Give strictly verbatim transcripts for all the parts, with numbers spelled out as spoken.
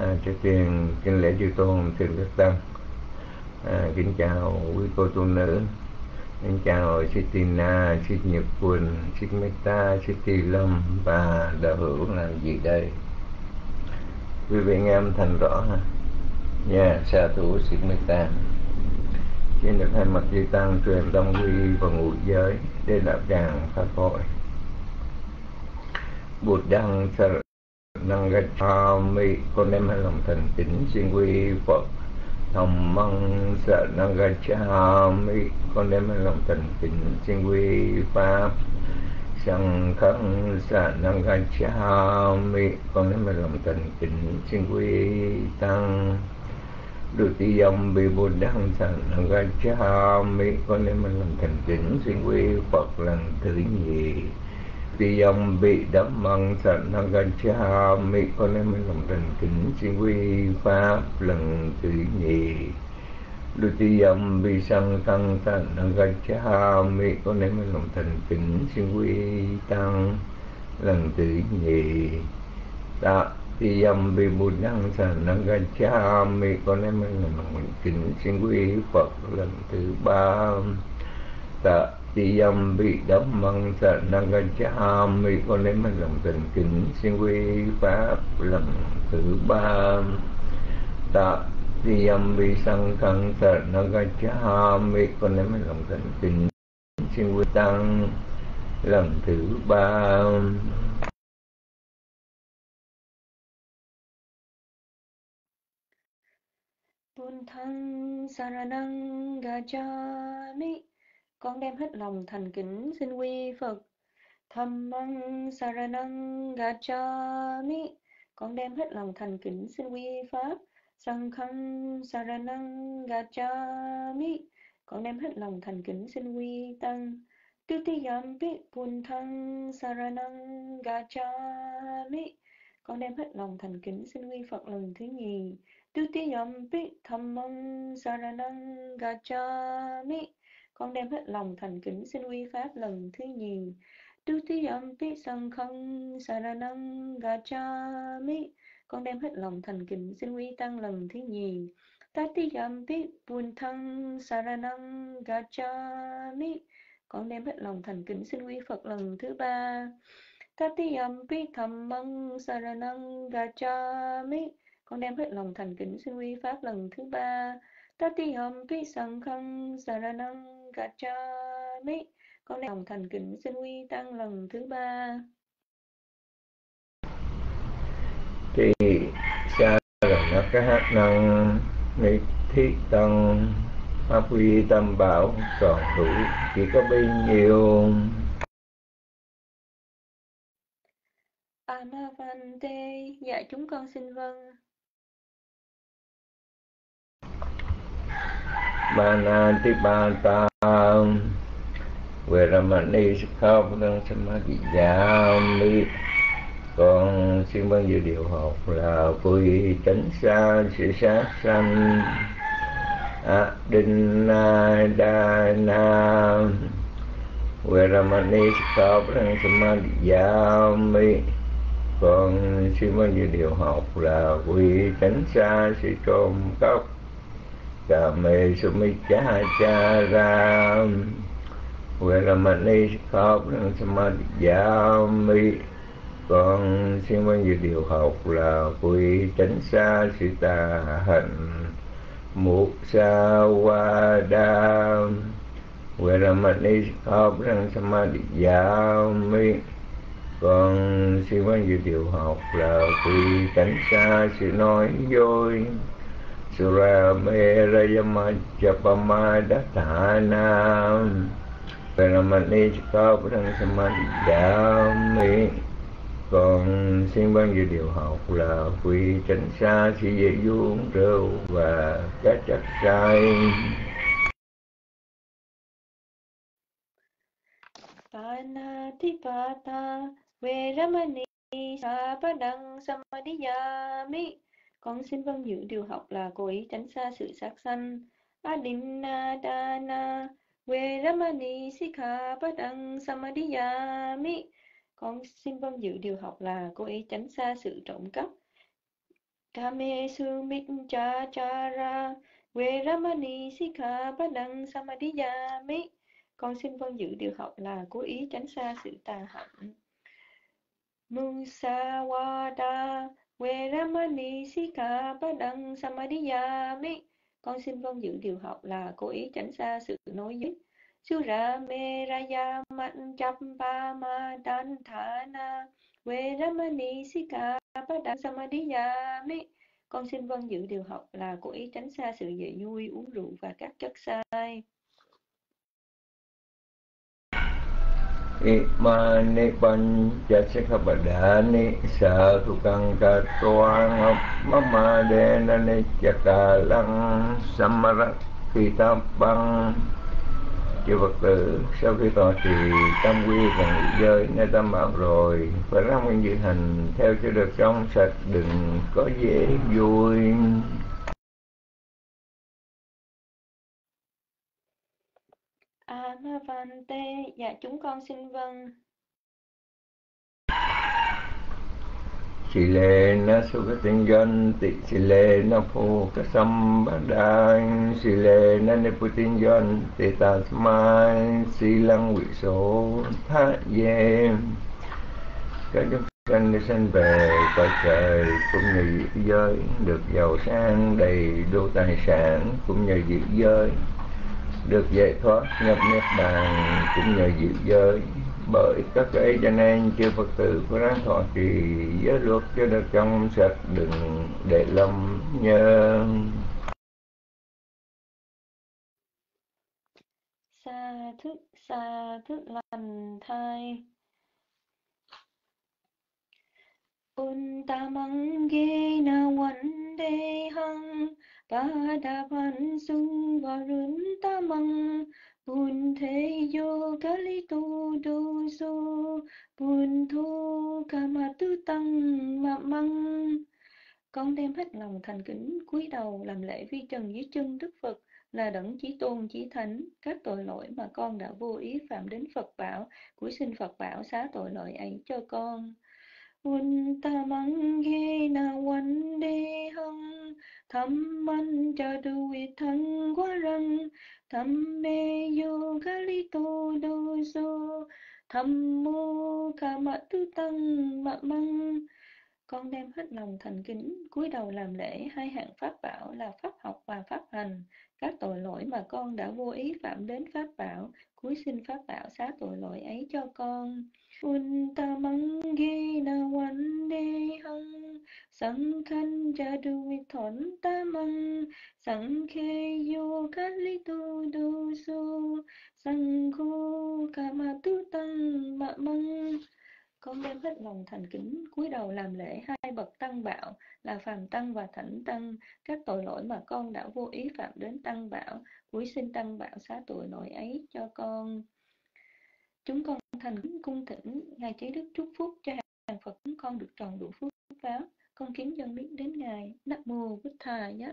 À, trước tiên kính lễ chư tôn thượng đức tăng. À, kính chào quý cô tu nữ, kính chào sư Tina, sư Nhật Quỳnh, sư Meta, sư Tỳ Lâm và đạo hữu làm gì đây? Quý vị nghe âm thanh rõ ha? Nha, sa thủ sư Meta. Xin được thay mặt chư tăng truyền đông quy và ngũ giới để đạo tràng pháp hội. Bụt đăng sa năng gacchami, con đem hai lòng thành kính xin quy Phật. Thầm măng sợ năng gacchami, con đem hai lòng thành kính xin quy Pháp. Sằng khăn sợ năng gacchami, con đem hai lòng thành kính xin quy Tăng. Được ti dâm bị Bồ đăng sợ năng gacchami, con đem hai lòng thành kính xin quy Phật lần thứ nhì. Ti dâm bị đấm măng sợ năng gacchami, con đem hai lòng thành kính xin quy Pháp lần thứ nhì. Đôi ti dâm bị sanh tăng sợ năng gacchami, con đem hai lòng thành kính xin quy Tăng lần thứ nhì. Tạ ti dâm bị Bồ đăng sợ năng gacchami, con đem hai lòng thành kính xin quy Phật lần thứ ba. Tạ ti dâm bị đấm măng sợ năng gacchami, con đem hai lòng thành kính xin quy Pháp lần thứ ba. Tạ ti dâm bị sanh khăn sợ năng gacchami, con đem hai lòng thành kính xin quy Tăng lần thứ ba. Buddhang saranang gacchami, con đem hết lòng thành kính xin quy Phật. Dhammang saranang gacchami, con đem hết lòng thành kính xin quy Pháp. Sanghang saranang gacchami, con đem hết lòng thành kính xin quy Tăng. Tutiyampi Buddhang saranang gacchami, con đem hết lòng thành kính xin quy Phật lần thứ nhì. Tutiyampi Dhammang saranang gacchami, con đem hết lòng thành kính xin quy Pháp lần thứ nhì. Tutiyampi Sanghang saranang gacchami, con đem hết lòng thành kính xin quy Tăng lần thứ nhì. Tatiyampi Buddhang saranang gacchami, con đem hết lòng thành kính xin quy Phật lần thứ ba. Tatiyampi Dhammang saranang gacchami, con đem hết lòng thành kính xin quy Pháp lần thứ ba. Tatiyampi Sanghang saranang gacchami, con đem lòng thành kính xin quy Tăng lần thứ ba. Thì xa là nó cái hát năng ni thiết tăng pháp quy tam bảo còn đủ chỉ có bấy nhiêu. Amavante, dạ chúng con xin vâng. Manatipata Veramani Sikkhapadang Samadhiyami, con xin vâng dự điều học là quy chánh xa sự sát sanh Adinadana Veramani Sikkhapadang Samadhiyami, con xin vâng dự điều học là quy tránh xa sự trộm cắp Kame Sumichachara Veramani Sikkhapadang Samadhiyami, con xin vâng dự điều học là quy tránh xa sự tà hạnh Musawada Veramani Sikkhapadang Samadhiyami, con xin vâng dự điều học là quy tránh xa sự nói dối Suramera-yamajapama-dathana Veramani Sikkhapadang Samadhiyami, con xin vâng dự điều học là quy tránh xa sự dễ uống rượu và các chất say. Panatipata Veramani Sikkhapadang Samadhiyami, con xin vâng giữ điều học là cố ý tránh xa sự sát sanh. Adinadana Veramani Sikkhapadang Samadhiyami, con xin vâng giữ điều học là cố ý tránh xa sự trộm cắp. Kamesu Miccachara Veramani Sikkhapadang Samadhiyami. Con xin vâng giữ điều học là cố ý tránh xa sự tà hạnh. Musawada Veramani Sikkhapadang Samadhiyami. Con xin vâng giữ điều học là cố ý tránh xa sự nói dối. Surameraya Manchampamadantana Veramani Sikkhapadang Samadhiyami. Con xin vâng giữ điều học là cố ý tránh xa sự dễ vui, uống rượu và các chất sai. Imani pancasikapadani satukang katuang mamadena nichakalang samarakhitabang. Chư Phật tử, sau khi tọa trì tam quy và ngũ giới nơi tam bảo rồi, phải ráng nguyên giữ hành theo cho được trong sạch, đừng có dễ vui. Amavante, dạ chúng con xin vâng. Sì lệ na su cái tinh dân tị sì lệ na phu cái sam bát đai sì lệ na ni pu tinh dân tị ta mai sì lăng quỷ số tha ye. Các chúng sanh đi sanh về cõi trời cũng như dị giới được giàu sang đầy đủ tài sản, cũng như dị giới được giải thoát nhập niết bàn, cũng nhờ dị giới. Bởi tất cả cho nên chư Phật tử phải ráng thọ trì giới luật cho được trong sạch, đừng để lầm nhớ. Sa thức sa thức lành thai. Untamangena Vandehang Padapan Suvvaruntamang Buntheyo Kalito Doso Buntho Kamatu Tăng Mamang. Con đem hết lòng thành kính cúi đầu làm lễ vi trần dưới chân Đức Phật là đấng chí tôn chí thánh. Các tội lỗi mà con đã vô ý phạm đến Phật bảo, cúi xin Phật bảo xá tội lỗi ấy cho con. Untamangena Vandehang Thamman Chaduvittang Varang Thammeyo Kalito Doso Thammo Kamatu Tăng Mamang. Con đem hết lòng thành kính cúi đầu làm lễ hai hạng pháp bảo là pháp học và pháp hành. Các tội lỗi mà con đã vô ý phạm đến pháp bảo, cúi xin pháp bảo xá tội lỗi ấy cho con. Untamangena Vandehang Sankhan Chaduvittang Tamang Sankheyo Kalito Doso Sankho Kamatu Tăng Mamang. Con đem hết lòng thành kính cúi đầu làm lễ hai bậc tăng bảo là phàm tăng và thánh tăng. Các tội lỗi mà con đã vô ý phạm đến tăng bảo, cúi xin tăng bảo xá tội lỗi ấy cho con. Chúng con thành kính cung thỉnh Ngài Trí Đức chúc phúc cho hàng Phật chúng con được tròn đủ phước báo. Con kính dâng biết đến Ngài. Nam mô Bụt Thầy Nhất.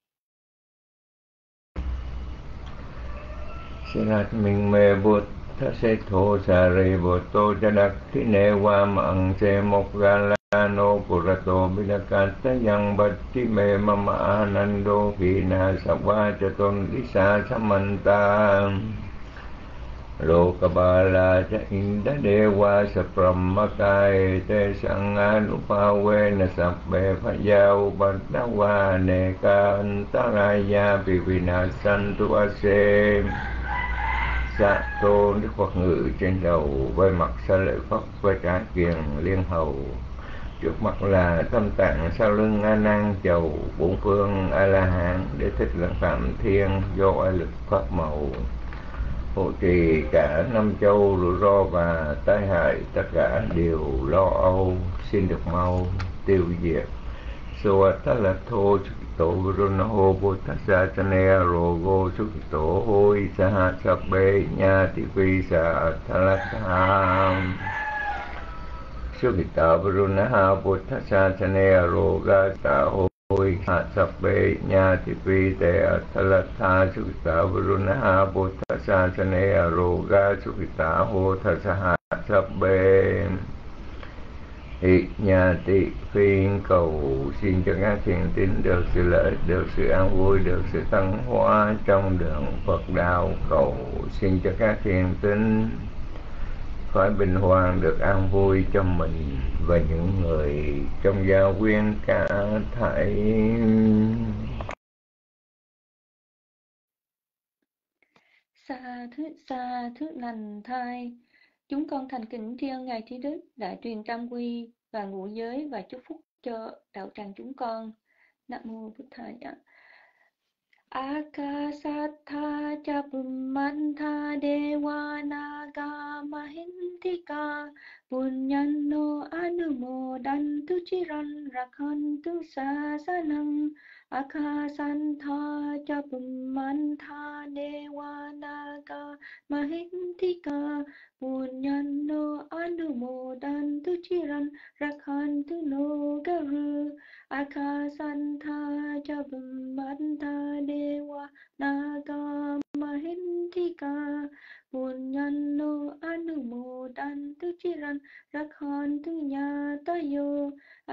Sinat minh mê Bụt Thá Sê Thô Sa Rê Bồ Tô Cha Đắc Thi Nê Hoa Mạng Sê Mộc Gà La Nô Pù Ra Tô Bì Đà Cát Tá Yang Bạch Thi Mê Mama Anando Phi Na Sa Va Cha Tôn Lý Sa Sa Man Ta Lô Ca Ba La Cha Inda Đê Hoa Sa Pram Kai Tê Sang Anu Pa Vê Na Sa Bê Phá Giao Bạch Đá Hoa Nê Ca Anta Raya Phi Phi Na San Tu A Sê. Dạ Tôn Đức Phật ngự trên đầu, vai mặt sa lợi Pháp, vai trái kiềng liên hầu. Trước mặt là tâm tạng, sau lưng A Nan chầu, bốn phương A La Hán để thích lãng phạm thiên do ai lực pháp màu. Hộ trì cả năm châu rủi ro và tai hại, tất cả đều lo âu, xin được mau tiêu diệt. Suvatalato Sukito Runaho Bhuttasa Chanea Rogo Sukito Hoi Saha Sabbe Nhati Visa Athalatha Sukita Runaha Bhuttasa Chanea Roga Sa Hoi Saha Sabbe Nhati Visa Athalatha Sukita Runaha Bhuttasa Chanea Roga Sukita Hoi Saha Sabbe Hỷ nhà tị phiên cầu xin cho các thiền tín được sự lợi, được sự an vui, được sự tăng hóa trong đường Phật đạo. Cầu xin cho các thiền tín phải bình hòa, được an vui cho mình và những người trong gia quyến cả thảy. Sa thứ sa thứ lành thai, chúng con thành kính tri ân ngài Trí Đức đã truyền trăm quy và ngũ giới và chúc phúc cho đạo tràng chúng con. Nam mô Bụt Thaya. Akasatha cha Bhummantha Dewa Naga Mahintika Punyano Anumodantu Chiran Rakhantu Sasanang. Akasantha cha Bhummantha Dewa Naga Mahintika Punyano Anumodantu Chiran Rakhantu No Garu. Akasantha cha Bhummantha Dewa Naga Mahintika Punyano Anumodantu Chiran Rakhantu Nyatayo.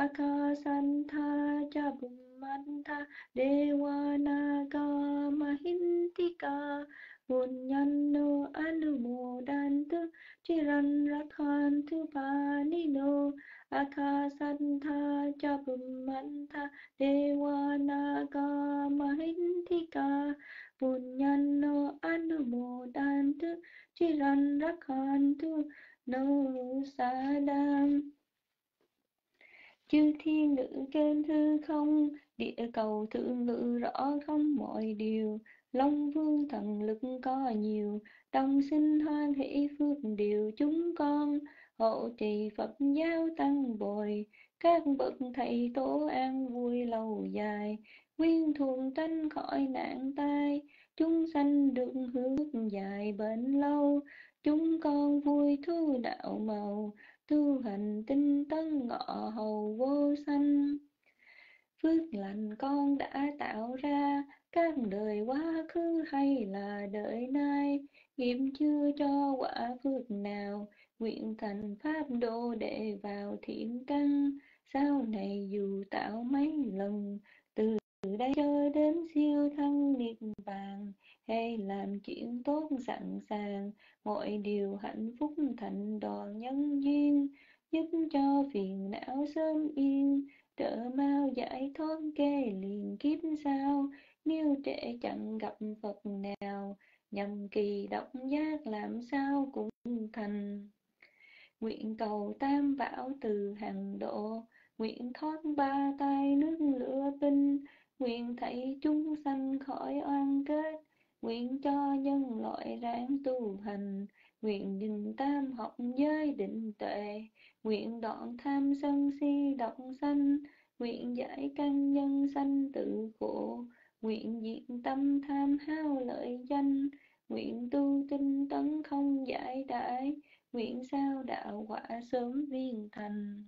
Akasantha cha Bhummantha Dewa Naga Mahintika Punyano Anumodantu Chiran Rakhantu Panino. Akasantha cha Bhummantha Dewa Naga Mahintika Punyano Anumodantu Chiran Rakhantu No Sadam. Chư thiên ngữ trên hư không, địa cầu thượng ngự rõ không mọi điều. Long vương thần lực có nhiều, đồng sinh hoan hỷ phước điều chúng con. Hộ trì Phật giáo tăng bồi, các bậc thầy tổ an vui lâu dài. Quyên thuần tránh khỏi nạn tai, chúng sanh được hướng dài bền lâu. Chúng con vui thu đạo màu, tu hành tinh tấn ngọ hầu vô sanh. Phước lành con đã tạo ra, các đời quá khứ hay là đời nay. Nghiệp chưa cho quả phước nào, nguyện thành pháp độ để vào thiện căn. Sau này dù tạo mấy lần, từ đây cho đến siêu thăng niết bàn. Hay làm chuyện tốt sẵn sàng, mọi điều hạnh phúc thành đoàn nhân duyên. Giúp cho phiền não sớm yên, trợ mau giải thoát kê liền kiếp sau. Nếu trễ chẳng gặp Phật nào, nhằm kỳ độc giác làm sao cũng thành. Nguyện cầu tam bảo từ hằng độ, nguyện thoát ba tai nước lửa binh. Nguyện thảy chúng sanh khỏi oan kết, nguyện cho nhân loại ráng tu hành. Nguyện dừng tam học giới định tuệ, nguyện đoạn tham sân si độc sanh. Nguyện giải căn nhân sanh tự khổ, nguyện diệt tâm tham hao lợi danh. Nguyện tu tinh tấn không giải đãi, nguyện sao đạo quả sớm viên thành.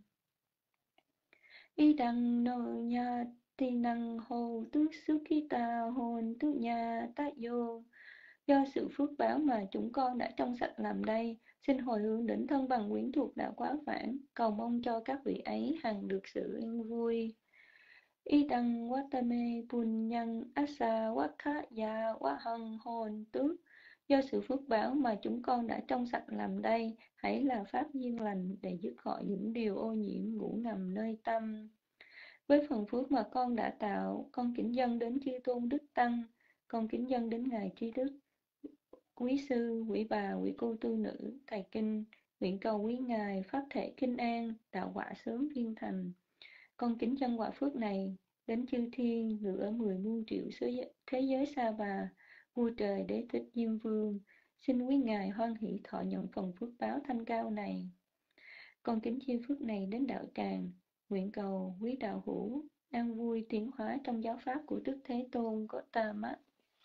Ý đăng nô nha ti năng hồ tước sukita hồn tước nhà tác vô. Do sự phước báo mà chúng con đã trong sạch làm đây, xin hồi hướng đến thân bằng quyến thuộc đã quá vãng, cầu mong cho các vị ấy hằng được sự yên vui. Y đăng watame punyang asa wakaya wahang hồn tước. Do sự phước báo mà chúng con đã trong sạch làm đây, hãy là pháp duyên lành để dứt khỏi những điều ô nhiễm ngủ ngầm nơi tâm. Với phần phước mà con đã tạo, con kính dâng đến chư tôn đức tăng, con kính dâng đến ngài Trí Đức, quý sư, quý bà, quý cô tu nữ, thầy kinh, nguyện cầu quý ngài pháp thể kinh an, đạo quả sớm viên thành. Con kính dâng quả phước này đến chư thiên ngự ở mười muôn triệu thế giới xa bà, vua trời đế thích diêm vương, xin quý ngài hoan hỷ thọ nhận phần phước báo thanh cao này. Con kính chia phước này đến đạo tràng, nguyện cầu quý đạo hữu an vui tiến hóa trong giáo pháp của Đức Thế Tôn Gautama.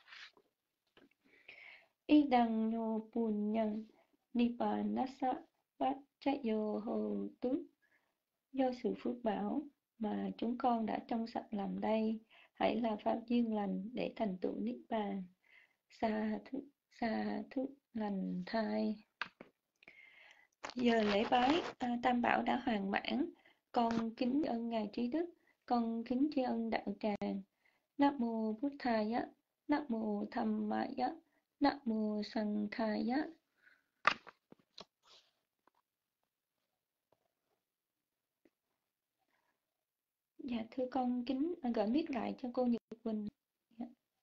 Y đăng nhô bùn nhân Nippanasa Vachayo Hồ Tước. Do sự phước bảo mà chúng con đã trong sạch làm đây, hãy là pháp duyên lành để thành tựu niết bàn. Sa thứ sa thứ lành thai. Giờ lễ bái à, tam bảo đã hoàn mãn. Con kính tri ân Ngài Trí Đức, con kính tri ân đạo tràng. Nam mô Bụt Thaya, Nam mô Dhammaya, Nam mô Sanghaya. Dạ thưa con kính gửi mic lại cho cô Nhật Quỳnh. Dạ.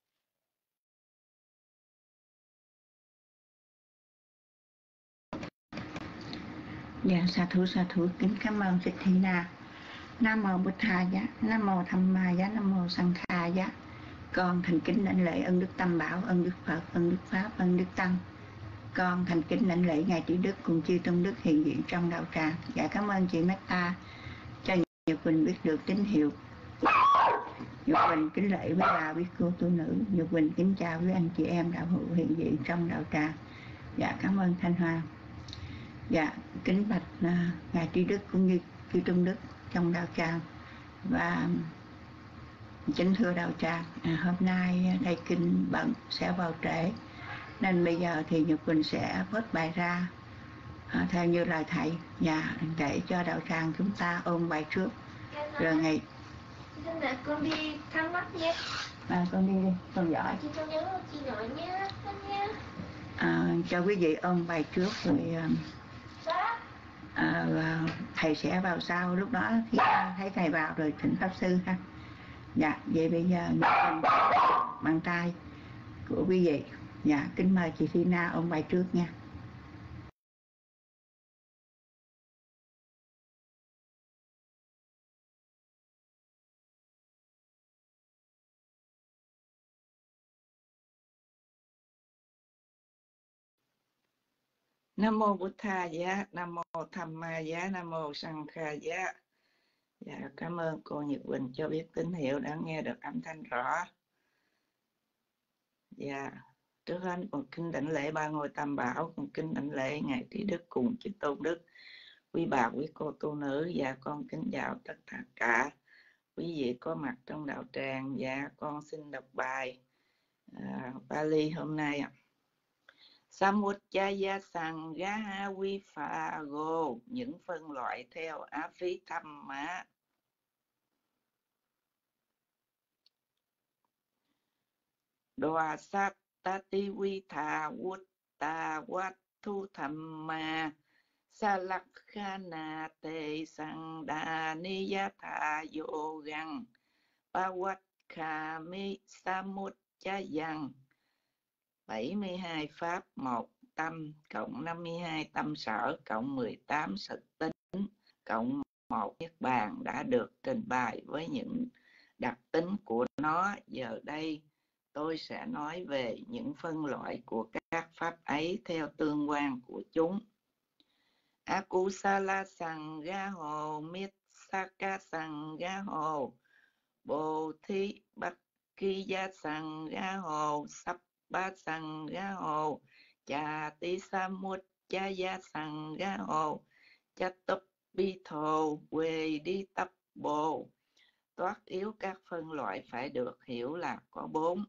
Dạ sa thú sa thú kính cảm ơn Thích Thi Na. Nam mô Bụt Thaya, Nam mô Dhammaya, Nam mô Sanghaya. Con thành kính lãnh lễ ân đức Tam Bảo, ân đức Phật, ân đức Pháp, ân đức Tăng. Con thành kính lãnh lễ Ngài Trí Đức cùng chư tôn đức hiện diện trong đạo tràng. Dạ cảm ơn chị Metta cho Nhật Quỳnh biết được tín hiệu. Nhật Quỳnh kính lễ với bà biết cô tu nữ. Nhật Quỳnh kính chào với anh chị em đạo hữu hiện diện trong đạo tràng. Dạ cảm ơn Thanh Hoa. Dạ kính bạch uh, Ngài Trí Đức cũng như chư tôn đức trong đạo tràng. Và kính thưa đạo tràng, à, hôm nay thầy kinh bận sẽ vào trễ, nên bây giờ thì Nhật Quỳnh sẽ phớt bài ra à, theo như lời thầy, và để cho đạo tràng chúng ta ôn bài trước. Rồi ngày con đi thăm mắt nhé. À, con đi đi, con giỏi. Chị con nhớ chị giỏi nhé, con nhé. À, cho quý vị ôn bài trước rồi à, à, thầy sẽ vào sau. Lúc đó khi thấy thầy vào rồi thỉnh pháp sư ha. Dạ, vậy bây giờ nhận bằng tay của quý vị. Dạ, kính mời chị Thi Na ôn bài trước nha. Nam mô Bụt Thaya, Nam mô Dhammaya, Nam mô Sanghaya. Dạ, cảm ơn cô Nhật Quỳnh cho biết tín hiệu đã nghe được âm thanh rõ. Dạ, trước hết con kính đảnh lễ ba ngôi Tam Bảo, con kính đảnh lễ Ngài Trí Đức cùng chư tôn đức, quý bà, quý cô tu nữ. Và con kính chào tất cả quý vị có mặt trong đạo tràng. Dạ, con xin đọc bài à, Pali hôm nay ạ. Samuccaya Sangha Vipago, những phân loại theo Abhidhamma. Đoà sát tati vitha vutta vattu thamma salakhana te sangha niyatha yogang pavakkami samuccayang. bảy mươi hai pháp, một tâm cộng năm mươi hai tâm sở cộng mười tám thực tính cộng một niết bàn đã được trình bày với những đặc tính của nó. Giờ đây tôi sẽ nói về những phân loại của các pháp ấy theo tương quan của chúng. Akusala Sangha Hồ, Mitsaka Sangha Hồ, Bồ Thí Bát Kiya Sangha Hồ, Sắp Ba Sangha Hồ, Chà Tí Sa Mút Cha Gia Sangha Hồ, Cha Túc Bi Thồ, Quê Đi Tắp Bồ. Toát yếu các phân loại phải được hiểu là có bốn.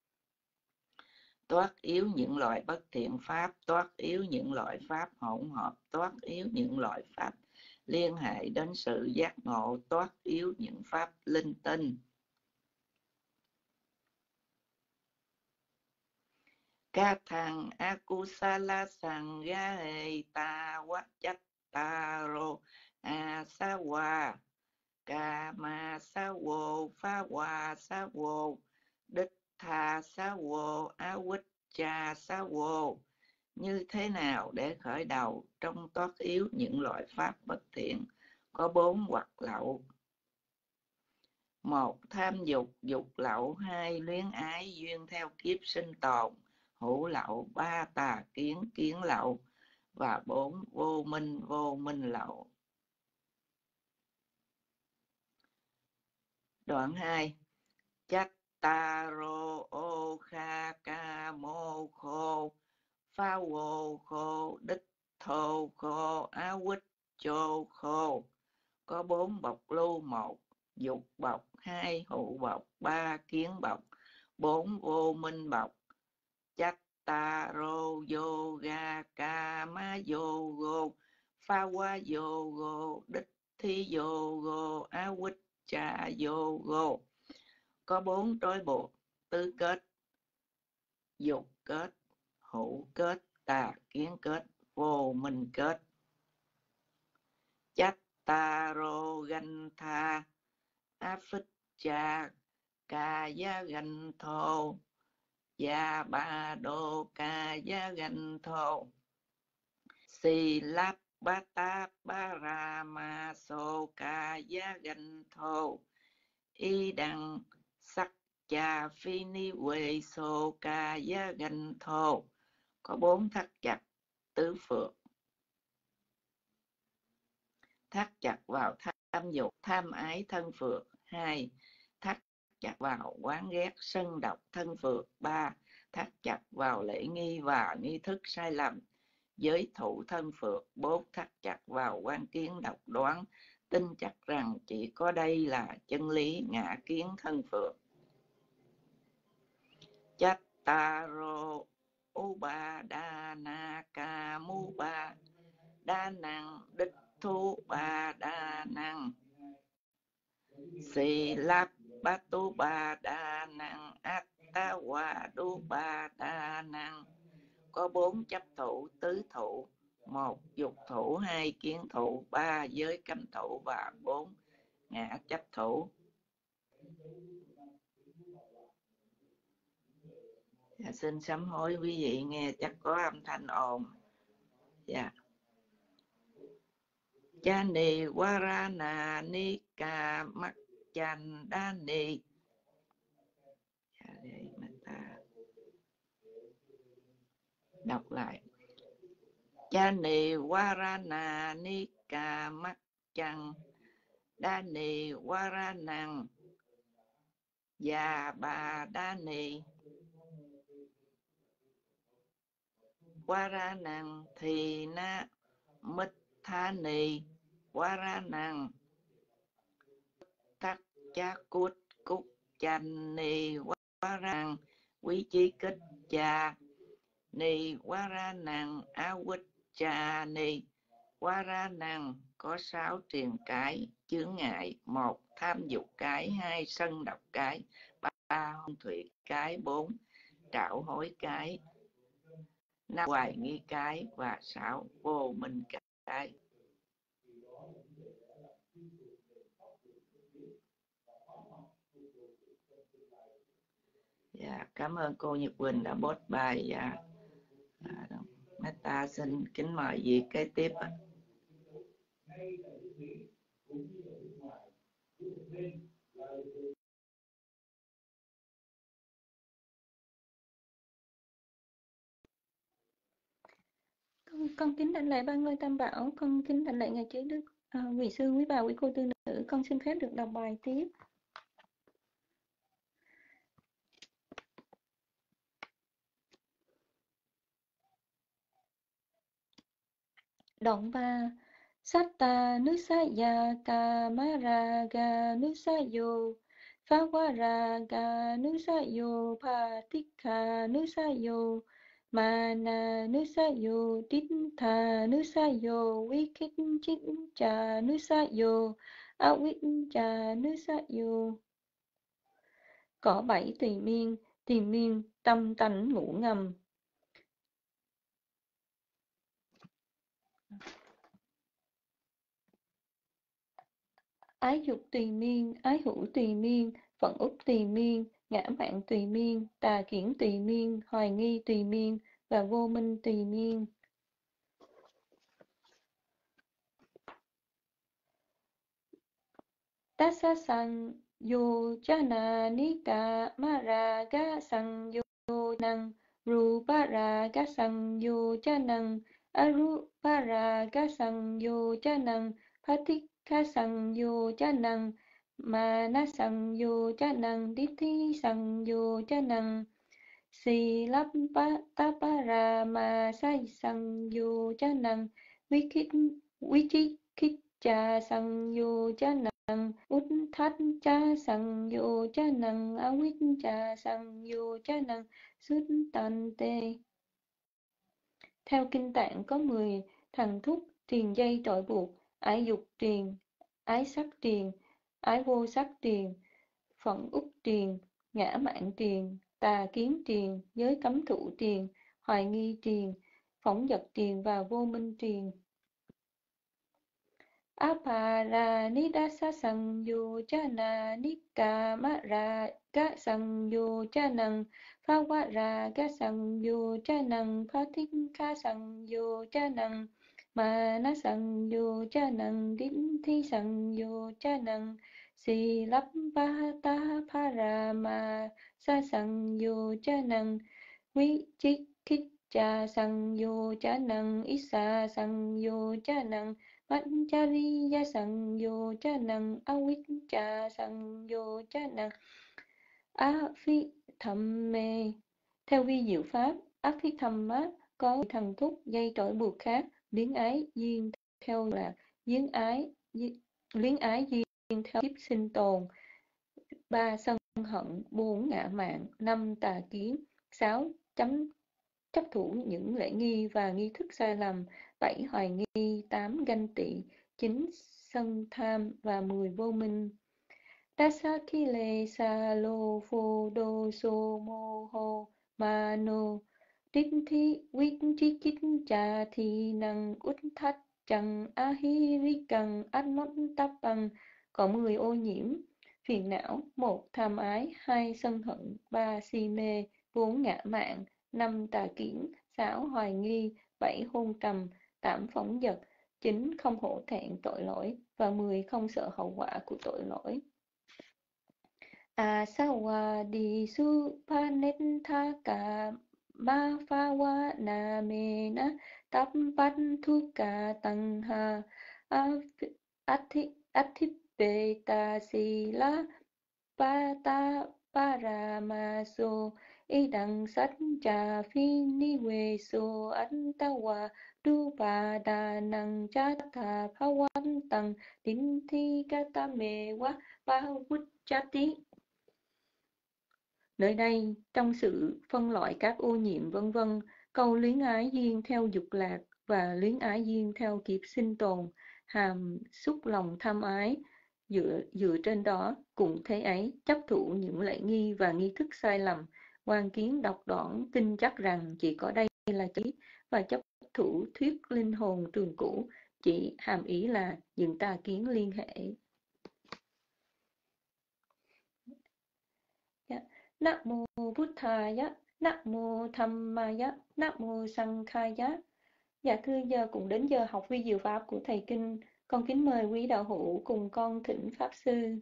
Toát yếu những loại bất thiện pháp, toát yếu những loại pháp hỗn hợp, toát yếu những loại pháp liên hệ đến sự giác ngộ, toát yếu những pháp linh tinh. Ca thằng akusala sangha hề ta wat chắc ta rô a sa wa ca ma sa wo pha wa sa wo đích tha sa wo a quýt cha sa wo. Như thế nào để khởi đầu trong toát yếu những loại pháp bất thiện có bốn hoặc lậu? Một, tham dục, dục lậu. Hai, luyến ái, duyên theo kiếp sinh tồn, hữu lậu. Ba, tà kiến, kiến lậu. Và bốn, vô minh, vô minh lậu. Đoạn hai. Chattaro o kha ca mô khô pha vô khô đích thô khô á quýt chô khô. Có bốn bọc lưu. Một, dục bọc. Hai, hữu bọc. Ba, kiến bọc. Bốn, vô minh bọc. Chattaro yoga kama yogo pha wa yogo đích thi yogo, avijja yogo. Có bốn trói buộc: tứ kết, dục kết, hữu kết, tà kiến kết, vô minh kết. Chattaro gantha avijja kaya gantho ya ba đô kaya gantho silap bata parama so kaya gantho y đăng sắc cha phi ni huệ so kaya gantho. Có bốn thắt chặt tứ phược: thắt chặt vào tham dục tham ái thân phược. Hai, thắt chặt vào oán ghét sân độc thân phược. Ba, thắt chặt vào lễ nghi và nghi thức sai lầm giới thủ thân phược. Bốn, thắt chặt vào quan kiến độc đoán tin chắc rằng chỉ có đây là chân lý ngã kiến thân phược. Chattaro upadana kamupa đa năng đích thu ba đa năng silap batu ba đa năng attawa đu ba đa năng. Có bốn chấp thủ tứ thủ: một, dục thủ; hai, kiến thủ; ba, giới cấm thủ; và bốn, ngã chấp thủ. Dạ, xin sám hối quý vị nghe chắc có âm thanh ồn. Dạ. Chani warana nika makchandani. Dạ, để mà ta đọc lại. Chani warana nika makchandani waranang ya ba đani waranang thì na mít thani waranang tắc cha cút cúc chanh ni waranang quý chí kích cha ni waranang avijja ni waranang. Có sáu triền cái chướng ngại: một, tham dục cái; hai, sân độc cái; ba, hôn thủy cái; bốn, trạo hối cái; năm, hoài nghi cái; và sáu, vô minh cái. Dạ, cảm ơn cô Nhật Quỳnh đã post bài. À, à, Meta xin kính mời vị kế tiếp. Con, con kính đảnh lễ ba ngôi Tam Bảo, con kính đảnh lễ ngài Trí Đức, à, quý sư, quý bà, quý cô tư nữ. Con xin phép được đọc bài tiếp. Đoạn ba. Satta nusaya kamaraga nusayo phawaraga nusayo patikha nusayo mana nusayo titha nusayo vikicca nusayo avijja nusayo. Có bảy tùy miên: tùy miên tâm tánh ngủ ngầm, ái dục tùy miên, ái hữu tùy miên, phận úc tùy miên, ngã mạn tùy miên, tà kiến tùy miên, hoài nghi tùy miên, và vô minh tùy miên. Tassa sang yojana nika maraga sang yojanang ruparaga sang yojanang aruparaga sang yojanang patikha sang yojanang manasang yojanang dithi sang yojanang silappattaparama sai sang yojanang vicikicca sang yojanang utthacha sang yojanang avijja sang yojanang suttante. Theo kinh tạng có mười thằng thúc triền dây trói buộc: ái dục triền, ái sắc triền, ái vô sắc triền, phẫn uất triền, ngã mạn triền, tà kiến triền, giới cấm thủ triền, hoài nghi triền, phỏng dật triền và vô minh triền. Aparanidasa Sanyochana Nikamara Ga Sanyochanan Phawaraga Sanyochanan Phatikha Sanyochanan Mana Sanyochanan Dinthi Sanyochanan Silappata Parama Sa Sanyochanan Vichikicca Sanyochanan Issa Sanyochanan Panchariya Sanyochanan Avicca Sanyochanan Aphitamma. Theo vi diệu pháp, Aphitamma có thần thúc dây trói buộc khác, luyến ái duyên theo lạc, luyến ái luyến ái duyên theo kiếp sinh tồn, ba sân hận, bốn ngã mạn, năm tà kiến, sáu chấm chấp thủ những lễ nghi và nghi thức sai lầm, bảy hoài nghi, tám ganh tị, chín sân tham và mười vô minh. Dasakile lo pho do so mo ho mano Tinthi Vichikicca Thi Năng Út Thách Chẳng Ahirikang Atnot Tapang. Có mười ô nhiễm phiền não: một tham ái, hai sân hận, ba si mê, bốn ngã mạn, năm tà kiến, sáu hoài nghi, bảy hôn trầm, tám phóng dật, chín không hổ thẹn tội lỗi và mười không sợ hậu quả của tội lỗi. Asawadi Panethaka Ma Phawa Namena Tappathuka Tanha Athipeta Sila Pata Paramaso Idang Satcha Phiniveso Antawa Dupadanang Chatha Phawantang Dinthi Katamewa Pavuchati. Nơi đây, trong sự phân loại các ô nhiễm vân vân, câu luyến ái duyên theo dục lạc và luyến ái duyên theo kiếp sinh tồn hàm xúc lòng tham ái, dựa dựa trên đó cũng thế ấy, chấp thủ những lễ nghi và nghi thức sai lầm, quan kiến độc đoán tin chắc rằng chỉ có đây là trí, và chấp thủ thuyết linh hồn trường cũ chỉ hàm ý là những tà kiến liên hệ. Yeah. Nam mô Buddhaya, Nam mô Dhammaya, Nam mô Sanghaya. Dạ thưa, giờ cũng đến giờ học vi diệu pháp của thầy Kinh. Con kính mời quý đạo hữu cùng con thỉnh pháp sư.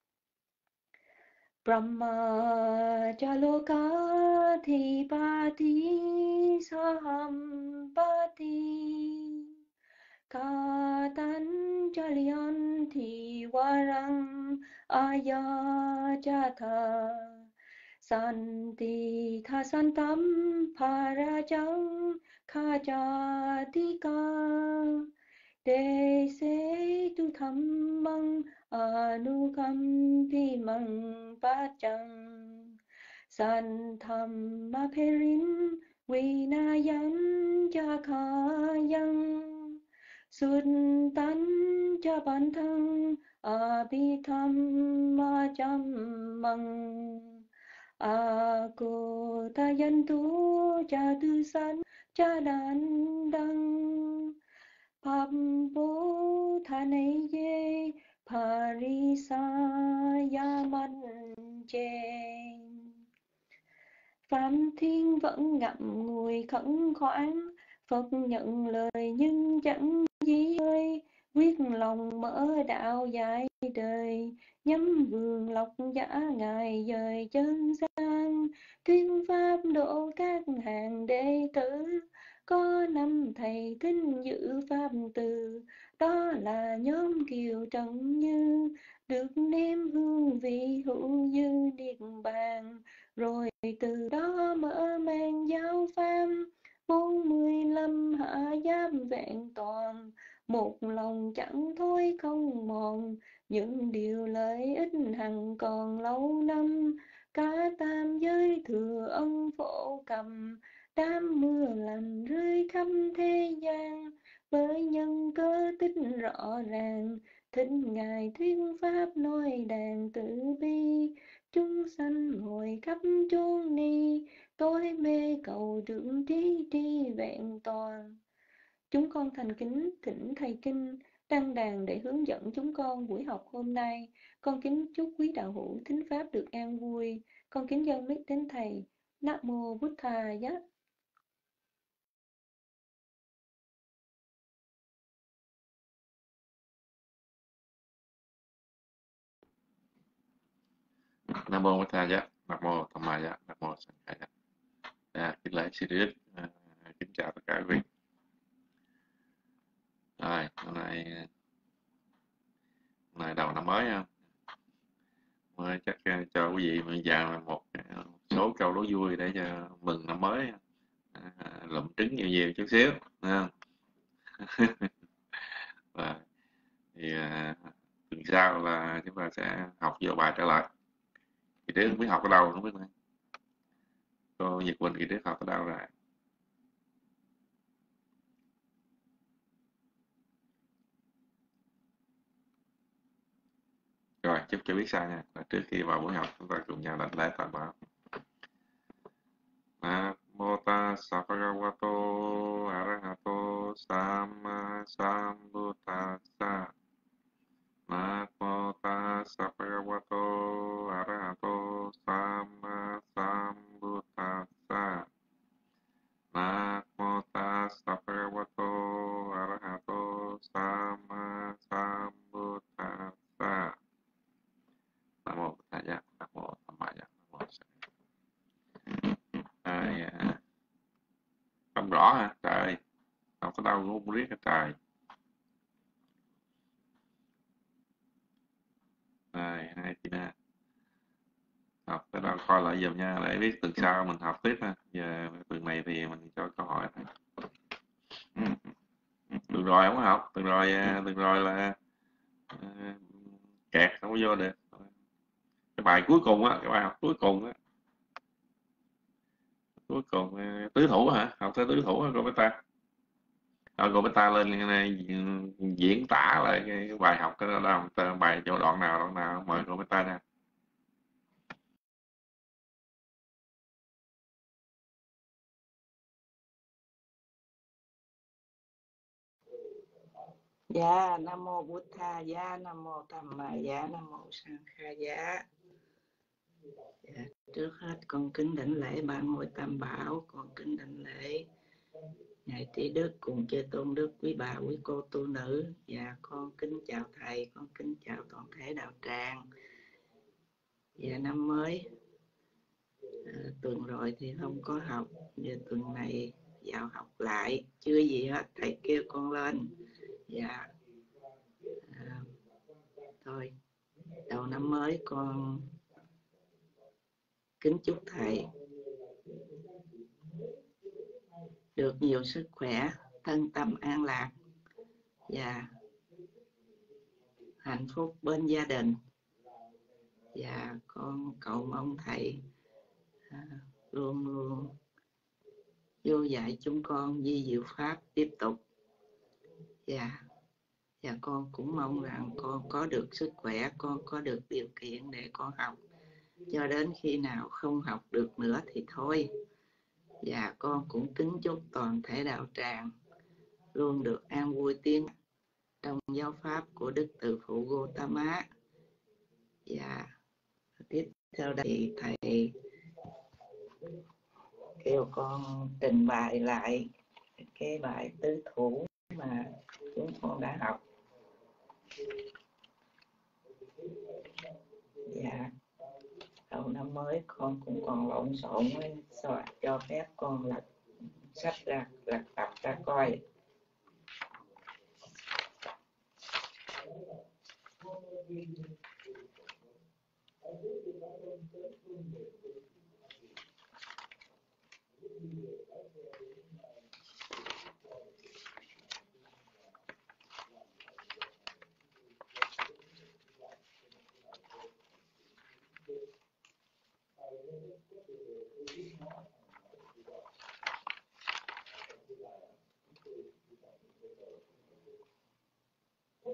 Brahma Chaloka Thipati Sahampati Katan Chalian Thiwarang Ayachatha Santi Thasantam Parajang Khajatika Dese Tu Dhammang Anukamtimang Pachang Santhamma Perin Vinayan Chakayang Suntan Chabanthang Abhidhamma Chammang Akotayantu Chatusan Chadandang Pampo Thaneye Parisayamanche. Phạm Thiên vẫn ngậm ngùi khẩn khoản, Phật nhận lời nhưng chẳng gì ơi, quyết lòng mở đạo dạy đời, nhắm vườn lộc giả ngài dời chân gian, tuyên pháp độ các hàng đệ tử. Có năm thầy thính dự pháp từ, đó là nhóm Kiều Trần Như, được nếm hương vị hữu dư niết bàn, rồi từ đó mở mang giáo pháp. Bốn mươi lăm hạ giáp vẹn toàn, một lòng chẳng thôi không mòn, những điều lợi ích hằng còn lâu năm. Cả tam giới thừa ân phổ cầm, đám mưa lành rơi khắp thế gian, với nhân cơ tích rõ ràng, Thỉnh Ngài thuyết pháp nói đàn từ bi, chúng sanh ngồi khắp chốn ni, tối mê cầu trưởng trí tri vẹn toàn. Chúng con thành kính thỉnh thầy kinh đăng đàn để hướng dẫn chúng con buổi học hôm nay. Con kính chúc quý đạo hữu thính pháp được an vui. Con kính dâng mic đến thầy. Nam mô Bụt Thà Giá. Nam mô Bổn Thà Giá, Nam mô Tham Ma Giá, Nam mô Sanh Khai Giá. À, kính lễ sư Đức, à, kính chào tất cả quý vị. Rồi, hôm nay hôm nay đầu năm mới ha. Mới chắc uh, cho quý vị bây giờ một uh, số câu đố vui để cho mừng năm mới. À, lụm trứng nhiều nhiều chút xíu, ha. Và thì uh, tuần sau là chúng ta sẽ học vô bài trở lại. Kỳ trước không biết học ở đâu không biết nữa. Cô Nhật Quỳnh kỳ trước học ở đâu rồi? Rồi, chúc cho biết sai nha. Và trước khi vào buổi học chúng ta cùng nhau đảnh lễ Tam Bảo. Namo tassa bhagavato arahato samma sambuddhassa. Namo tassa bhagavato arahato samma sambuddhassa. Namo tassa bhagavato arahato samma sambuddhassa. Nam mô Bổn Thà Giá, Nam mô Tham Ma Giá, Nam mô Sanh. À, không rõ hả? Trời, học có đâu cũng không biết hết trời. Này, hai chị nè. Học tới đâu coi lại giùm nha, để biết tuần sau mình học tiếp ha. Giờ tuần này thì mình cho câu hỏi thôi. Ừ. Tuần rồi không có học, tuần rồi tuần rồi là uh, kẹt không có vô được. Cái bài cuối cùng á, cái bài học cuối cùng á. Cuối cùng uh, tứ thủ hả? Học tới tứ thủ hả cô bé ta? Rồi cô bé ta lên này, diễn tả lại cái, cái bài học cái đó đâu, bài chỗ đoạn nào đoạn nào mời cô bé ta ra. Dạ, Nam mô Bụt Thà Giá, Nam mô Tham Ma Giá, Nam mô Sanh Khai Giá. Dạ, trước hết con kính đảnh lễ ba ngôi Tam Bảo, con kính đảnh lễ Ngài Trí Đức cùng chư tôn đức, quý bà quý cô tu nữ. Dạ, con kính chào thầy, con kính chào toàn thể đạo tràng. Dạ, năm mới à, tuần rồi thì không có học, giờ tuần này vào học lại, chưa gì hết, thầy kêu con lên. Dạ, à, thôi đầu năm mới con kính chúc thầy được nhiều sức khỏe, thân tâm an lạc và hạnh phúc bên gia đình. Và con cầu mong thầy à, luôn luôn vô dạy chúng con di diệu pháp tiếp tục. Và và con cũng mong rằng con có được sức khỏe, con có được điều kiện để con học, cho đến khi nào không học được nữa thì thôi. Và con cũng kính chúc toàn thể đạo tràng luôn được an vui tiến trong giáo pháp của Đức Từ Phụ Gotama. Và tiếp theo đây thầy kêu con trình bày lại cái bài tứ thủ mà chúng con đã học. Dạ, đầu năm mới con cũng còn lộn xộn, cho phép con lật sách ra, lật tập ra coi.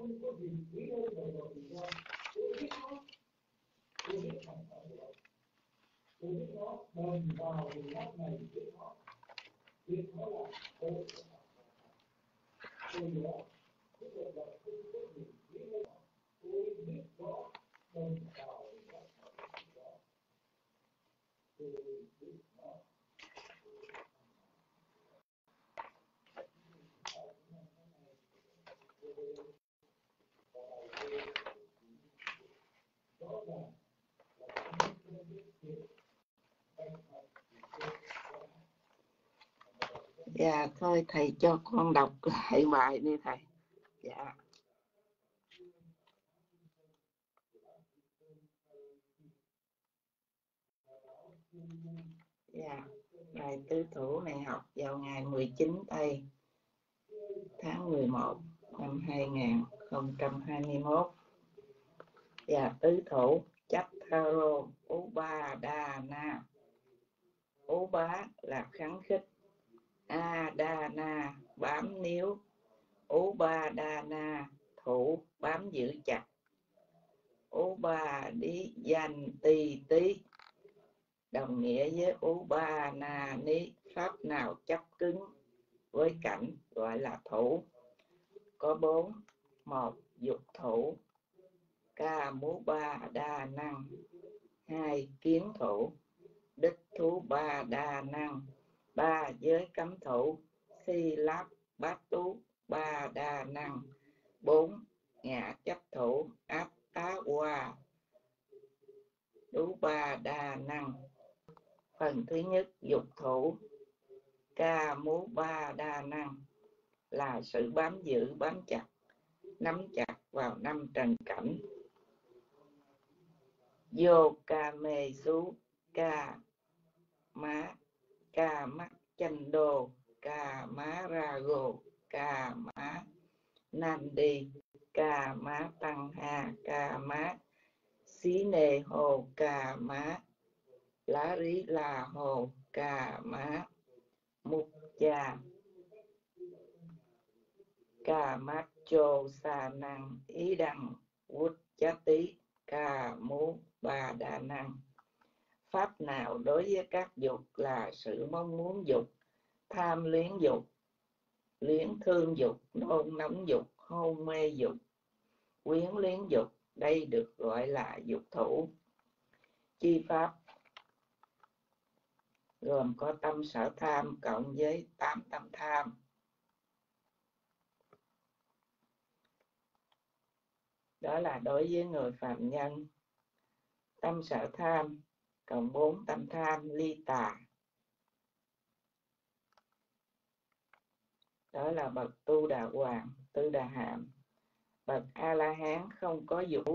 Dạ thôi thầy cho con đọc lại bài đi thầy. Dạ. Dạ, bài tứ thủ này học vào ngày mười chín tây tháng mười một năm hai nghìn không trăm hai mươi mốt. Dạ, tứ thủ Chattaro Upadana. Upa là kháng khích, Adana bám níu, Upadana thủ bám giữ chặt, Upadi danh ti tí đồng nghĩa với Upanani, pháp nào chấp cứng với cảnh gọi là thủ. Có bốn: một dục thủ, Kamupa đa năng; hai kiến thủ, đích thú ba đa năng; ba giới cấm thủ, si láp bát tú ba đa năng; bốn ngã chấp thủ, áp tá hoa đú ba đa năng. Phần thứ nhất, dục thủ ca mú ba đa năng là sự bám giữ, bám chặt, nắm chặt vào năm trần cảnh. Vô ca mê xú, ca má, ca mắt chanh đô, ca má ra gồ, ca má nan đi, ca má tăng ha, ca má xí nê hồ, ca má lá rí la hồ, ca má mục cha, ca mát chô sa năng ý đăng vút chá tí, ca mú ba đa năng. Pháp nào đối với các dục là sự mong muốn dục, tham luyến dục, luyến thương dục, nôn nóng dục, hôn mê dục, quyến luyến dục, đây được gọi là dục thủ. Chi pháp gồm có tâm sở tham cộng với tám tâm tham. Đó là đối với người phạm nhân. Tâm sở tham cộng bốn tâm tham ly tà. Đó là bậc tu đà hoàng, tư đà hàm. Bậc A-la-hán không có dục.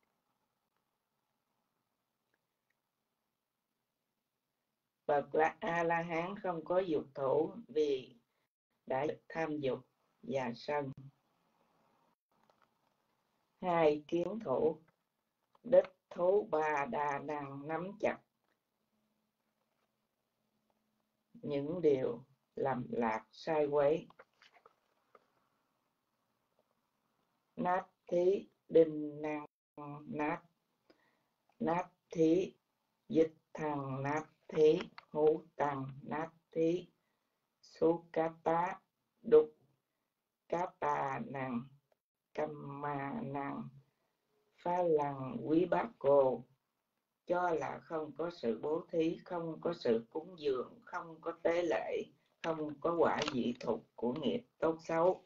Bậc A-la-hán không có dục thủ vì đã tham dục và sân. Hai kiến thủ, đích thú ba đa năng nắm chặt những điều lầm lạc sai quấy. Nát thí đinh năng nát, nát thí dịch thằng nát thí hữu tăng nát thí su cá tá đục cá tà năng cam ma năng phá lăng quý bác cô, cho là không có sự bố thí, không có sự cúng dường, không có tế lễ, không có quả dị thục của nghiệp tốt xấu.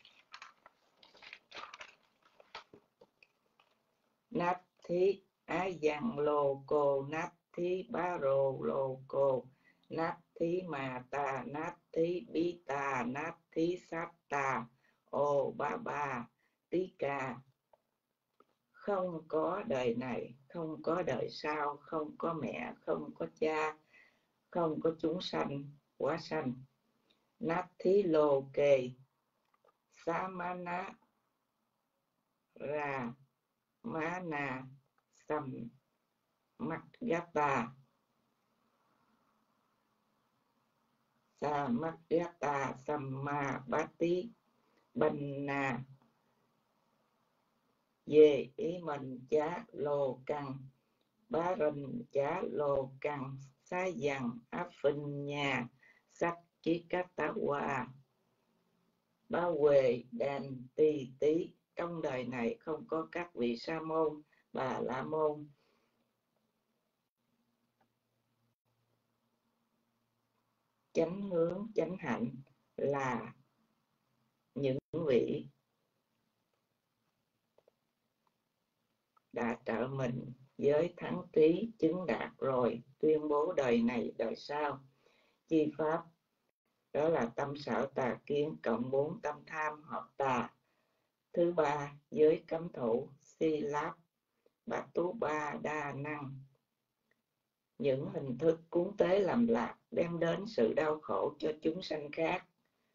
Nát thí ái dằng lô cô, nát thí bá rô lô cô, nát thí mà tà, nát thí bí tà, nát thí sát tà, ô ba ba tí ca. Không có đời này, không có đời sau, không có mẹ, không có cha, không có chúng sanh, quá sanh. Nát thí lô kê, xá má ná, ra, má na, sầm, mắt gát ta. Sa mắt gát ta, sầm ma bát tí, bần na. về ý mình chá lô căng bá rình chá lô căng xá dằn áp phình nhà sắc chí cát tá hoa ba huề đàn tỳ tí. Trong đời này không có các vị sa môn, bà la môn, chánh hướng chánh hạnh là những vị đã trợ mình với thắng trí chứng đạt rồi, tuyên bố đời này đời sau. Chi pháp đó là tâm sở tà kiến cộng bốn tâm tham hợp tà. Thứ ba, giới cấm thủ si láp bát tú ba đa năng. Những hình thức cúng tế làm lạc đem đến sự đau khổ cho chúng sanh khác.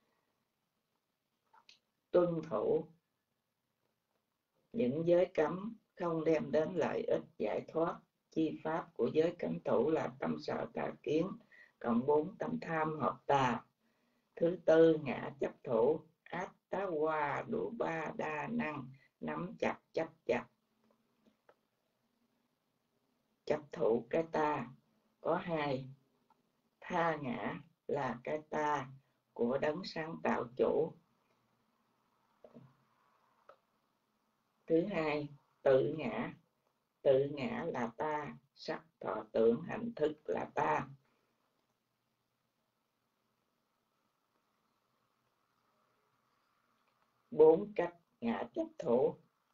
Tuân thủ những giới cấm không đem đến lợi ích giải thoát. Chi pháp của giới cấm thủ là tâm sở tà kiến cộng bốn tâm tham hợp tà. Thứ tư, ngã chấp thủ át tá hoa đủ ba đa năng, nắm chặt chấp chặt. Chấp thủ cái ta có hai, tha ngã là cái ta của đấng sáng tạo chủ. Thứ hai, tự ngã. Tự ngã là ta, sắc thọ tưởng hành thức là ta. Bốn cách ngã chấp thủ.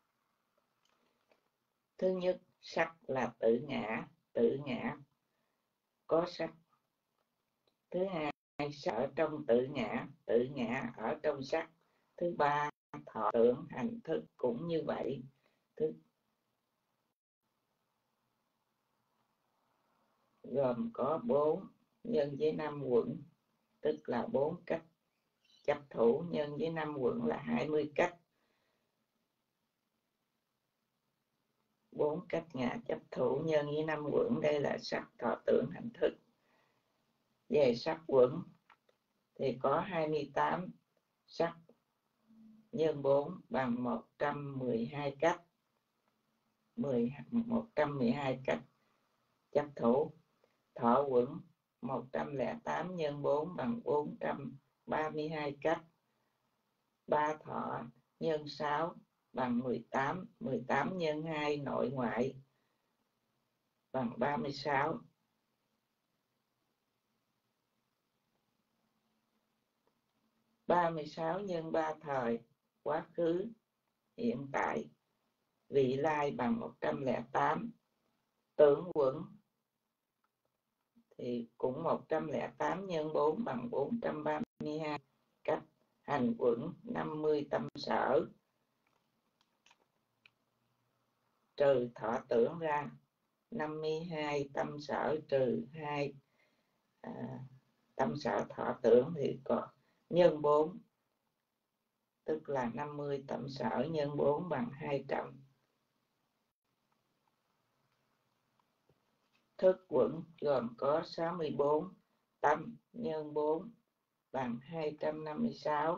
Thứ nhất, sắc là tự ngã, tự ngã có sắc. Thứ hai, sắc ở trong tự ngã, tự ngã ở trong sắc. Thứ ba, thọ tưởng hành thức cũng như vậy. Thứ gồm có bốn nhân với năm quẩn, tức là bốn cách chấp thủ nhân với năm quẩn là hai mươi cách. Bốn cách ngã chấp thủ nhân với năm quẩn đây là sắc thọ tưởng hành thức. Về sắc quẩn thì có hai mươi tám, sắc nhân bốn bằng một trăm mười hai cách. một trăm mười hai cách chấp thủ. Thọ quẩn một trăm lẻ tám nhân bốn bằng bốn trăm ba mươi hai cách. Ba thọ nhân sáu bằng mười tám, mười tám nhân hai nội ngoại bằng ba mươi sáu. ba mươi sáu nhân ba thời, quá khứ, hiện tại, vị lai bằng một trăm lẻ tám. Tưởng quẩn thì cũng một trăm lẻ tám nhân bốn bằng bốn trăm ba mươi hai cách. Hành quẩn năm mươi tâm sở, trừ thọ tưởng ra năm mươi hai tâm sở trừ hai à, tâm sở thọ tưởng thì có nhân bốn, tức là năm mươi tâm sở nhân bốn bằng hai trăm. Thức quẩn gồm có sáu mươi bốn tâm nhân bốn bằng hai trăm năm mươi sáu.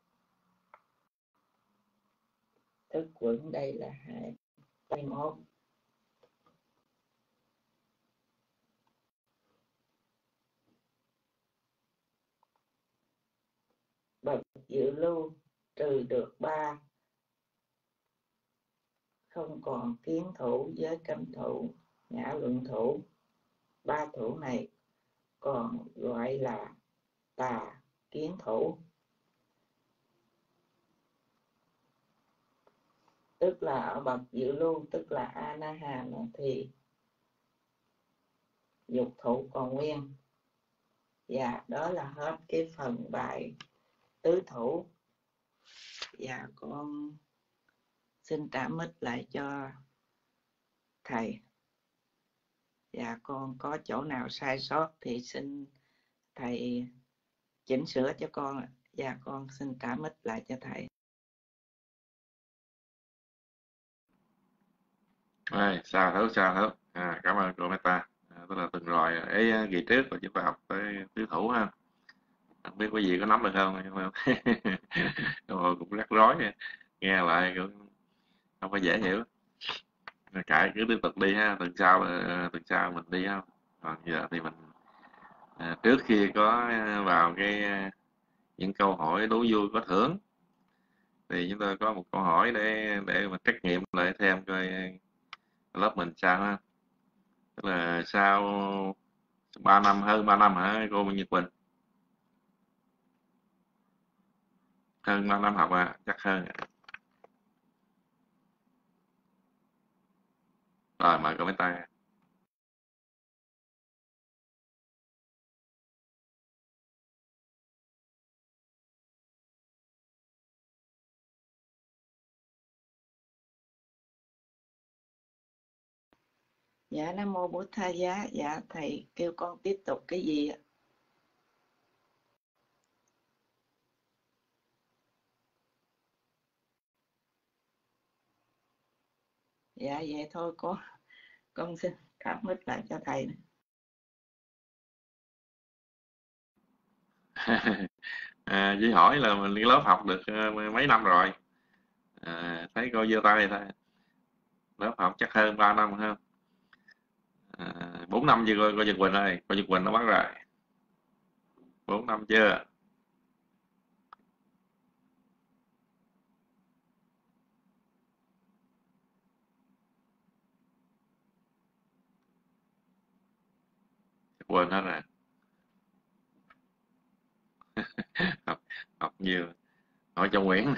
Thức quẩn đây là hai mươi mốt. Bậc dự lưu trừ được ba, không còn kiến thủ, giới cấm thủ, ngã luận thủ. Ba thủ này còn gọi là tà kiến thủ, tức là ở bậc dự lưu, tức là A Na Hàm thì dục thủ còn nguyên. Và đó là hết cái phần bài tứ thủ. Và con xin trả mic lại cho thầy. Và con có chỗ nào sai sót thì xin thầy chỉnh sửa cho con. Và con xin trả mic lại cho thầy. Rồi, sao thấu sao thấu. À, cảm ơn cô Meta. À, tức là tuần rồi ấy kỳ trước là chúng ta học tới tứ thủ ha. Không biết quý vị có nắm được không? Rồi cũng rắc rối nha. Nghe lại cũng không có dễ hiểu. Kệ cứ tiếp tục đi ha, tuần sau tuần sau mình đi không. Còn giờ thì mình à, trước khi có vào cái những câu hỏi đố vui có thưởng thì chúng tôi có một câu hỏi để để mà trắc nghiệm lại thêm coi lớp mình sao ha. Tức là sau ba năm, hơn ba năm hả cô Nhật Quỳnh? Hơn ba năm học à, chắc hơn. Rồi mời cô mấy tay. Dạ Nam Mô Bổn Tha Giá. Dạ thầy kêu con tiếp tục cái gì ạ? Dạ vậy thôi con con xin cảm ơn lại cho thầy. À, chỉ hỏi là mình cái lớp học được mấy năm rồi. À, thấy cô giơ tay thôi. Lớp học chắc hơn ba năm ha. À, bốn năm chưa cô Nhật Quỳnh ơi, cô Nhật Quỳnh nó bắt rồi. Bốn năm chưa? Quên hết rồi. học học nhiều. Hỏi cho Nguyễn.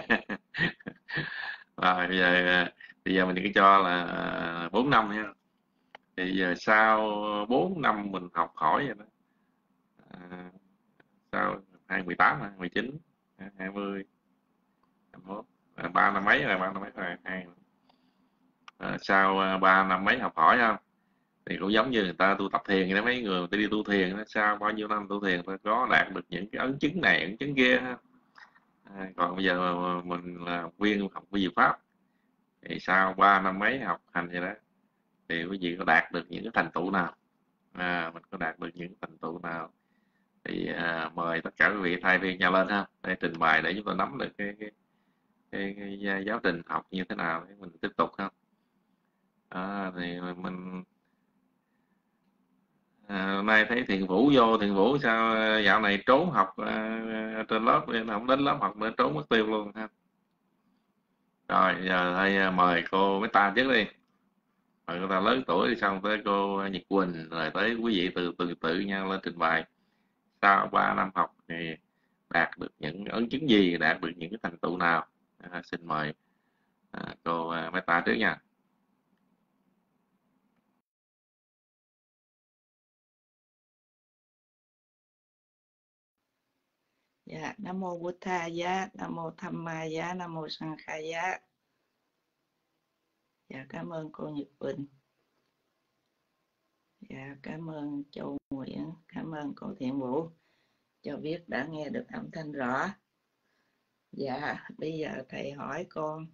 Rồi bây giờ bây giờ mình cứ cho là bốn năm nha. Thì giờ sau bốn năm mình học hỏi rồi đó. À, sau hai mười tám, mười chín, hai mươi, hai mươi mốt, ba năm mấy rồi, ba năm mấy rồi, hai à, sau ba năm mấy học hỏi không? Thì cũng giống như người ta tu tập thiền đó, mấy người người ta đi tu thiền đó, sau bao nhiêu năm tu thiền ta có đạt được những cái ấn chứng này ấn chứng kia ha. À, còn bây giờ mình là học viên học vi diệu pháp thì sau ba năm mấy học hành vậy đó thì quý vị có đạt được những cái thành tựu nào, à, mình có đạt được những thành tựu nào thì à, mời tất cả quý vị thay phiên nhau lên ha để trình bày để chúng ta nắm được cái, cái, cái, cái, cái giáo trình học như thế nào để mình tiếp tục ha. À, thì mình à, nay thấy Thiền Vũ vô, Thiền Vũ sao dạo này trốn học à, trên lớp nên không đến lớp học nữa, trốn mất tiêu luôn ha. Rồi giờ thầy mời cô mấy ta trước đi, mời cô ta lớn tuổi đi, xong tới cô Nhật Quỳnh, rồi tới quý vị từ từ tự nhau lên trình bày sau ba năm học thì đạt được những ấn chứng gì, đạt được những cái thành tựu nào. À, xin mời à, cô à, mấy ta trước nha. Dạ Nam Mô Bổn Tha Giá, Nam Mô Tham Ma Giá, Nam Mô Sang Kha Giá. Dạ cảm ơn cô Nhật Quỳnh. Dạ cảm ơn Châu Nguyễn, cảm ơn cô Thiện Vũ cho biết đã nghe được âm thanh rõ. Dạ bây giờ thầy hỏi con,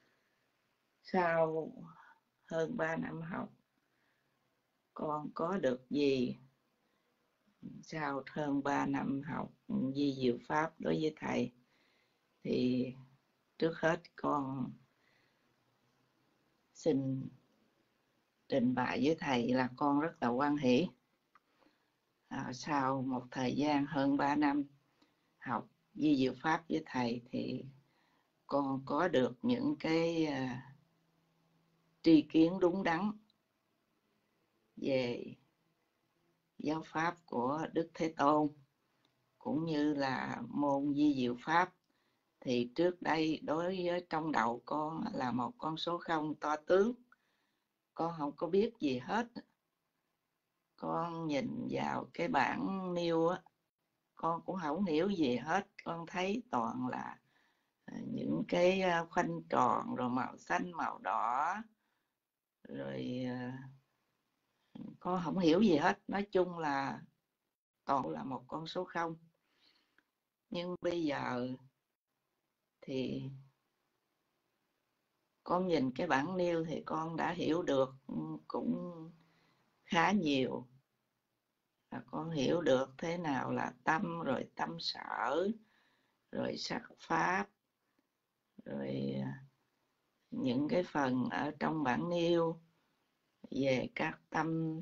sau hơn ba năm học con có được gì? Sau hơn ba năm học vi diệu pháp đối với thầy thì trước hết con xin trình bày với thầy là con rất là hoan hỷ. À, sau một thời gian hơn ba năm học vi diệu pháp với thầy thì con có được những cái uh, tri kiến đúng đắn về giáo pháp của Đức Thế Tôn cũng như là môn vi diệu pháp. Thì trước đây đối với trong đầu con là một con số không to tướng, con không có biết gì hết. Con nhìn vào cái bảng nêu á, con cũng không hiểu gì hết. Con thấy toàn là những cái khoanh tròn rồi màu xanh màu đỏ, rồi con không hiểu gì hết. Nói chung là toàn là một con số không. Nhưng bây giờ thì con nhìn cái bảng nêu thì con đã hiểu được cũng khá nhiều. Con hiểu được thế nào là tâm, rồi tâm sở, rồi sắc pháp, rồi những cái phần ở trong bản nêu về các tâm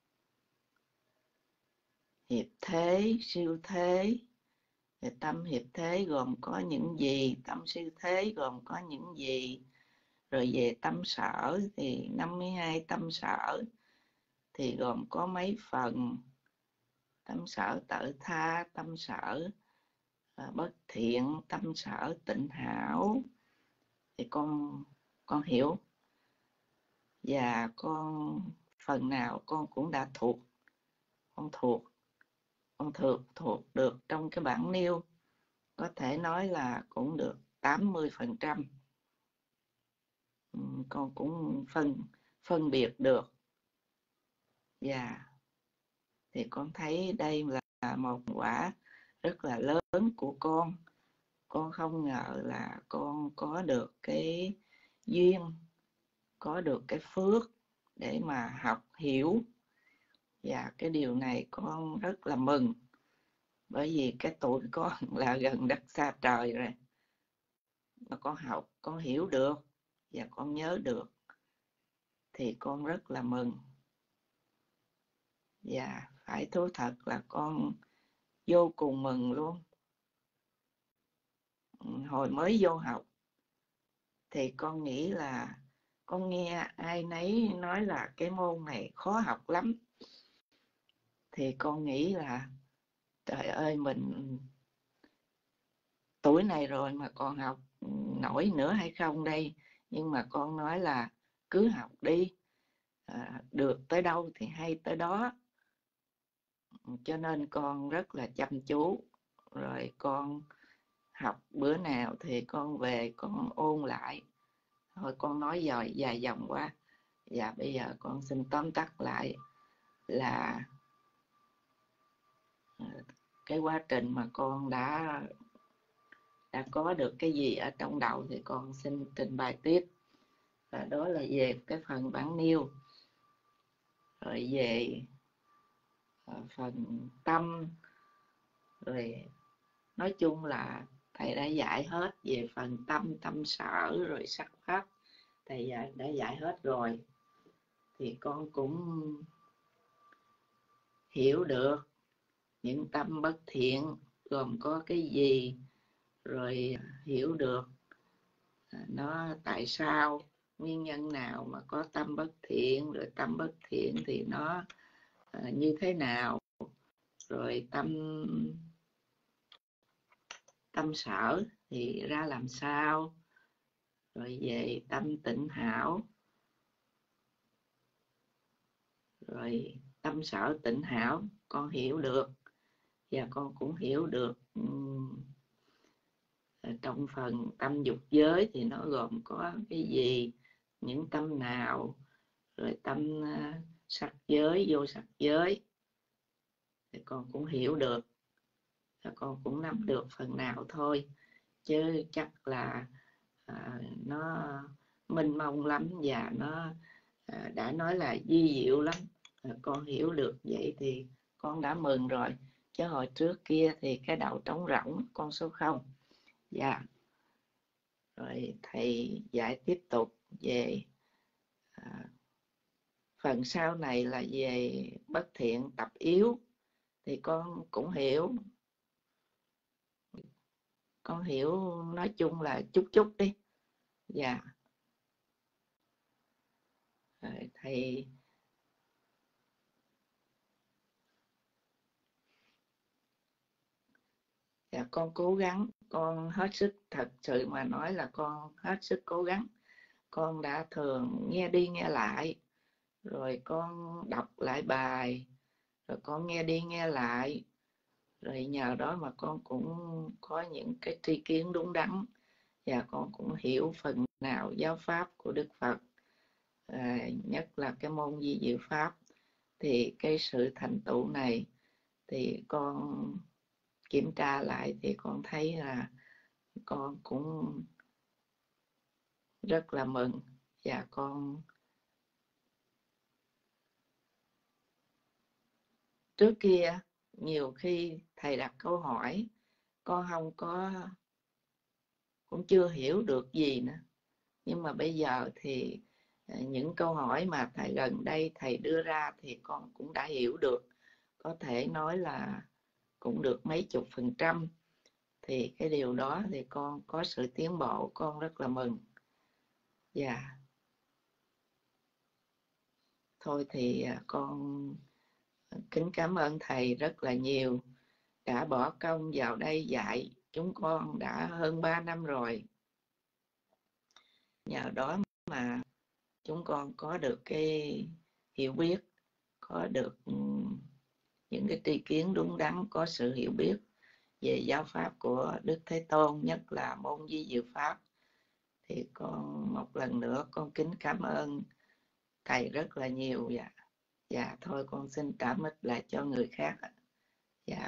hiệp thế, siêu thế. Thì tâm hiệp thế gồm có những gì, tâm siêu thế gồm có những gì. Rồi về tâm sở thì năm mươi hai tâm sở thì gồm có mấy phần. Tâm sở tự tha, tâm sở uh, bất thiện, tâm sở tịnh hảo. Thì con con hiểu. Và con phần nào con cũng đã thuộc. Con thuộc. Con thuộc, thuộc được trong cái bản nêu. Có thể nói là cũng được tám mươi phần trăm. Con cũng phân, phân biệt được. Và thì con thấy đây là một quả rất là lớn của con. Con không ngờ là con có được cái duyên, có được cái phước để mà học hiểu. Và cái điều này con rất là mừng. Bởi vì cái tuổi con là gần đất xa trời rồi. Mà con học, con hiểu được và con nhớ được. Thì con rất là mừng. Và phải thú thật là con vô cùng mừng luôn. Hồi mới vô học thì con nghĩ là con nghe ai nấy nói là cái môn này khó học lắm. Thì con nghĩ là trời ơi, mình tuổi này rồi mà còn học nổi nữa hay không đây. Nhưng mà con nói là cứ học đi, à, được tới đâu thì hay tới đó. Cho nên con rất là chăm chú. Rồi con học bữa nào thì con về con ôn lại. Thôi con nói dòi dài dòng quá. Và bây giờ con xin tóm tắt lại là cái quá trình mà con đã đã có được cái gì ở trong đầu thì con xin trình bày tiếp. Và đó là về cái phần bản nêu. Rồi về phần tâm. Rồi nói chung là thầy đã dạy hết về phần tâm, tâm sở, rồi sắc pháp. Thầy đã dạy hết rồi. Thì con cũng hiểu được những tâm bất thiện gồm có cái gì. Rồi hiểu được nó tại sao, nguyên nhân nào mà có tâm bất thiện. Rồi tâm bất thiện thì nó như thế nào. Rồi tâm tâm sở thì ra làm sao. Rồi về tâm tịnh hảo. Rồi tâm sở tịnh hảo con hiểu được. Và con cũng hiểu được um, trong phần tâm dục giới thì nó gồm có cái gì, những tâm nào. Rồi tâm uh, sắc giới, vô sắc giới thì con cũng hiểu được. Và con cũng nắm được phần nào thôi. Chứ chắc là à, nó mênh mông lắm. Và nó à, đã nói là di diệu lắm. À, con hiểu được vậy thì con đã mừng rồi. Chứ hồi trước kia thì cái đầu trống rỗng, con số không. Dạ. Rồi thầy dạy tiếp tục về à, phần sau này là về bất thiện tập yếu. Thì con cũng hiểu. Con hiểu nói chung là chút chút đi. Dạ. Rồi thầy dạ, con cố gắng, con hết sức, thật sự mà nói là con hết sức cố gắng. Con đã thường nghe đi nghe lại, rồi con đọc lại bài, rồi con nghe đi nghe lại. Rồi nhờ đó mà con cũng có những cái tri kiến đúng đắn. Và con cũng hiểu phần nào giáo pháp của Đức Phật. À, nhất là cái môn vi diệu pháp. Thì cái sự thành tựu này thì con kiểm tra lại thì con thấy là con cũng rất là mừng. Và con trước kia nhiều khi thầy đặt câu hỏi con không có, cũng chưa hiểu được gì nữa. Nhưng mà bây giờ thì những câu hỏi mà thầy gần đây thầy đưa ra thì con cũng đã hiểu được, có thể nói là cũng được mấy chục phần trăm. Thì cái điều đó thì con có sự tiến bộ, con rất là mừng. Dạ. Yeah. Thôi thì con kính cảm ơn thầy rất là nhiều, đã bỏ công vào đây dạy chúng con đã hơn ba năm rồi. Nhờ đó mà chúng con có được cái hiểu biết, có được những cái tri kiến đúng đắn, có sự hiểu biết về giáo pháp của Đức Thế Tôn, nhất là môn vi diệu pháp. Thì con một lần nữa con kính cảm ơn thầy rất là nhiều. Dạ. Dạ thôi con xin trả mic lại cho người khác. Dạ.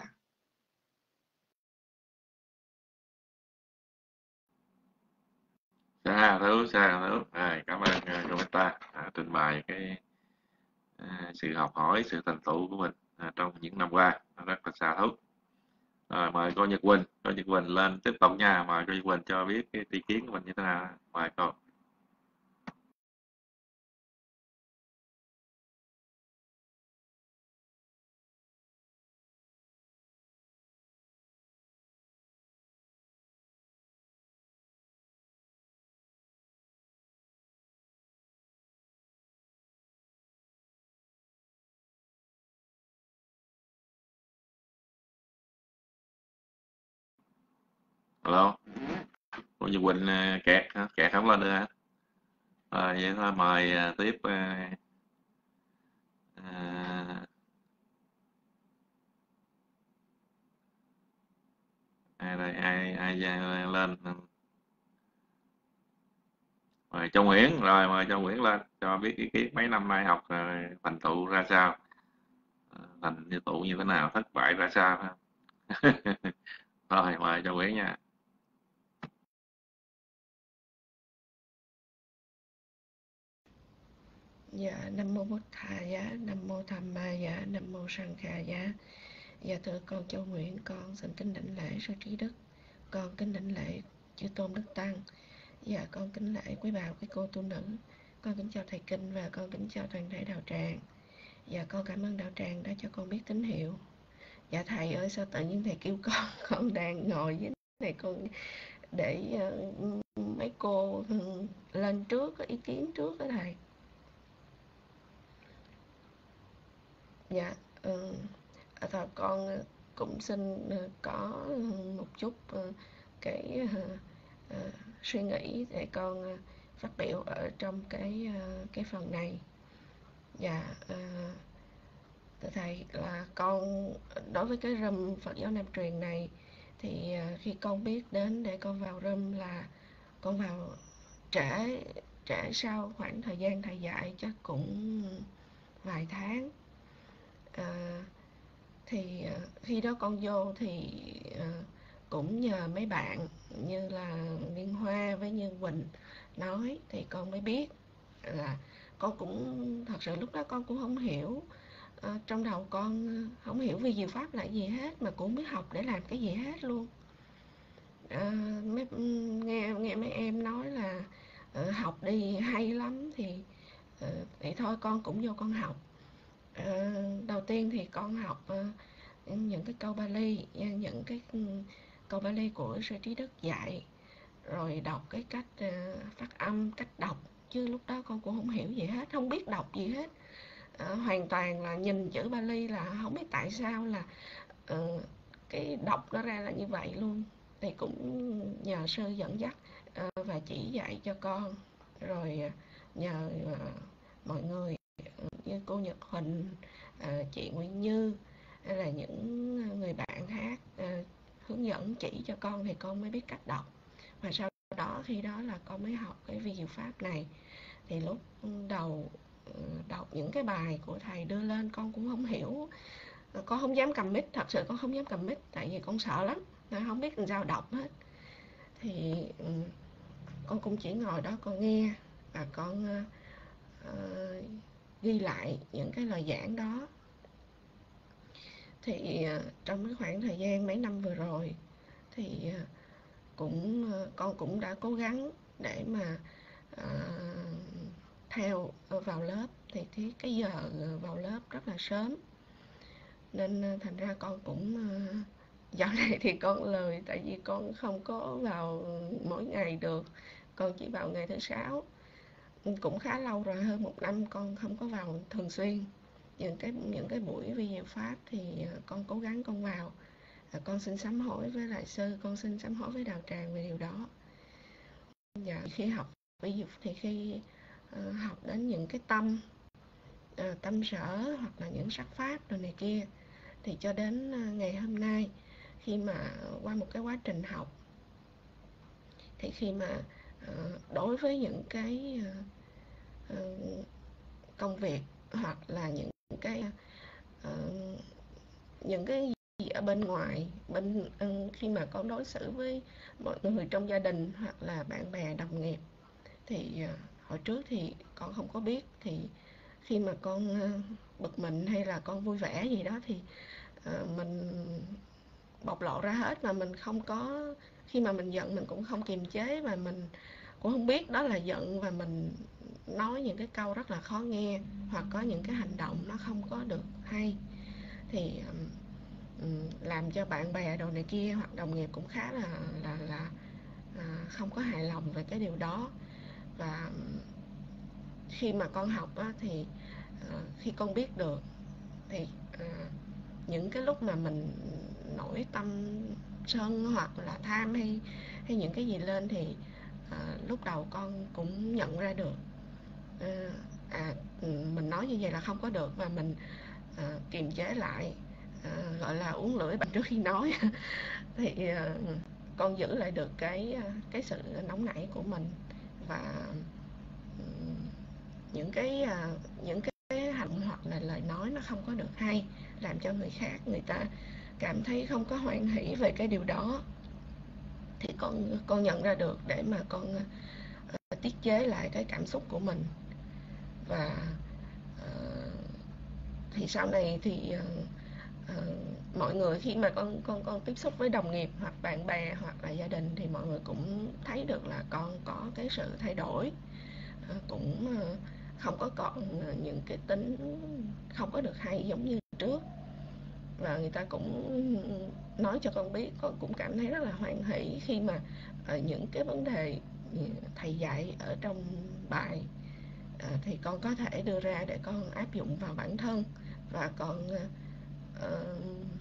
Xa thú, xa thú. À, cảm ơn uh, cô Meta à, trình bày cái à, sự học hỏi, sự thành tựu của mình à, trong những năm qua rất là xa thú. Rồi, mời cô Nhật Quỳnh, cô Nhật Quỳnh lên tiếp tục nha, mời cô Nhật Quỳnh cho biết cái ý kiến của mình như thế nào. Mời cô. Alo, cô Nhật Quỳnh kẹt kẹt không lên nữa hả? Rồi vậy thôi mời uh, tiếp uh, uh, ai đây, ai ai lên, mời Châu Nguyễn. Rồi mời Châu Nguyễn lên cho biết ý kiến mấy năm nay học uh, thành tựu ra sao, uh, thành tựu như thế nào, thất bại ra sao. Rồi mời Châu Nguyễn nha. Dạ, Nam Mô Bổn Thà Giá, Nam Mô Tham Ma Giá, Nam Mô Sang Kha Giá. Dạ thưa con Châu Nguyễn, con xin kính đảnh lễ Sư Trí Đức, con kính đảnh lễ Chư Tôn Đức Tăng. Dạ con kính lễ quý bà, quý cô tu nữ. Con kính chào thầy Kinh và con kính chào toàn thể đạo tràng. Dạ con cảm ơn đạo tràng đã cho con biết tín hiệu. Dạ thầy ơi, sao tự nhiên thầy kêu con, con đang ngồi với này con để uh, mấy cô uh, lên trước, có ý kiến trước đó thầy. Dạ, ừ, và con cũng xin có một chút cái uh, suy nghĩ để con phát biểu ở trong cái uh, cái phần này. Dạ, uh, thầy là con đối với cái room Phật giáo Nam truyền này thì uh, khi con biết đến để con vào room là con vào trễ trễ sau khoảng thời gian thầy dạy chắc cũng vài tháng. À, thì à, khi đó con vô thì à, cũng nhờ mấy bạn như là Liên Hoa với Như Quỳnh nói thì con mới biết là con cũng thật sự lúc đó con cũng không hiểu, à, trong đầu con không hiểu vi diệu pháp là gì hết, mà cũng không biết học để làm cái gì hết luôn. À, mấy, nghe nghe mấy em nói là uh, học đi hay lắm thì uh, thì thôi con cũng vô con học. À, đầu tiên thì con học uh, những cái câu Bali, những cái câu Bali của Sư Trí Đức dạy, rồi đọc cái cách uh, phát âm, cách đọc, chứ lúc đó con cũng không hiểu gì hết, không biết đọc gì hết. Uh, hoàn toàn là nhìn chữ Bali là không biết tại sao là uh, cái đọc nó ra là như vậy luôn. Thì cũng nhờ sư dẫn dắt uh, và chỉ dạy cho con, rồi uh, nhờ uh, mọi người uh, như cô Nhật Huỳnh, uh, chị Nguyễn Như hay là những người bạn khác uh, hướng dẫn chỉ cho con thì con mới biết cách đọc. Và sau đó khi đó là con mới học cái vi diệu pháp này. Thì lúc đầu uh, đọc những cái bài của thầy đưa lên con cũng không hiểu, con không dám cầm mic, thật sự con không dám cầm mic tại vì con sợ lắm, không biết làm sao đọc hết. Thì um, con cũng chỉ ngồi đó con nghe và con uh, ghi lại những cái lời giảng đó. Thì uh, trong cái khoảng thời gian mấy năm vừa rồi thì uh, cũng uh, con cũng đã cố gắng để mà à, theo vào lớp thì cái, cái giờ vào lớp rất là sớm, nên thành ra con cũng dạo này thì con lười, tại vì con không có vào mỗi ngày được, con chỉ vào ngày thứ sáu. Cũng khá lâu rồi, hơn một năm con không có vào thường xuyên. Những cái những cái buổi vi diệu pháp thì con cố gắng con vào. Con xin sám hối với lại sư, con xin sám hối với đạo tràng về điều đó. Dạ, khi học vi diệu thì khi uh, học đến những cái tâm uh, tâm sở hoặc là những sắc pháp rồi này kia, thì cho đến uh, ngày hôm nay, khi mà qua một cái quá trình học, thì khi mà uh, đối với những cái uh, uh, công việc hoặc là những cái uh, những cái gì ở bên ngoài, bên uh, khi mà con đối xử với mọi người trong gia đình hoặc là bạn bè đồng nghiệp, thì uh, hồi trước thì con không có biết, thì khi mà con uh, bực mình hay là con vui vẻ gì đó thì uh, mình bộc lộ ra hết, mà mình không có, khi mà mình giận mình cũng không kiềm chế, và mình cũng không biết đó là giận, và mình nói những cái câu rất là khó nghe, hoặc có những cái hành động nó không có được hay, thì um, làm cho bạn bè đồ này kia hoặc đồng nghiệp cũng khá là là là à, không có hài lòng về cái điều đó. Và khi mà con học á, thì uh, khi con biết được thì uh, những cái lúc mà mình nổi tâm sân hoặc là tham hay hay những cái gì lên, thì uh, lúc đầu con cũng nhận ra được uh, à mình nói như vậy là không có được, và mình uh, kiềm chế lại, uh, gọi là uống lưỡi bạch trước khi nói. Thì uh, con giữ lại được cái cái sự nóng nảy của mình, và um, những cái uh, những cái cái hành hoặc là lời nói nó không có được hay, làm cho người khác người ta cảm thấy không có hoan hỷ về cái điều đó, thì con con nhận ra được để mà con uh, tiết chế lại cái cảm xúc của mình. Và uh, thì sau này thì uh, uh, mọi người khi mà con con con tiếp xúc với đồng nghiệp hoặc bạn bè hoặc là gia đình, thì mọi người cũng thấy được là con có cái sự thay đổi, uh, cũng uh, không có còn những cái tính không có được hay giống như trước, và người ta cũng nói cho con biết, con cũng cảm thấy rất là hoan hỷ khi mà uh, những cái vấn đề thầy dạy ở trong bài uh, thì con có thể đưa ra để con áp dụng vào bản thân, và con uh,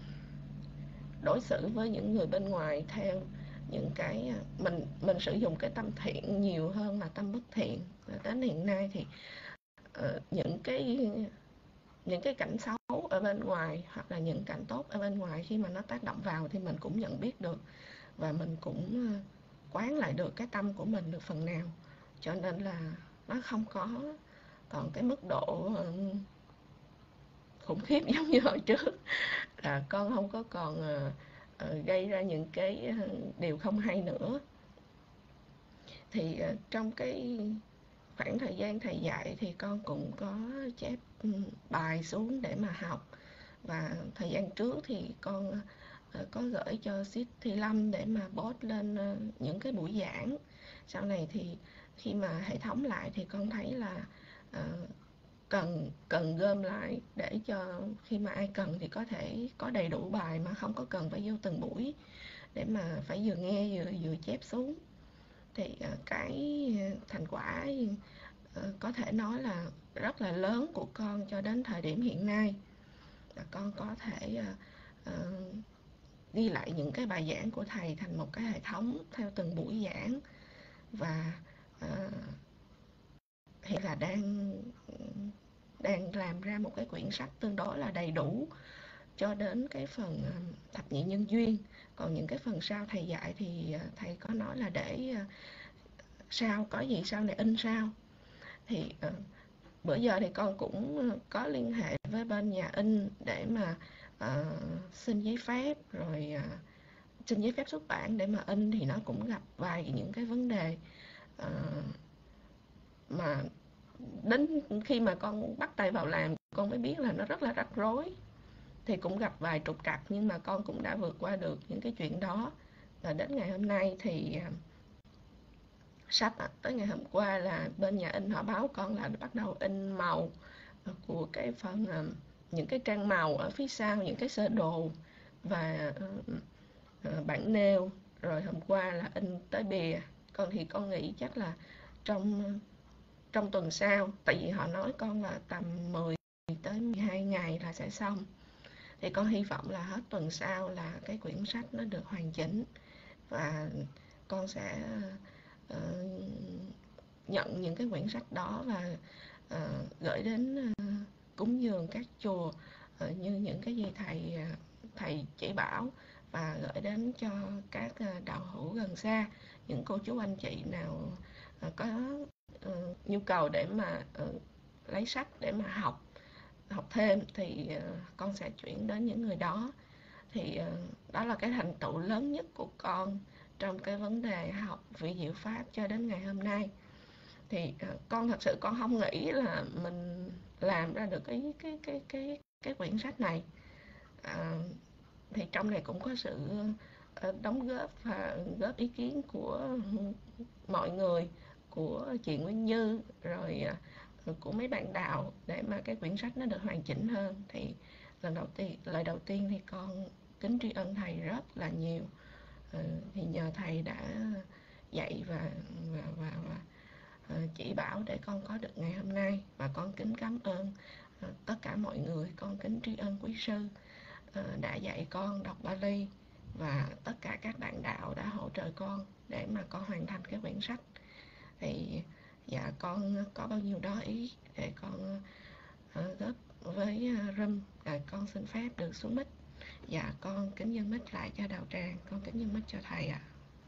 đối xử với những người bên ngoài theo những cái mình mình sử dụng cái tâm thiện nhiều hơn là tâm bất thiện. Đến hiện nay thì uh, những cái những cái cảnh xấu ở bên ngoài hoặc là những cảnh tốt ở bên ngoài, khi mà nó tác động vào thì mình cũng nhận biết được, và mình cũng quán lại được cái tâm của mình được phần nào, cho nên là nó không có còn cái mức độ uh, khủng khiếp giống như hồi trước, là con không có còn uh, uh, gây ra những cái uh, điều không hay nữa. Thì uh, trong cái khoảng thời gian thầy dạy thì con cũng có chép bài xuống để mà học, và thời gian trước thì con uh, có gửi cho Sid Thi Lâm để mà post lên uh, những cái buổi giảng. Sau này thì khi mà hệ thống lại thì con thấy là uh, cần cần gom lại để cho khi mà ai cần thì có thể có đầy đủ bài, mà không có cần phải vô từng buổi để mà phải vừa nghe vừa vừa chép xuống. Thì uh, cái thành quả uh, có thể nói là rất là lớn của con cho đến thời điểm hiện nay, là con có thể uh, uh, ghi lại những cái bài giảng của thầy thành một cái hệ thống theo từng buổi giảng, và uh, hiện là đang đang làm ra một cái quyển sách tương đối là đầy đủ cho đến cái phần thập nhị nhân duyên. Còn những cái phần sau thầy dạy thì thầy có nói là để sau có gì sau này in sau. Thì uh, bữa giờ thì con cũng có liên hệ với bên nhà in để mà uh, xin giấy phép, rồi uh, xin giấy phép xuất bản để mà in, thì nó cũng gặp vài những cái vấn đề uh, mà đến khi mà con bắt tay vào làm con mới biết là nó rất là rắc rối, thì cũng gặp vài trục trặc, nhưng mà con cũng đã vượt qua được những cái chuyện đó. Và đến ngày hôm nay thì sách à. Tới ngày hôm qua là bên nhà in họ báo con là bắt đầu in màu của cái phần uh, những cái trang màu ở phía sau, những cái sơ đồ và uh, uh, bản nêu. Rồi hôm qua là in tới bìa. Con thì con nghĩ chắc là trong trong tuần sau, tại vì họ nói con là tầm mười tới mười hai ngày là sẽ xong. Thì con hy vọng là hết tuần sau là cái quyển sách nó được hoàn chỉnh và con sẽ uh, nhận những cái quyển sách đó và uh, gửi đến uh, cúng dường các chùa uh, như những cái gì thầy uh, thầy chỉ bảo, và gửi đến cho các uh, đạo hữu gần xa, những cô chú anh chị nào uh, có uh, nhu cầu để mà uh, lấy sách để mà học học thêm thì uh, con sẽ chuyển đến những người đó. Thì uh, đó là cái thành tựu lớn nhất của con trong cái vấn đề học vị diệu pháp cho đến ngày hôm nay. Thì uh, con thật sự con không nghĩ là mình làm ra được cái cái cái cái cái quyển sách này. Uh, thì trong này cũng có sự uh, đóng góp và góp ý kiến của mọi người, của chị Nguyên Như, rồi uh, của mấy bạn đạo để mà cái quyển sách nó được hoàn chỉnh hơn. Thì lần đầu tiên lời đầu tiên thì con kính tri ân thầy rất là nhiều. Uh, thì nhờ thầy đã dạy và và và, và uh, chỉ bảo để con có được ngày hôm nay, và con kính cảm ơn uh, tất cả mọi người. Con kính tri ân quý sư uh, đã dạy con đọc Bali, và tất cả các bạn đạo đã hỗ trợ con để mà con hoàn thành cái quyển sách. Thì dạ con có bao nhiêu đó ý để con uh, góp với uh, Râm, là con xin phép được xuống mic. Dạ con kính dâng mic lại cho đạo tràng, con kính dâng mic cho thầy ạ.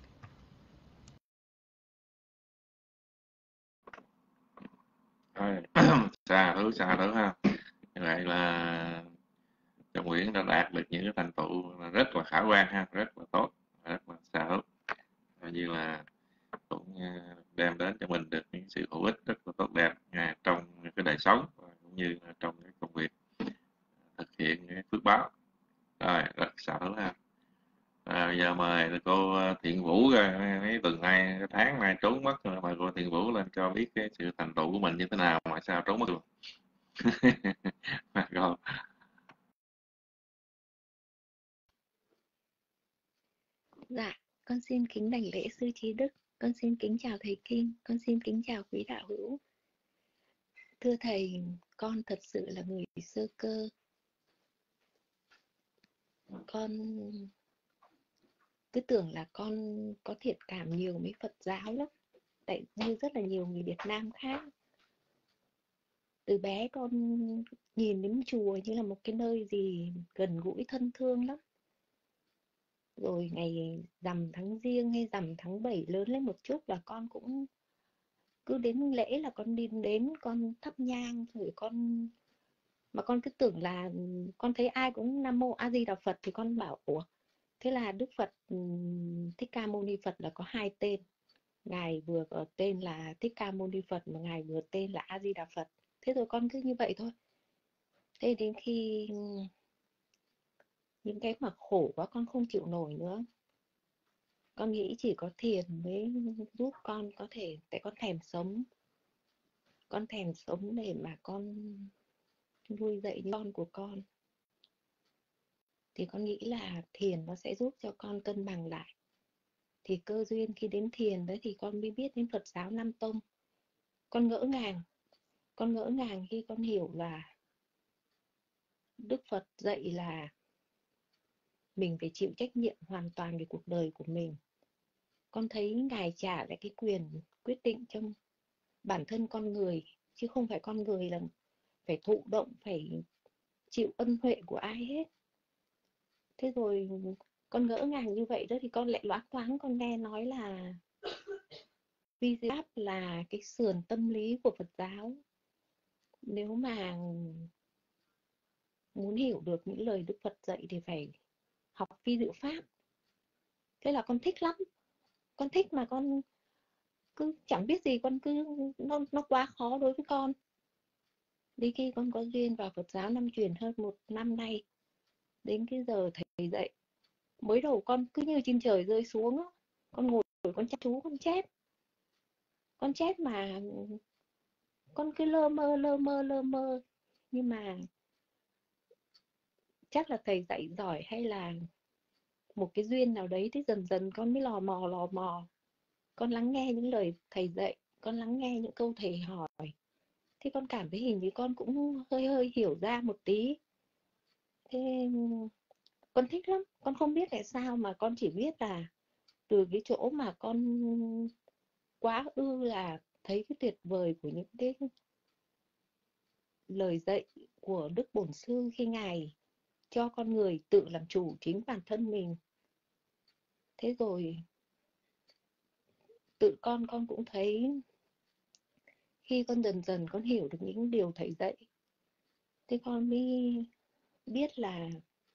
Rồi, xa thứ xa thứ ha. Như vậy là Trọng Nguyễn đã đạt được những cái thành tựu rất là khả quan ha, rất là tốt, rất là xa thứ. Như là cũng đem đến cho mình được những sự hữu ích rất là tốt đẹp trong cái đời sống cũng như trong cái công việc thực hiện cái phước báo. Rồi, rất xả thứ ha. À, bây giờ mời cô Thiện Vũ rồi, mấy tuần nay, cái tháng nay trốn mất rồi, mời cô Thiện Vũ lên cho biết cái sự thành tựu của mình như thế nào mà sao trốn mất luôn. Rồi. Dạ, con xin kính đảnh lễ sư trí đức, con xin kính chào thầy Kinh, con xin kính chào quý đạo hữu. Thưa thầy, con thật sự là người sơ cơ. Con cứ tưởng là con có thiện cảm nhiều với Phật giáo lắm, tại như rất là nhiều người Việt Nam khác. Từ bé con nhìn đến chùa như là một cái nơi gì gần gũi thân thương lắm. Rồi ngày rằm tháng Giêng hay rằm tháng bảy lớn lên một chút là con cũng cứ đến lễ là con đi đến con thắp nhang, rồi con mà con cứ tưởng là con thấy ai cũng Nam Mô A Di Đà Phật thì con bảo ủa, thế là Đức Phật Thích Ca Mâu Ni Phật là có hai tên, ngài vừa có tên là Thích Ca Mâu Ni Phật mà ngài vừa tên là A Di Đà Phật. Thế rồi con cứ như vậy thôi. Thế đến khi những cái mà khổ quá con không chịu nổi nữa, con nghĩ chỉ có thiền mới giúp con có thể, tại con thèm sống, con thèm sống để mà con nuôi dạy con của con, thì con nghĩ là thiền nó sẽ giúp cho con cân bằng lại. Thì cơ duyên khi đến thiền đấy thì con mới biết đến Phật giáo Nam Tông. Con ngỡ ngàng, con ngỡ ngàng khi con hiểu là Đức Phật dạy là mình phải chịu trách nhiệm hoàn toàn về cuộc đời của mình. Con thấy ngài trả lại cái quyền quyết định cho bản thân con người, chứ không phải con người là phải thụ động, phải chịu ân huệ của ai hết. Thế rồi con ngỡ ngàng như vậy đó thì con lại loáng thoáng con nghe nói là vi diệu pháp là cái sườn tâm lý của Phật giáo. Nếu mà muốn hiểu được những lời Đức Phật dạy thì phải học vi diệu pháp. Thế là con thích lắm. Con thích mà con cứ chẳng biết gì, con cứ nó, nó quá khó đối với con. Đến khi con có duyên vào Phật giáo năm truyền hơn một năm nay, đến cái giờ thầy dạy, mới đầu con cứ như trên trời rơi xuống á, con ngồi con chăm chú con chép, Con chép mà con cứ lơ mơ lơ mơ lơ mơ, nhưng mà chắc là thầy dạy giỏi hay là một cái duyên nào đấy, thì dần dần con mới lò mò lò mò con lắng nghe những lời thầy dạy, con lắng nghe những câu thầy hỏi, thì con cảm thấy hình như con cũng hơi hơi hiểu ra một tí. Thế con thích lắm, con không biết tại sao mà con chỉ biết là từ cái chỗ mà con quá ư là thấy cái tuyệt vời của những cái lời dạy của Đức Bổn Sư khi Ngài cho con người tự làm chủ chính bản thân mình. Thế rồi tự con con cũng thấy khi con dần dần con hiểu được những điều thầy dạy, thế con mới biết là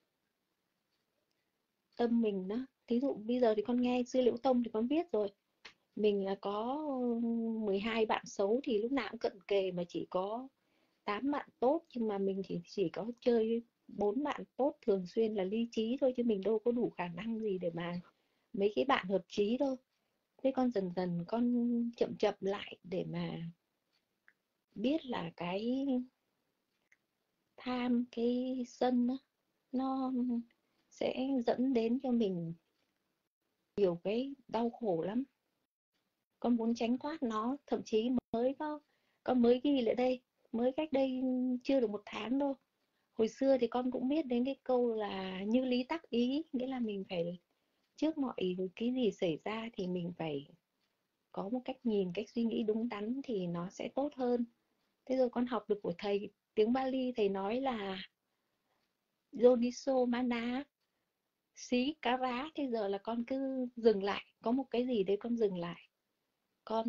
tâm mình đó. Thí dụ bây giờ thì con nghe Sư Liễu Tông thì con biết rồi, mình là có mười hai bạn xấu thì lúc nào cũng cận kề, mà chỉ có tám bạn tốt, nhưng mà mình chỉ chỉ có chơi bốn bạn tốt thường xuyên là ly trí thôi, chứ mình đâu có đủ khả năng gì để mà mấy cái bạn hợp trí đâu. Thế con dần dần con chậm chậm lại để mà biết là cái tham, cái sân đó, nó sẽ dẫn đến cho mình nhiều cái đau khổ lắm. Con muốn tránh thoát nó, thậm chí mới có con mới ghi lại đây, mới cách đây chưa được một tháng đâu. Hồi xưa thì con cũng biết đến cái câu là như lý tắc ý, nghĩa là mình phải trước mọi cái gì xảy ra thì mình phải có một cách nhìn, cách suy nghĩ đúng đắn thì nó sẽ tốt hơn. Thế rồi con học được của thầy tiếng Bali, thầy nói là Yoniso Mana xí cá rá. Thế giờ là con cứ dừng lại, có một cái gì đấy con dừng lại, con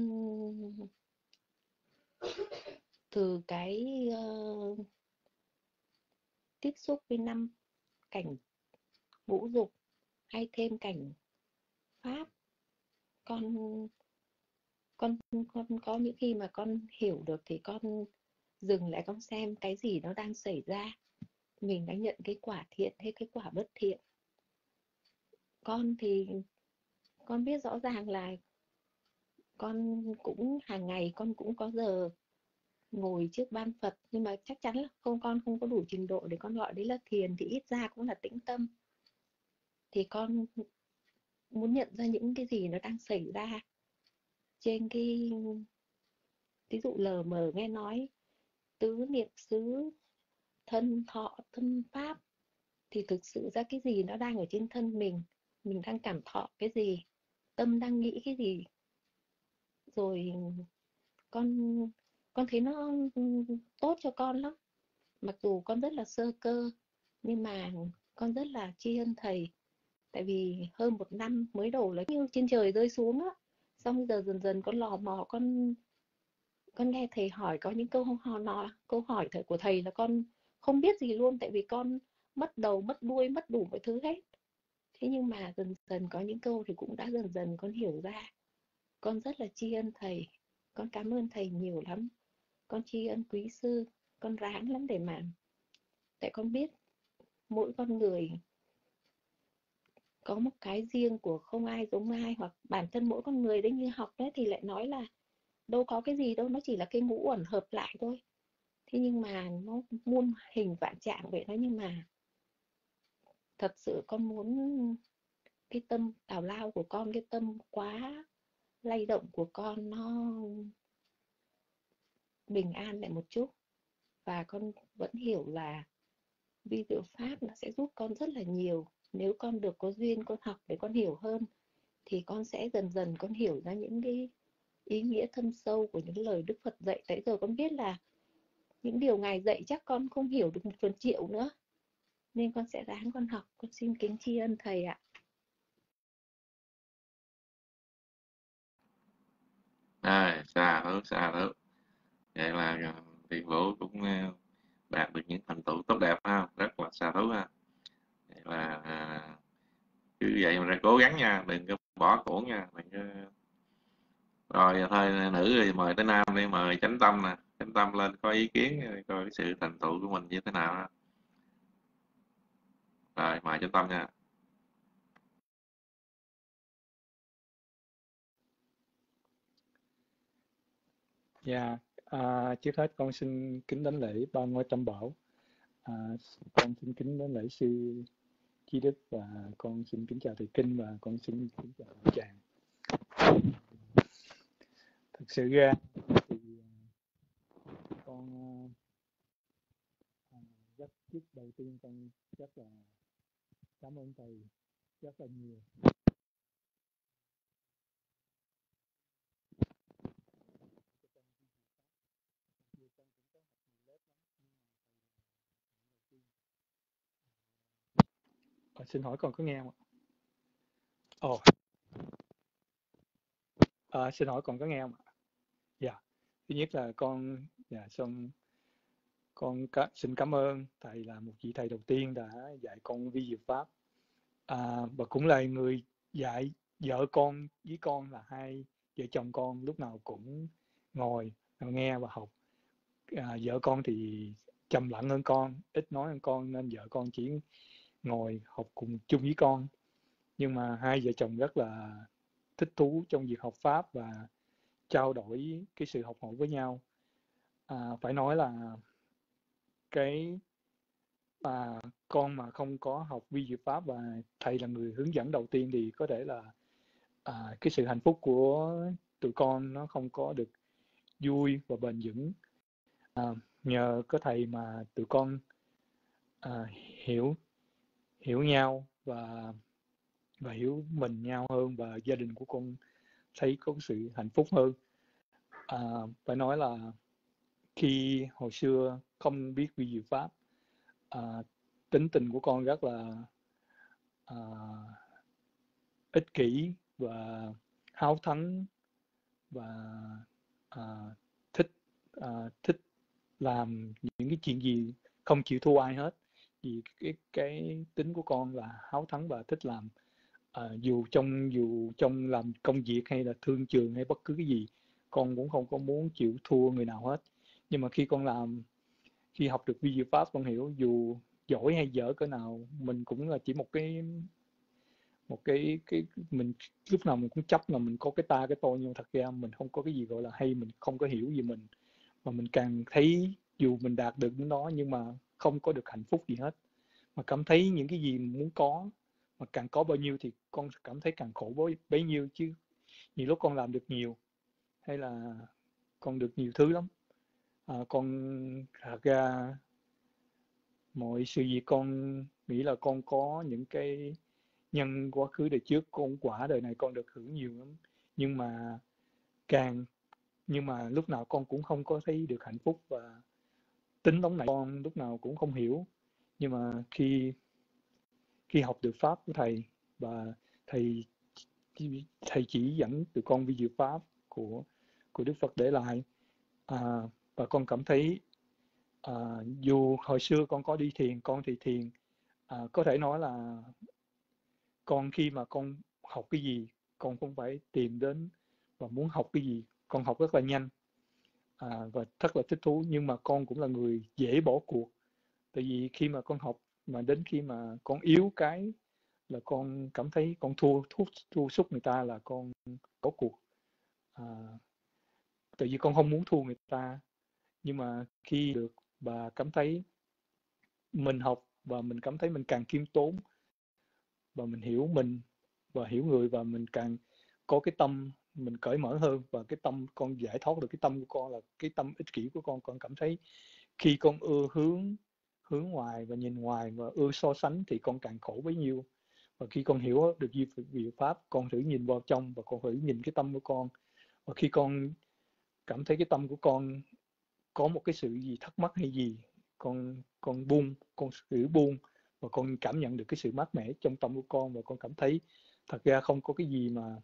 từ cái uh, tiếp xúc với năm cảnh ngũ dục hay thêm cảnh pháp, con con con có những khi mà con hiểu được thì con dừng lại, con xem cái gì nó đang xảy ra, mình đã nhận cái quả thiện hay cái quả bất thiện. Con thì con biết rõ ràng là con cũng hàng ngày con cũng có giờ ngồi trước ban Phật, nhưng mà chắc chắn là không, con không có đủ trình độ để con gọi đấy là thiền, thì ít ra cũng là tĩnh tâm. Thì con muốn nhận ra những cái gì nó đang xảy ra trên cái, ví dụ lờ mờ nghe nói tứ niệm xứ, thân thọ tâm pháp, thì thực sự ra cái gì nó đang ở trên thân mình, mình đang cảm thọ cái gì, tâm đang nghĩ cái gì. Rồi con con thấy nó tốt cho con lắm. Mặc dù con rất là sơ cơ, nhưng mà con rất là tri ân thầy. Tại vì hơn một năm mới đổ là như trên trời rơi xuống á. Xong giờ dần dần con lò mò, con con nghe thầy hỏi có những câu hỏi, câu hỏi thầy của thầy là con không biết gì luôn. Tại vì con mất đầu, mất đuôi, mất đủ mọi thứ hết. Thế nhưng mà dần dần có những câu thì cũng đã dần dần con hiểu ra. Con rất là tri ân thầy. Con cảm ơn thầy nhiều lắm. Con tri ân quý sư. Con ráng lắm để mà, tại con biết mỗi con người có một cái riêng của không ai giống ai, hoặc bản thân mỗi con người đấy, như học đấy thì lại nói là đâu có cái gì đâu, nó chỉ là cái ngũ uẩn hợp lại thôi. Thế nhưng mà nó muôn hình vạn trạng vậy đó. Nhưng mà thật sự con muốn cái tâm tào lao của con, cái tâm quá lay động của con nó bình an lại một chút. Và con vẫn hiểu là vi diệu pháp nó sẽ giúp con rất là nhiều. Nếu con được có duyên con học để con hiểu hơn, thì con sẽ dần dần con hiểu ra những cái ý nghĩa thâm sâu của những lời Đức Phật dạy. Tại giờ con biết là những điều Ngài dạy chắc con không hiểu được một phần triệu nữa, nên con sẽ ráng con học. Con xin kính tri ân thầy ạ. À, xa thứ xa thứ vậy là Tiền Vũ cũng đạt được những thành tựu tốt đẹp ha, rất là xa thứ ha. Vậy là à, cứ vậy mà ra cố gắng nha, đừng có bỏ cuộc nha, đừng có... Rồi thôi nữ thì mời tới nam đi, mời Chánh Tâm nè, Chánh Tâm lên có ý kiến coi cái sự thành tựu của mình như thế nào ha. Rồi mời Chánh Tâm nha. Dạ, à, trước hết con xin kính đảnh lễ ba ngôi Tam Bảo. À, con xin kính đảnh lễ sư Chí Đức và con xin kính chào thầy Kinh và con xin kính chào thầy Tràng. Thực sự ra thì con à, rất trước đầu tiên con rất là cảm ơn thầy rất là nhiều. À, xin hỏi con có nghe không ạ? Ồ, à, xin hỏi con có nghe không ạ? Dạ, thứ nhất là con dạ xong con cá, xin cảm ơn thầy là một vị thầy đầu tiên đã dạy con vi diệu pháp, à, và cũng là người dạy vợ con với con là hai vợ chồng con lúc nào cũng ngồi nghe và học. À, vợ con thì trầm lặng hơn con, ít nói hơn con nên vợ con chỉ ngồi học cùng chung với con, nhưng mà hai vợ chồng rất là thích thú trong việc học pháp và trao đổi cái sự học hỏi với nhau. À, phải nói là cái mà con mà không có học vi diệu pháp và thầy là người hướng dẫn đầu tiên thì có thể là à, cái sự hạnh phúc của tụi con nó không có được vui và bền vững. À, nhờ có thầy mà tụi con à, hiểu hiểu nhau và và hiểu mình nhau hơn, và gia đình của con thấy có sự hạnh phúc hơn. À, phải nói là khi hồi xưa không biết vi diệu pháp, à, tính tình của con rất là à, ích kỷ và háo thắng và à, thích à, thích làm những cái chuyện gì không chịu thua ai hết, vì cái cái tính của con là háo thắng và thích làm, à, dù trong dù trong làm công việc hay là thương trường hay bất cứ cái gì con cũng không có muốn chịu thua người nào hết. Nhưng mà khi con làm khi học được vi diệu pháp, con hiểu dù giỏi hay dở cỡ nào mình cũng là chỉ một cái một cái cái mình lúc nào mình cũng chấp là mình có cái ta cái tôi, nhưng thật ra mình không có cái gì gọi là hay, mình không có hiểu gì mình, mà mình càng thấy dù mình đạt được đến đó nhưng mà không có được hạnh phúc gì hết, mà cảm thấy những cái gì mình muốn có mà càng có bao nhiêu thì con cảm thấy càng khổ bấy, bấy nhiêu. Chứ nhiều lúc con làm được nhiều hay là con được nhiều thứ lắm, à, con thật ra mọi sự việc con nghĩ là con có những cái nhân quá khứ đời trước, con quả đời này con được hưởng nhiều lắm, nhưng mà càng nhưng mà lúc nào con cũng không có thấy được hạnh phúc, và tính nóng này con lúc nào cũng không hiểu. Nhưng mà khi khi học được pháp của thầy và thầy thầy chỉ dẫn tụi con vi diệu pháp của của Đức Phật để lại, à, và con cảm thấy à, dù hồi xưa con có đi thiền, con thì thiền à, có thể nói là con khi mà con học cái gì con không phải tìm đến và muốn học cái gì, con học rất là nhanh à, và rất là thích thú, nhưng mà con cũng là người dễ bỏ cuộc. Tại vì khi mà con học mà đến khi mà con yếu cái là con cảm thấy con thua thua, thua sút người ta là con bỏ cuộc, à, tại vì con không muốn thua người ta. Nhưng mà khi được và cảm thấy mình học và mình cảm thấy mình càng khiêm tốn và mình hiểu mình và hiểu người, và mình càng có cái tâm mình cởi mở hơn, và cái tâm con giải thoát được cái tâm của con là cái tâm ích kỷ của con. Con cảm thấy khi con ưa hướng hướng ngoài và nhìn ngoài và ưa so sánh thì con càng khổ bấy nhiêu. Và khi con hiểu được vi diệu pháp, con thử nhìn vào trong và con thử nhìn cái tâm của con, và khi con cảm thấy cái tâm của con có một cái sự gì thắc mắc hay gì, con con buông con thử buông và con cảm nhận được cái sự mát mẻ trong tâm của con, và con cảm thấy thật ra không có cái gì mà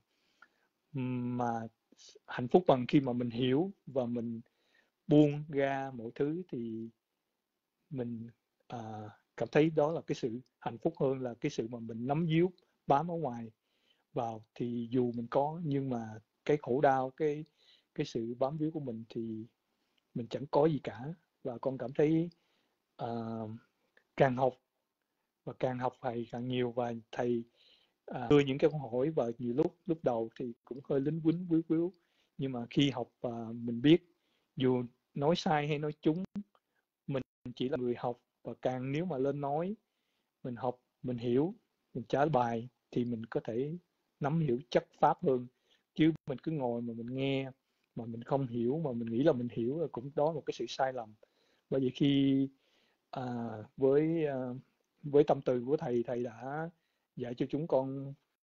mà hạnh phúc bằng khi mà mình hiểu và mình buông ra mọi thứ, thì mình à, cảm thấy đó là cái sự hạnh phúc hơn là cái sự mà mình nắm díu bám ở ngoài vào. Thì dù mình có, nhưng mà cái khổ đau, cái cái sự bám víu của mình thì mình chẳng có gì cả. Và con cảm thấy à, càng học và càng học thầy càng nhiều, và thầy à, đưa những cái câu hỏi và nhiều lúc lúc đầu thì cũng hơi lính quýnh víu víu, nhưng mà khi học và mình biết dù nói sai hay nói trúng, mình chỉ là người học, và càng nếu mà lên nói, mình học, mình hiểu, mình trả bài thì mình có thể nắm hiểu chắc pháp hơn. Chứ mình cứ ngồi mà mình nghe mà mình không hiểu, mà mình nghĩ là mình hiểu, là cũng đó là một cái sự sai lầm. Bởi vì khi à, với à, với tâm từ của thầy, thầy đã dạy cho chúng con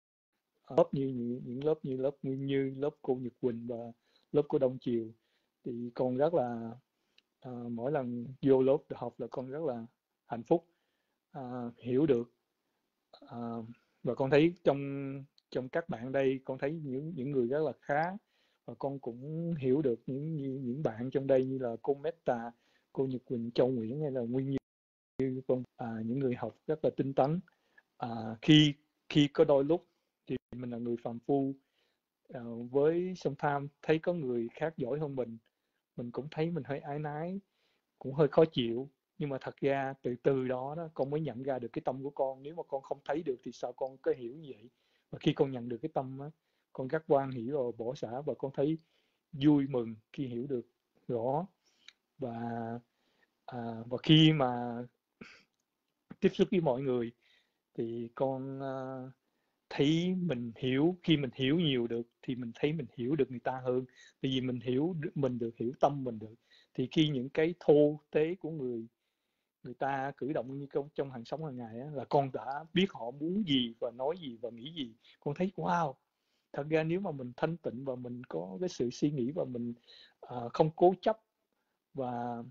lớp như những, những lớp như lớp Nguyên Như, lớp cô Nhật Quỳnh và lớp cô Đông Triều, thì con rất là à, mỗi lần vô lớp được học là con rất là hạnh phúc, à, hiểu được, à, và con thấy trong trong các bạn đây, con thấy những những người rất là khá, và con cũng hiểu được những những, những bạn trong đây như là cô Meta, cô Nhật Quỳnh, Châu Nguyễn hay là Nguyên Như, con à, những người học rất là tinh tấn. À, khi khi có đôi lúc thì mình là người phàm phu, à, với sometimes thấy có người khác giỏi hơn mình, mình cũng thấy mình hơi ái nái, cũng hơi khó chịu. Nhưng mà thật ra từ từ đó đó con mới nhận ra được cái tâm của con. Nếu mà con không thấy được thì sao con có hiểu như vậy. Và khi con nhận được cái tâm á, con gác quan hỷ rồi bỏ xả, và con thấy vui mừng khi hiểu được rõ. Và à, và khi mà tiếp xúc với mọi người thì con à, thấy mình hiểu. Khi mình hiểu nhiều được thì mình thấy mình hiểu được người ta hơn, tại vì mình hiểu mình được, hiểu tâm mình được. Thì khi những cái thô tế của người người ta cử động như trong, trong hàng sống hàng ngày á, là con đã biết họ muốn gì và nói gì và nghĩ gì. Con thấy wow, thật ra nếu mà mình thanh tịnh và mình có cái sự suy nghĩ và mình à, không cố chấp, và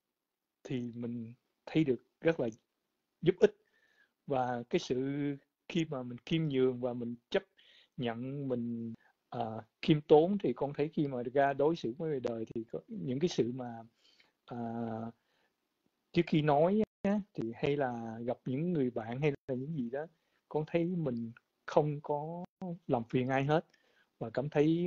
thì mình thấy được rất là giúp ích. Và cái sự khi mà mình khiêm nhường và mình chấp nhận, mình à, khiêm tốn, thì con thấy khi mà ra đối xử với người đời thì có những cái sự mà à, trước khi nói á, thì hay là gặp những người bạn hay là những gì đó, con thấy mình không có làm phiền ai hết, và cảm thấy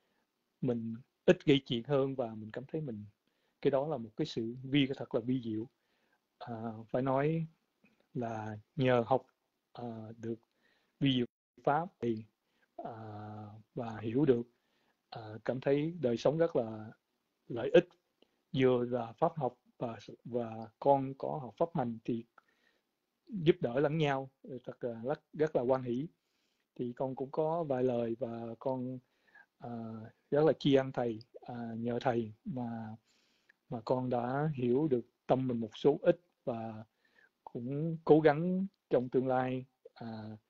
mình ít gây chuyện hơn, và mình cảm thấy mình cái đó là một cái sự vi thật là vi diệu. À, phải nói là nhờ học à, được vi diệu pháp thì à, và hiểu được, à, cảm thấy đời sống rất là lợi ích, vừa là pháp học và và con có học pháp hành thì giúp đỡ lẫn nhau, thật là rất, rất là hoan hỷ. Thì con cũng có vài lời, và con à, rất là tri ân thầy, à, nhờ thầy mà mà con đã hiểu được tâm mình một số ít, và cũng cố gắng trong tương lai, à,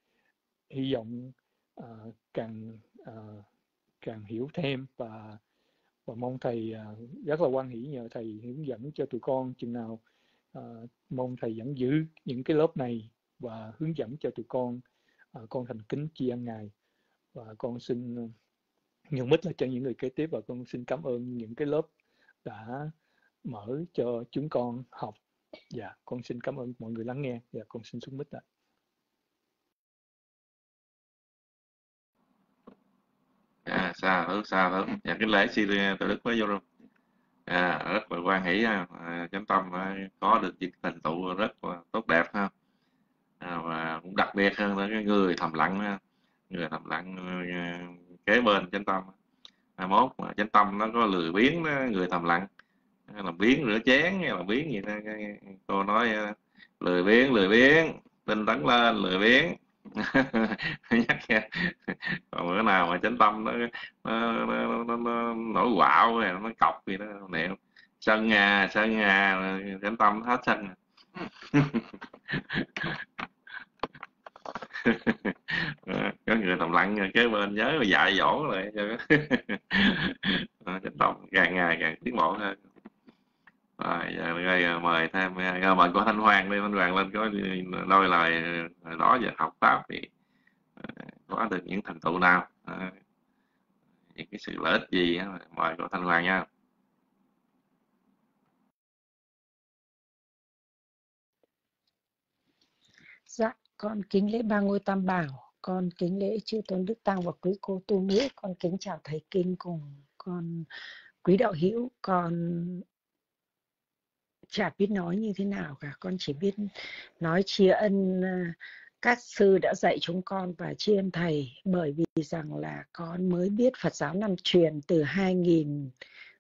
hy vọng à, càng à, càng hiểu thêm, và và mong thầy à, rất là hoan hỷ nhờ thầy hướng dẫn cho tụi con chừng nào. À, mong thầy vẫn giữ những cái lớp này và hướng dẫn cho tụi con. À, con thành kính tri ân ngài, và con xin nhường mic lại cho những người kế tiếp, và con xin cảm ơn những cái lớp đã mở cho chúng con học. Dạ, con xin cảm ơn mọi người lắng nghe. Dạ, con xin xuống mic lại. À, xa thứ xa thứ dạ, cái lễ xin từ đức mới vô luôn. À, rất là hoan hỷ ha, à, chánh tâm à, có được những thành tựu rất là tốt đẹp ha. À, và cũng đặc biệt hơn là cái người thầm lặng ha. Người thầm lặng à, kế bên chánh tâm. À, mốt mà chánh tâm nó có lười biếng đó, người thầm lặng làm biếng rửa chén hay là biếng gì đó, cô nói uh, lười biếng lười biếng tinh tấn lên lười biếng nhắc nha. Còn bữa nào mà chánh tâm nó nó, nó, nó, nó nổi quạo này, nó cọc gì đó nẹo sân nhà sân nhà chánh tâm hết sân. Có người thầm lặng kế bên nhớ mà dạy dỗ lại cho chánh tâm càng ngày càng tiến bộ hơn. Rồi, giờ đây mời thêm mời cô Thanh Hoàng đi, Thanh Hoàng lên có đôi lời đó về học pháp thì có được những thành tựu nào, à, những cái sự lợi ích gì, mời cô Thanh Hoàng nha. Dạ, con kính lễ ba ngôi tam bảo, con kính lễ chư tôn đức tăng và quý cô tu nữ, con kính chào thầy kinh cùng con quý đạo hữu. Con chả biết nói như thế nào cả, con chỉ biết nói tri ân các sư đã dạy chúng con và tri ân thầy, bởi vì rằng là con mới biết Phật giáo Nam truyền từ hai nghìn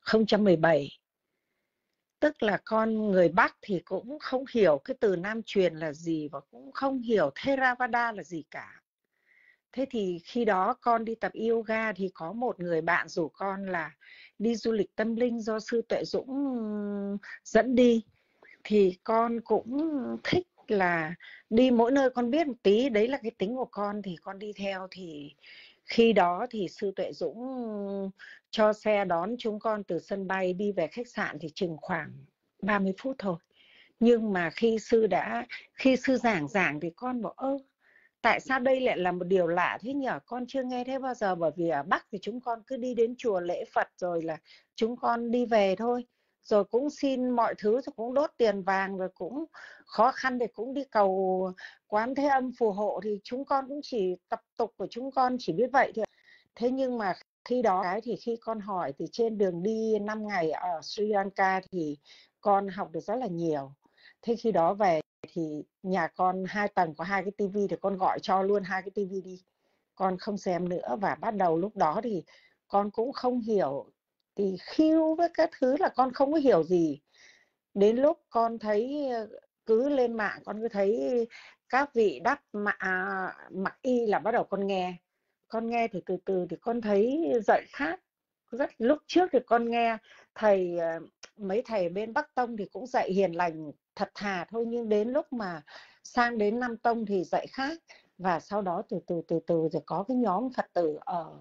không một bảy. Tức là con người Bắc thì cũng không hiểu cái từ Nam truyền là gì và cũng không hiểu Theravada là gì cả. Thế thì khi đó con đi tập yoga thì có một người bạn rủ con là đi du lịch tâm linh do Sư Tuệ Dũng dẫn đi. Thì con cũng thích là đi mỗi nơi con biết một tí, đấy là cái tính của con thì con đi theo. Thì khi đó thì Sư Tuệ Dũng cho xe đón chúng con từ sân bay đi về khách sạn thì chừng khoảng ba mươi phút thôi. Nhưng mà khi sư đã khi sư giảng giảng thì con bảo ơ tại sao đây lại là một điều lạ thế nhỉ? Con chưa nghe thế bao giờ, bởi vì ở Bắc thì chúng con cứ đi đến chùa lễ Phật rồi là chúng con đi về thôi. Rồi cũng xin mọi thứ, rồi cũng đốt tiền vàng, rồi cũng khó khăn thì cũng đi cầu Quán Thế Âm phù hộ, thì chúng con cũng chỉ tập tục của chúng con chỉ biết vậy thôi. Thế nhưng mà khi đó cái thì khi con hỏi thì trên đường đi năm ngày ở Sri Lanka thì con học được rất là nhiều. Thế khi đó về thì nhà con hai tầng có hai cái tivi thì con gọi cho luôn hai cái tivi đi, con không xem nữa. Và bắt đầu lúc đó thì con cũng không hiểu, thì khiêu với các thứ là con không có hiểu gì. Đến lúc con thấy cứ lên mạng con cứ thấy các vị đắp mặc, à, mặc y là bắt đầu con nghe con nghe thì từ từ thì con thấy dạy khác rất. Lúc trước thì con nghe thầy mấy thầy bên Bắc Tông thì cũng dạy hiền lành thật thà thôi, nhưng đến lúc mà sang đến Nam Tông thì dạy khác. Và sau đó từ từ từ từ rồi có cái nhóm Phật tử ở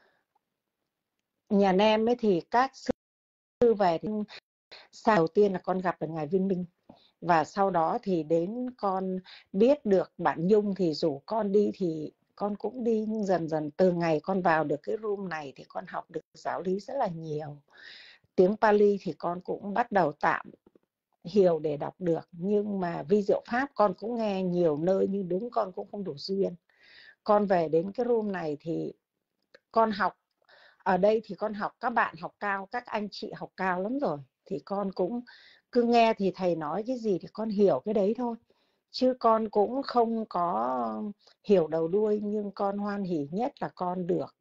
nhà Nem ấy thì các sư về thì sau đầu tiên là con gặp được ngài Viên Minh, và sau đó thì đến con biết được bạn Nhung thì rủ con đi thì con cũng đi. Nhưng dần dần từ ngày con vào được cái room này thì con học được giáo lý rất là nhiều. Tiếng Pali thì con cũng bắt đầu tạm hiểu để đọc được, nhưng mà vi diệu pháp con cũng nghe nhiều nơi nhưng đúng con cũng không đủ duyên. Con về đến cái room này thì con học ở đây thì con học các bạn học cao, các anh chị học cao lắm rồi, thì con cũng cứ nghe thì thầy nói cái gì thì con hiểu cái đấy thôi, chứ con cũng không có hiểu đầu đuôi. Nhưng con hoan hỉ nhất là con được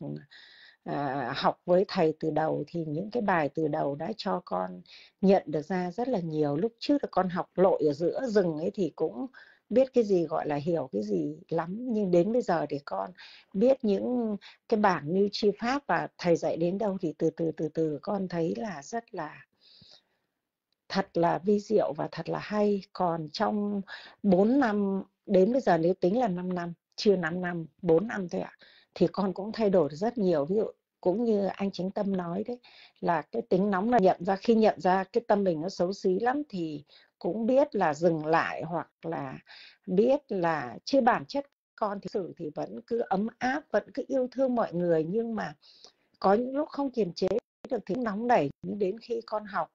à, học với thầy từ đầu, thì những cái bài từ đầu đã cho con nhận được ra rất là nhiều. Lúc trước là con học lội ở giữa rừng ấy thì cũng biết cái gì gọi là hiểu cái gì lắm, nhưng đến bây giờ thì con biết những cái bảng như chi pháp và thầy dạy đến đâu thì từ từ từ từ con thấy là rất là thật là vi diệu và thật là hay. Còn trong bốn năm đến bây giờ, nếu tính là năm năm, chưa năm năm, bốn năm thôi ạ, thì con cũng thay đổi rất nhiều. Ví dụ cũng như anh Chánh Tâm nói đấy, là cái tính nóng là nhận ra, khi nhận ra cái tâm mình nó xấu xí lắm thì cũng biết là dừng lại, hoặc là biết là chứ bản chất con thì sự thì vẫn cứ ấm áp, vẫn cứ yêu thương mọi người, nhưng mà có những lúc không kiềm chế được tính nóng đẩy. Nhưng đến khi con học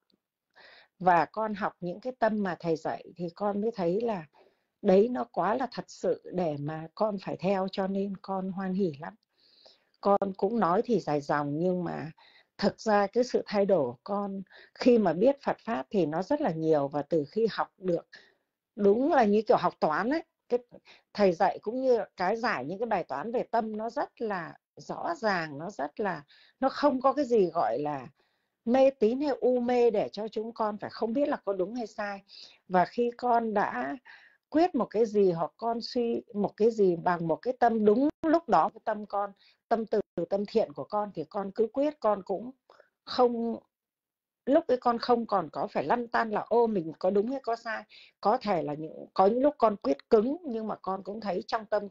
và con học những cái tâm mà thầy dạy thì con mới thấy là đấy nó quá là thật sự để mà con phải theo, cho nên con hoan hỉ lắm. Con cũng nói thì dài dòng, nhưng mà thực ra cái sự thay đổi của con khi mà biết Phật Pháp thì nó rất là nhiều. Và từ khi học được, đúng là như kiểu học toán ấy, cái thầy dạy cũng như cái giải những cái bài toán về tâm nó rất là rõ ràng, nó rất là, nó không có cái gì gọi là mê tín hay u mê để cho chúng con phải không biết là có đúng hay sai. Và khi con đã quyết một cái gì, hoặc con suy một cái gì bằng một cái tâm đúng lúc đó, cái tâm con, tâm từ tâm thiện của con, thì con cứ quyết. Con cũng không, lúc ấy con không còn có phải lăn tăn là ô mình có đúng hay có sai. Có thể là những có những lúc con quyết cứng, nhưng mà con cũng thấy trong tâm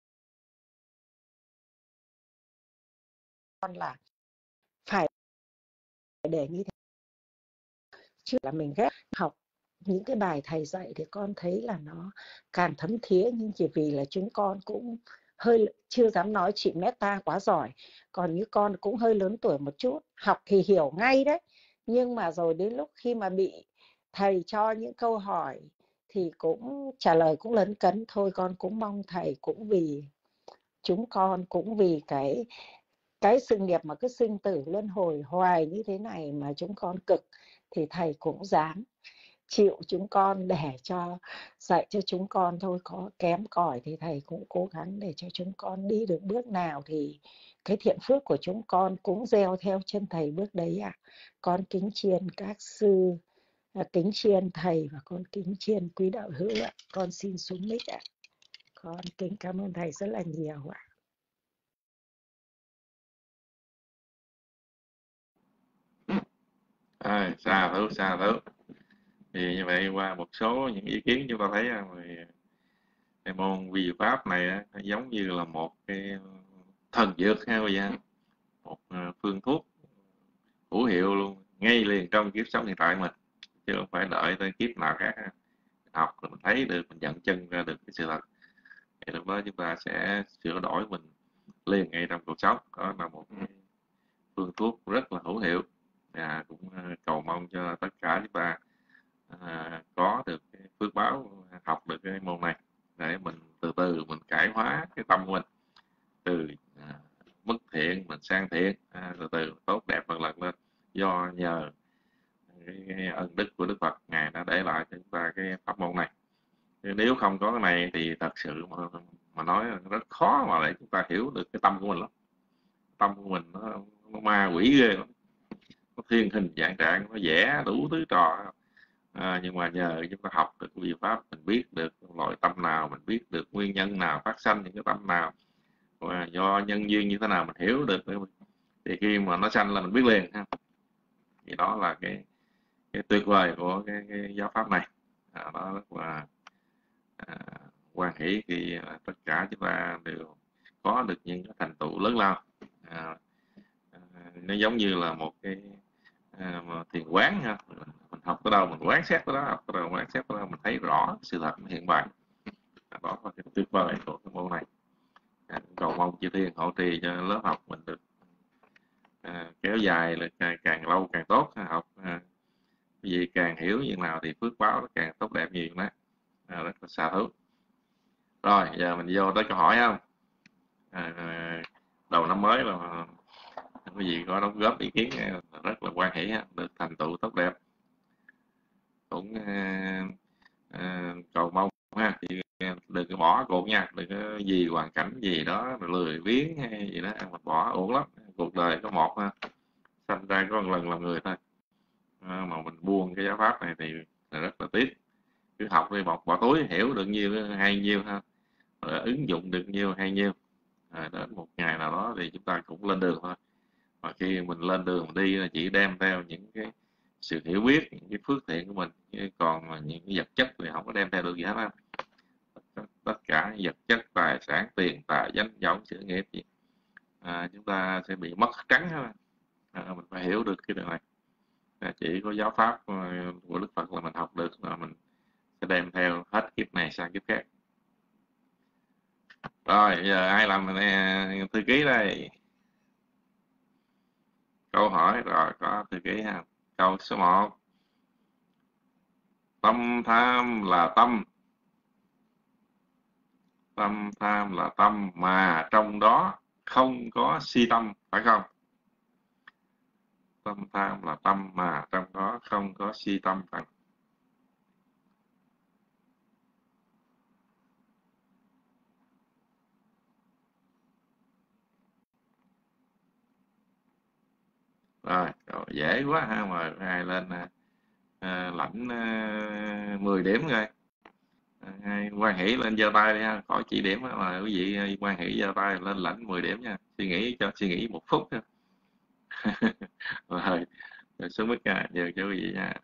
con là phải để như thế. Chứ là mình ghét học những cái bài thầy dạy thì con thấy là nó càng thấm thía, nhưng chỉ vì là chúng con cũng hơi chưa dám nói chị Meta quá giỏi, còn như con cũng hơi lớn tuổi một chút, học thì hiểu ngay đấy, nhưng mà rồi đến lúc khi mà bị thầy cho những câu hỏi thì cũng trả lời cũng lấn cấn thôi. Con cũng mong thầy cũng vì chúng con, cũng vì cái cái sự nghiệp mà cứ sinh tử luân hồi hoài như thế này mà chúng con cực, thì thầy cũng dám chịu chúng con để cho dạy cho chúng con thôi. Có kém cỏi thì thầy cũng cố gắng để cho chúng con đi được bước nào thì cái thiện phước của chúng con cũng gieo theo chân thầy bước đấy ạ. Con kính chiên các sư, à, kính chiên thầy và con kính chiên quý đạo hữu ạ. Con xin xuống mic ạ. Con kính cảm ơn thầy rất là nhiều ạ. À, xa thú xa thú. Thì như vậy qua một số những ý kiến chúng ta thấy rằng thì cái môn vi pháp này á, nó giống như là một cái thần dược ha bây giờ, một ờ, phương thuốc hữu hiệu luôn ngay liền trong kiếp sống hiện tại mình, chứ không phải đợi tới kiếp nào khác ha. Học rồi mình thấy được, mình nhận chân ra được cái sự thật, thì lúc đó chúng ta sẽ sửa đổi mình liền ngay trong cuộc sống. Đó là một cái phương thuốc rất là hữu hiệu, và cũng ờ, cầu mong cho tất cả chúng ta à, có được cái phước báo học được cái môn này, để mình từ từ mình cải hóa cái tâm của mình từ à, bất thiện mình sang thiện, à, từ từ tốt đẹp lần lần lên, do nhờ cái, cái ân đức của Đức Phật ngài đã để lại cho chúng ta cái pháp môn này. Nếu không có cái này thì thật sự mà, mà nói rất khó mà để chúng ta hiểu được cái tâm của mình lắm. Tâm của mình nó, nó ma quỷ ghê lắm, nó thiên hình dạng trạng, nó vẽ đủ thứ trò. À, nhưng mà nhờ chúng ta học được vi pháp, mình biết được loại tâm nào, mình biết được nguyên nhân nào phát sanh những cái tâm nào, và do nhân duyên như thế nào mình hiểu được, thì khi mà nó sanh là mình biết liền ha. Thì đó là cái cái tuyệt vời của cái, cái giáo pháp này. À, đó rất là à, hoan hỷ khi à, tất cả chúng ta đều có được những cái thành tựu lớn lao. À, à, nó giống như là một cái à, mà thiền quán ha. Mình học tới đâu mình quán xét tới đó, học tới đâu quán xét tới đó, mình thấy rõ sự thật hiện bày. À, đó là cái tuyệt vời của cái môn này. À, cầu mong chư thiên hộ trì cho lớp học mình được à, kéo dài là càng, càng lâu càng tốt. Học à, vì càng hiểu như nào thì phước báo nó càng tốt đẹp nhiều đó. À, rất là xa thú. Rồi giờ mình vô tới câu hỏi không? À, đầu năm mới là quý vị có đóng góp ý kiến rất là quan hỷ, được thành tựu tốt đẹp, cũng à, à, cầu mong ha, thì đừng có bỏ cuộc nha, đừng có vì hoàn cảnh gì đó rồi lười biếng hay gì đó mà bỏ, uổng lắm. Cuộc đời có một ha, sanh ra có một lần làm người thôi, à, mà mình buông cái giáo pháp này thì là rất là tiếc. Cứ học đi, bọc bỏ túi, hiểu được nhiêu hay nhiêu ha, rồi ứng dụng được nhiêu hay nhiêu, à, đến một ngày nào đó thì chúng ta cũng lên đường thôi. Và khi mình lên đường mình đi là chỉ đem theo những cái sự hiểu biết, những cái phước thiện của mình, còn những cái vật chất thì không có đem theo được gì hết á. Tất cả vật chất, tài sản, tiền tài, danh vọng, sự nghiệp gì à, chúng ta sẽ bị mất trắng hết. À, mình phải hiểu được cái điều này. À, chỉ có giáo pháp của Đức Phật là mình học được, là mình sẽ đem theo hết kiếp này sang kiếp khác. Rồi giờ ai làm thư ký đây? Câu hỏi rồi, có thư ký ha. Câu số một: tâm tham là tâm tâm tham là tâm mà trong đó không có si tâm, phải không? Tâm tham là tâm mà trong đó không có si tâm, phải không? Rồi, rồi dễ quá ha, mời ai lên à, lãnh à, mười điểm rồi. À, quan hỷ lên giơ tay đi ha, khỏi chỉ điểm mà quý vị quan hỷ giơ tay lên lãnh mười điểm nha. Suy nghĩ cho suy nghĩ một phút thôi. Rồi, rồi xuống mic nha, giờ cho quý vị nha.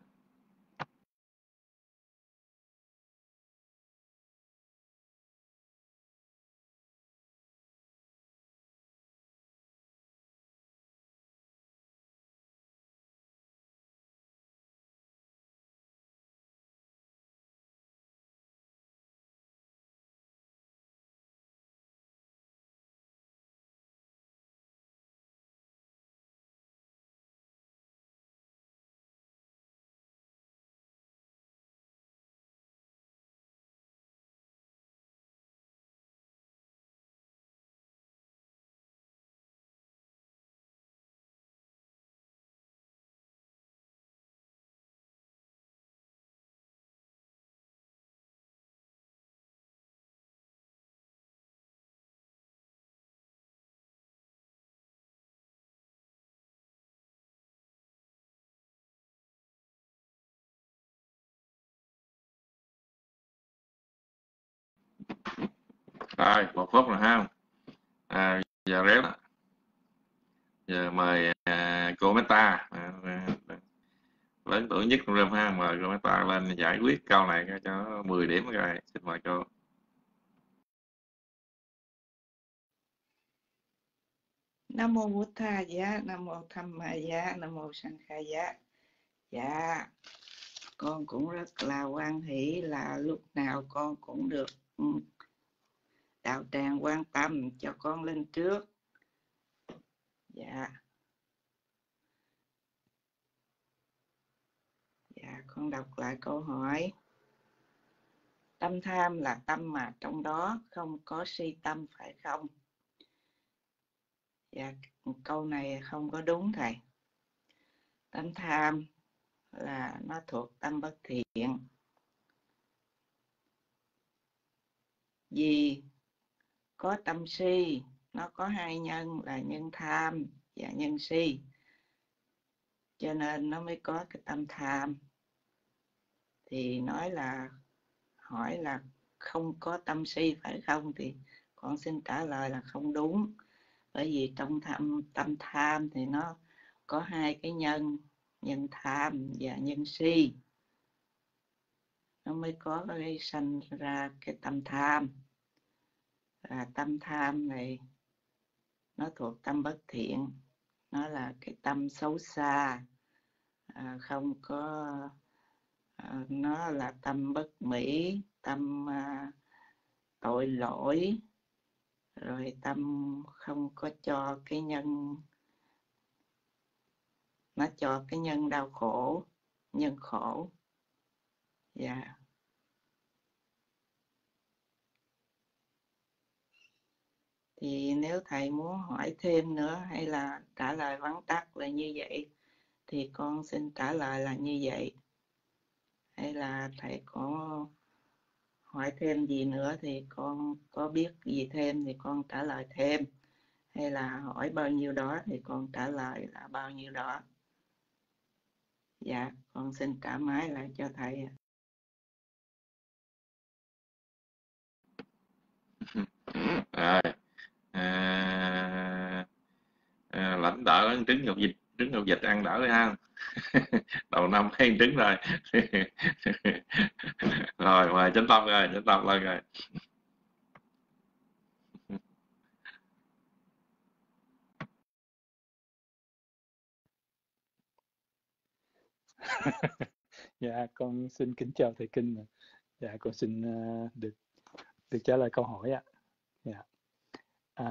Rồi, một phút rồi ha. À, giờ réo đó. Giờ mời à, cô Meta, à, lớn tuổi nhất trong room ha, mời cô Meta lên giải quyết câu này cho mười điểm rồi. Xin mời cô. Nam mô Bụt Tha Giá, Nam mô Tham Ma Giá, Nam mô Sanh Kha Giá. Dạ, con cũng rất là hoan hỷ là lúc nào con cũng được đạo tràng quan tâm cho con lên trước. Dạ. Dạ, con đọc lại câu hỏi. Tâm tham là tâm mà trong đó không có si tâm phải không? Dạ, câu này không có đúng thầy. Tâm tham là nó thuộc tâm bất thiện. Vì có tâm si, nó có hai nhân là nhân tham và nhân si. Cho nên nó mới có cái tâm tham. Thì nói là, hỏi là không có tâm si phải không? Thì con xin trả lời là không đúng. Bởi vì trong tham, tâm tham thì nó có hai cái nhân, nhân tham và nhân si. Nó mới có cái sanh ra cái tâm tham. Và tâm tham này nó thuộc tâm bất thiện. Nó là cái tâm xấu xa. À, không có, à, nó là tâm bất mỹ, tâm à, tội lỗi. Rồi tâm không có cho cái nhân, nó cho cái nhân đau khổ, nhân khổ. Dạ. Yeah. Thì nếu thầy muốn hỏi thêm nữa hay là trả lời vắn tắt là như vậy, thì con xin trả lời là như vậy. Hay là thầy có hỏi thêm gì nữa thì con có biết gì thêm thì con trả lời thêm. Hay là hỏi bao nhiêu đó thì con trả lời là bao nhiêu đó. Dạ, con xin trả máy lại cho thầy. Rồi. À, à, lãnh đỡ trứng ngọc dịch, trứng ngọc dịch ăn đỡ ha. Đầu năm hay trứng rồi. Rồi mời Chánh Tâm rồi, Chánh Tâm lên rồi. Dạ con xin kính chào thầy Kinh. Dạ con xin uh, được được trả lời câu hỏi ạ. Dạ. À,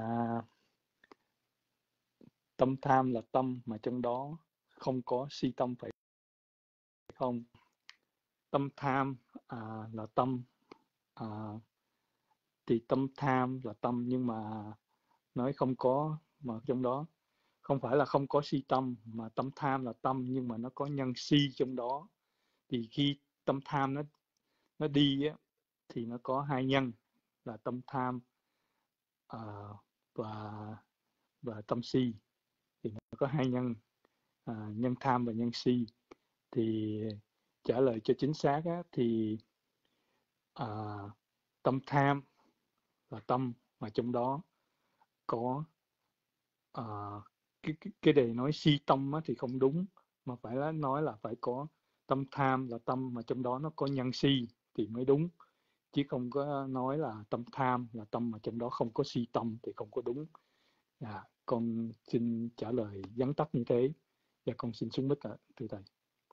tâm tham là tâm mà trong đó không có si tâm phải không? Tâm tham à, là tâm à, thì tâm tham là tâm nhưng mà nói không có mà trong đó không phải là không có si tâm, mà tâm tham là tâm nhưng mà nó có nhân si trong đó. Thì khi tâm tham nó nó đi á, thì nó có hai nhân là tâm tham à, và và tâm si. Thì nó có hai nhân, à, nhân tham và nhân si. Thì trả lời cho chính xác á, thì à, tâm tham là tâm mà trong đó có à, cái, cái cái đề nói si tâm á, thì không đúng, mà phải là nói là phải có tâm tham là tâm mà trong đó nó có nhân si thì mới đúng, chứ không có nói là tâm tham là tâm mà trong đó không có si tâm thì không có đúng. À, con xin trả lời vắn tắt như thế và con xin xuống mic ạ, thưa thầy.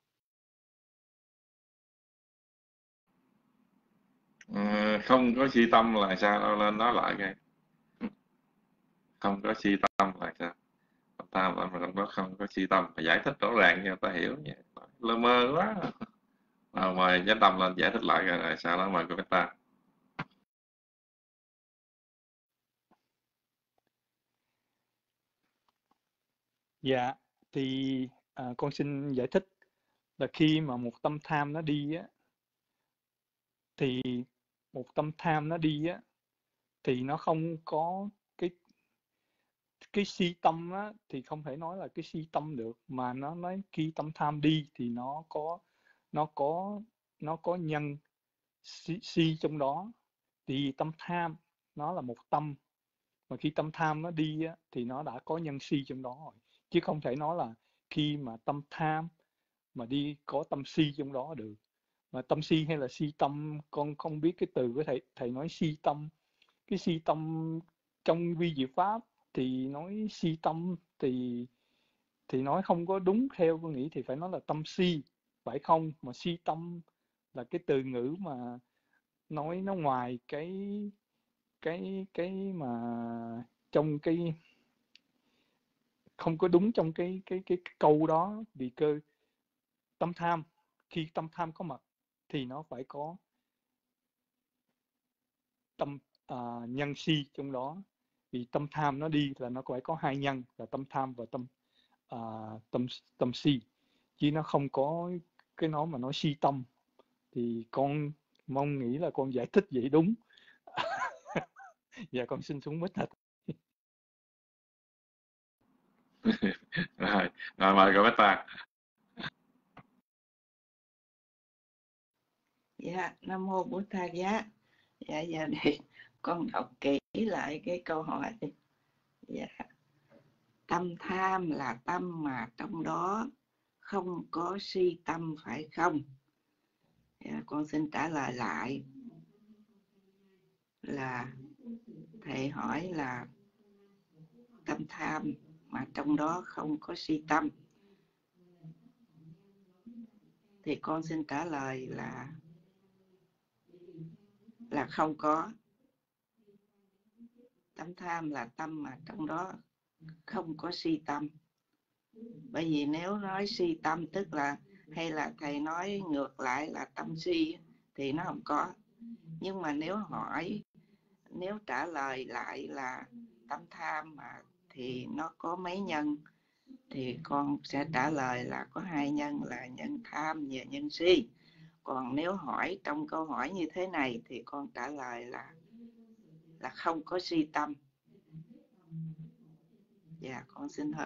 À, không có si tâm là sao? Đâu lên nói lại coi. Không có si tâm là sao? Tâm tham là trong đó không có si tâm, phải giải thích rõ ràng cho người ta hiểu nha. Lơ mơ quá. À, mời Chánh Tâm lên giải thích lại rồi, rồi sau đó mời cô Beta. Dạ, thì à, con xin giải thích là khi mà một tâm tham nó đi á, thì một tâm tham nó đi á, thì nó không có cái cái si tâm á, thì không thể nói là cái si tâm được, mà nó nói khi tâm tham đi thì nó có nó có nó có nhân si, si trong đó. Thì tâm tham nó là một tâm, mà khi tâm tham nó đi á, thì nó đã có nhân si trong đó rồi, chứ không thể nói là khi mà tâm tham mà đi có tâm si trong đó được. Mà tâm si hay là si tâm, con không biết cái từ của thầy thầy nói si tâm. Cái si tâm trong vi diệu pháp thì nói si tâm thì thì nói không có đúng, theo con nghĩ thì phải nói là tâm si, phải không? Mà si tâm là cái từ ngữ mà nói nó ngoài cái cái cái mà trong cái không có đúng trong cái cái cái, cái câu đó. Vì cơ tâm tham, khi tâm tham có mặt thì nó phải có tâm à, nhân si trong đó. Vì tâm tham nó đi là nó phải có hai nhân là tâm tham và tâm à, tâm tâm si, chứ nó không có cái nó mà nói si tâm. Thì con mong nghĩ là con giải thích vậy đúng. Dạ con xin xuống mic thật. Rồi, rồi mời cậu Beta. Dạ, Nam Mô Bổn Thầy Giá. Dạ, giờ đây con đọc kỹ lại cái câu hỏi. Dạ. Tâm tham là tâm mà trong đó không có si tâm phải không? Dạ, con xin trả lời lại là thầy hỏi là tâm tham mà trong đó không có si tâm, thì con xin trả lời là là không có. Tâm tham là tâm mà trong đó không có si tâm. Bởi vì nếu nói si tâm tức là, hay là thầy nói ngược lại là tâm si, thì nó không có. Nhưng mà nếu hỏi, nếu trả lời lại là tâm tham mà thì nó có mấy nhân, thì con sẽ trả lời là có hai nhân là nhân tham và nhân si. Còn nếu hỏi trong câu hỏi như thế này thì con trả lời là là không có si tâm. Dạ, con xin hết.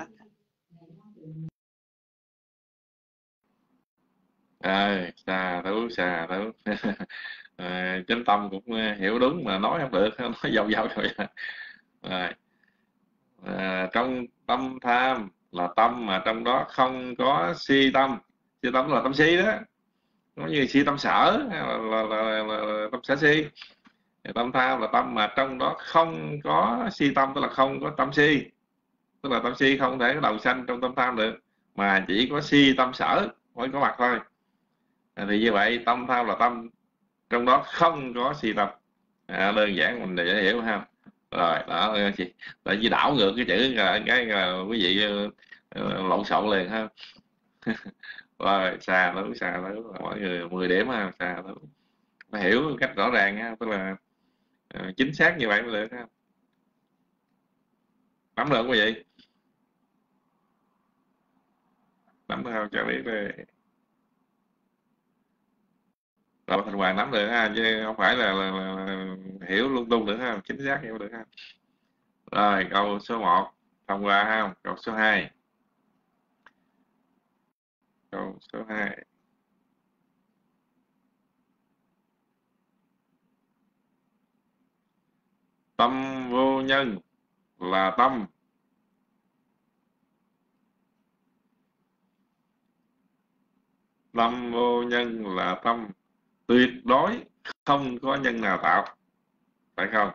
Rồi, xà thú, xà thú. À, chánh tâm cũng hiểu đúng mà nói không được, nói dâu dâu rồi. Rồi. À, trong tâm tham là tâm mà trong đó không có si tâm. Si tâm là tâm si đó, giống như si tâm sở là, là, là, là, là tâm sở si. Tâm tham là tâm mà trong đó không có si tâm, tức là không có tâm si, tức là tâm si không thể có đầu sanh trong tâm tham được, mà chỉ có si tâm sở mới có mặt thôi. À, thì như vậy tâm tham là tâm trong đó không có si tâm. À, đơn giản mình dễ hiểu ha. Rồi đó chị, tại vì đảo ngược cái chữ là cái là quý vị uh, lộn xộn liền ha. Rồi xà thú, xà thú, mọi người mười điểm ha. Xà thú phải hiểu cách rõ ràng ha, tức là uh, chính xác như vậy mới được ha. Nắm được không quý vị? Nắm được không cho biết đi. Rồi Thành Hoàng nắm được ha, chứ không phải là, là, là, là hiểu lung tung nữa ha, chính xác hiểu được ha. Rồi câu số một thông qua ha. Câu số hai. Câu số hai. Tâm vô nhân là tâm Tâm vô nhân là tâm tuyệt đối không có nhân nào tạo, phải không?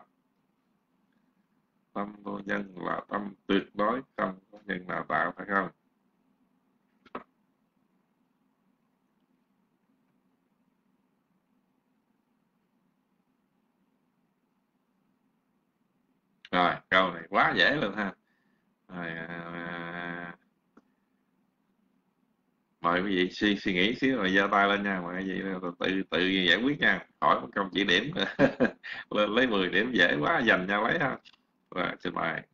Tâm vô nhân là tâm tuyệt đối không có nhân nào tạo, phải không? Rồi câu này quá dễ luôn ha. Rồi, à, mời quý vị suy suy nghĩ xíu rồi giơ tay lên nha, mời quý vị tự tự giải quyết nha. Hỏi một câu chỉ điểm lên lấy mười điểm dễ quá, dành nhau lấy ha. Rồi xin mời.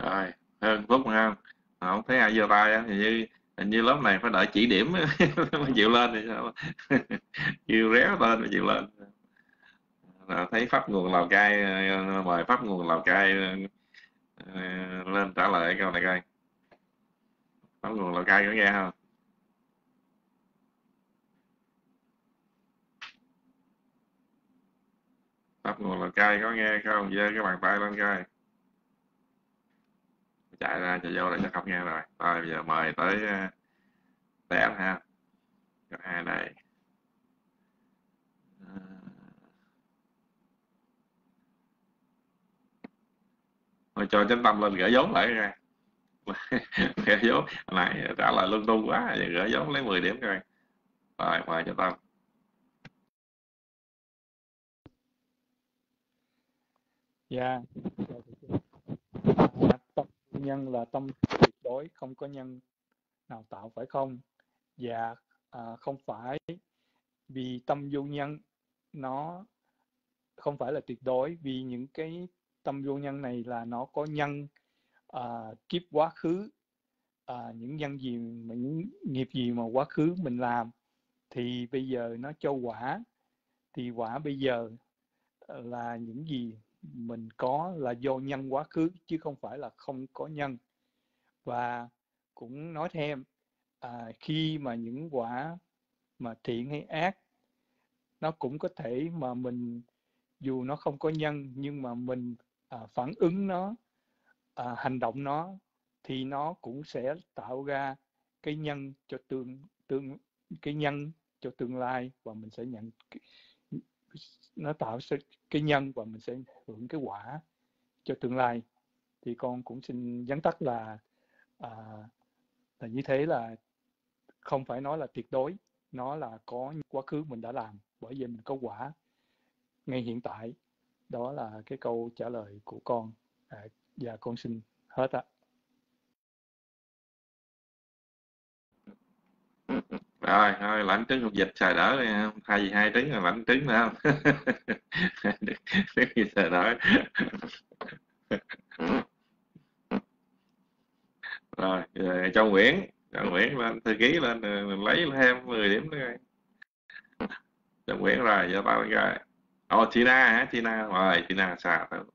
Rồi, hơn phút không? Không thấy ai giơ tay á, hình như hình như lớp này phải đợi chỉ điểm mới chịu lên thì sao? Kêu réo tên mới chịu lên. Rồi, thấy Pháp Nguồn Lào Cai, mời Pháp Nguồn Lào Cai ờ, lên trả lời câu này coi. Pháp Nguồn Lào Cai có nghe không? Pháp Nguồn Lào Cai có nghe không? Giơ cái bàn tay lên coi. Chạy ra chạy vô để cho không nghe rồi. Rồi bây giờ mời tới uh, Té ha. Có hai đây. À, thôi cho chánh tâm lên gỡ vốn lại ra. Gỡ vốn hồi nãy trả lời lung tung quá, giờ gỡ vốn lấy mười điểm coi. Rồi mời cho Tâm. Dạ. À, tâm nhân là tâm tuyệt đối, không có nhân nào tạo, phải không? Dạ, à, không phải, vì tâm vô nhân nó không phải là tuyệt đối, vì những cái tâm vô nhân này là nó có nhân à, kiếp quá khứ, à, những nhân gì mà những nghiệp gì mà quá khứ mình làm thì bây giờ nó cho quả, thì quả bây giờ là những gì mình có là do nhân quá khứ chứ không phải là không có nhân. Và cũng nói thêm, à, khi mà những quả mà thiện hay ác nó cũng có thể mà mình dù nó không có nhân nhưng mà mình à, phản ứng nó, à, hành động nó thì nó cũng sẽ tạo ra cái nhân cho tương tương cái nhân cho tương lai, và mình sẽ nhận nó tạo cái nhân và mình sẽ hưởng cái quả cho tương lai. Thì con cũng xin vắn tắt là à, là như thế, là không phải nói là tuyệt đối, nó là có quá khứ mình đã làm, bởi vì mình có quả ngay hiện tại. Đó là cái câu trả lời của con. À, và con xin hết ạ. Rồi, thôi lãnh trứng hộp dịch xài đỡ đi, thay vì hai trứng là lãnh trứng nữa không? Trứng gì xài đỡ. Rồi, giờ cho Nguyễn, cho Nguyễn lên thư ký lên mình lấy thêm mười điểm nữa coi. Cho Nguyễn rồi, giờ tao coi. Ồ, Tina hả? Tina, rồi, Tina xà thôi.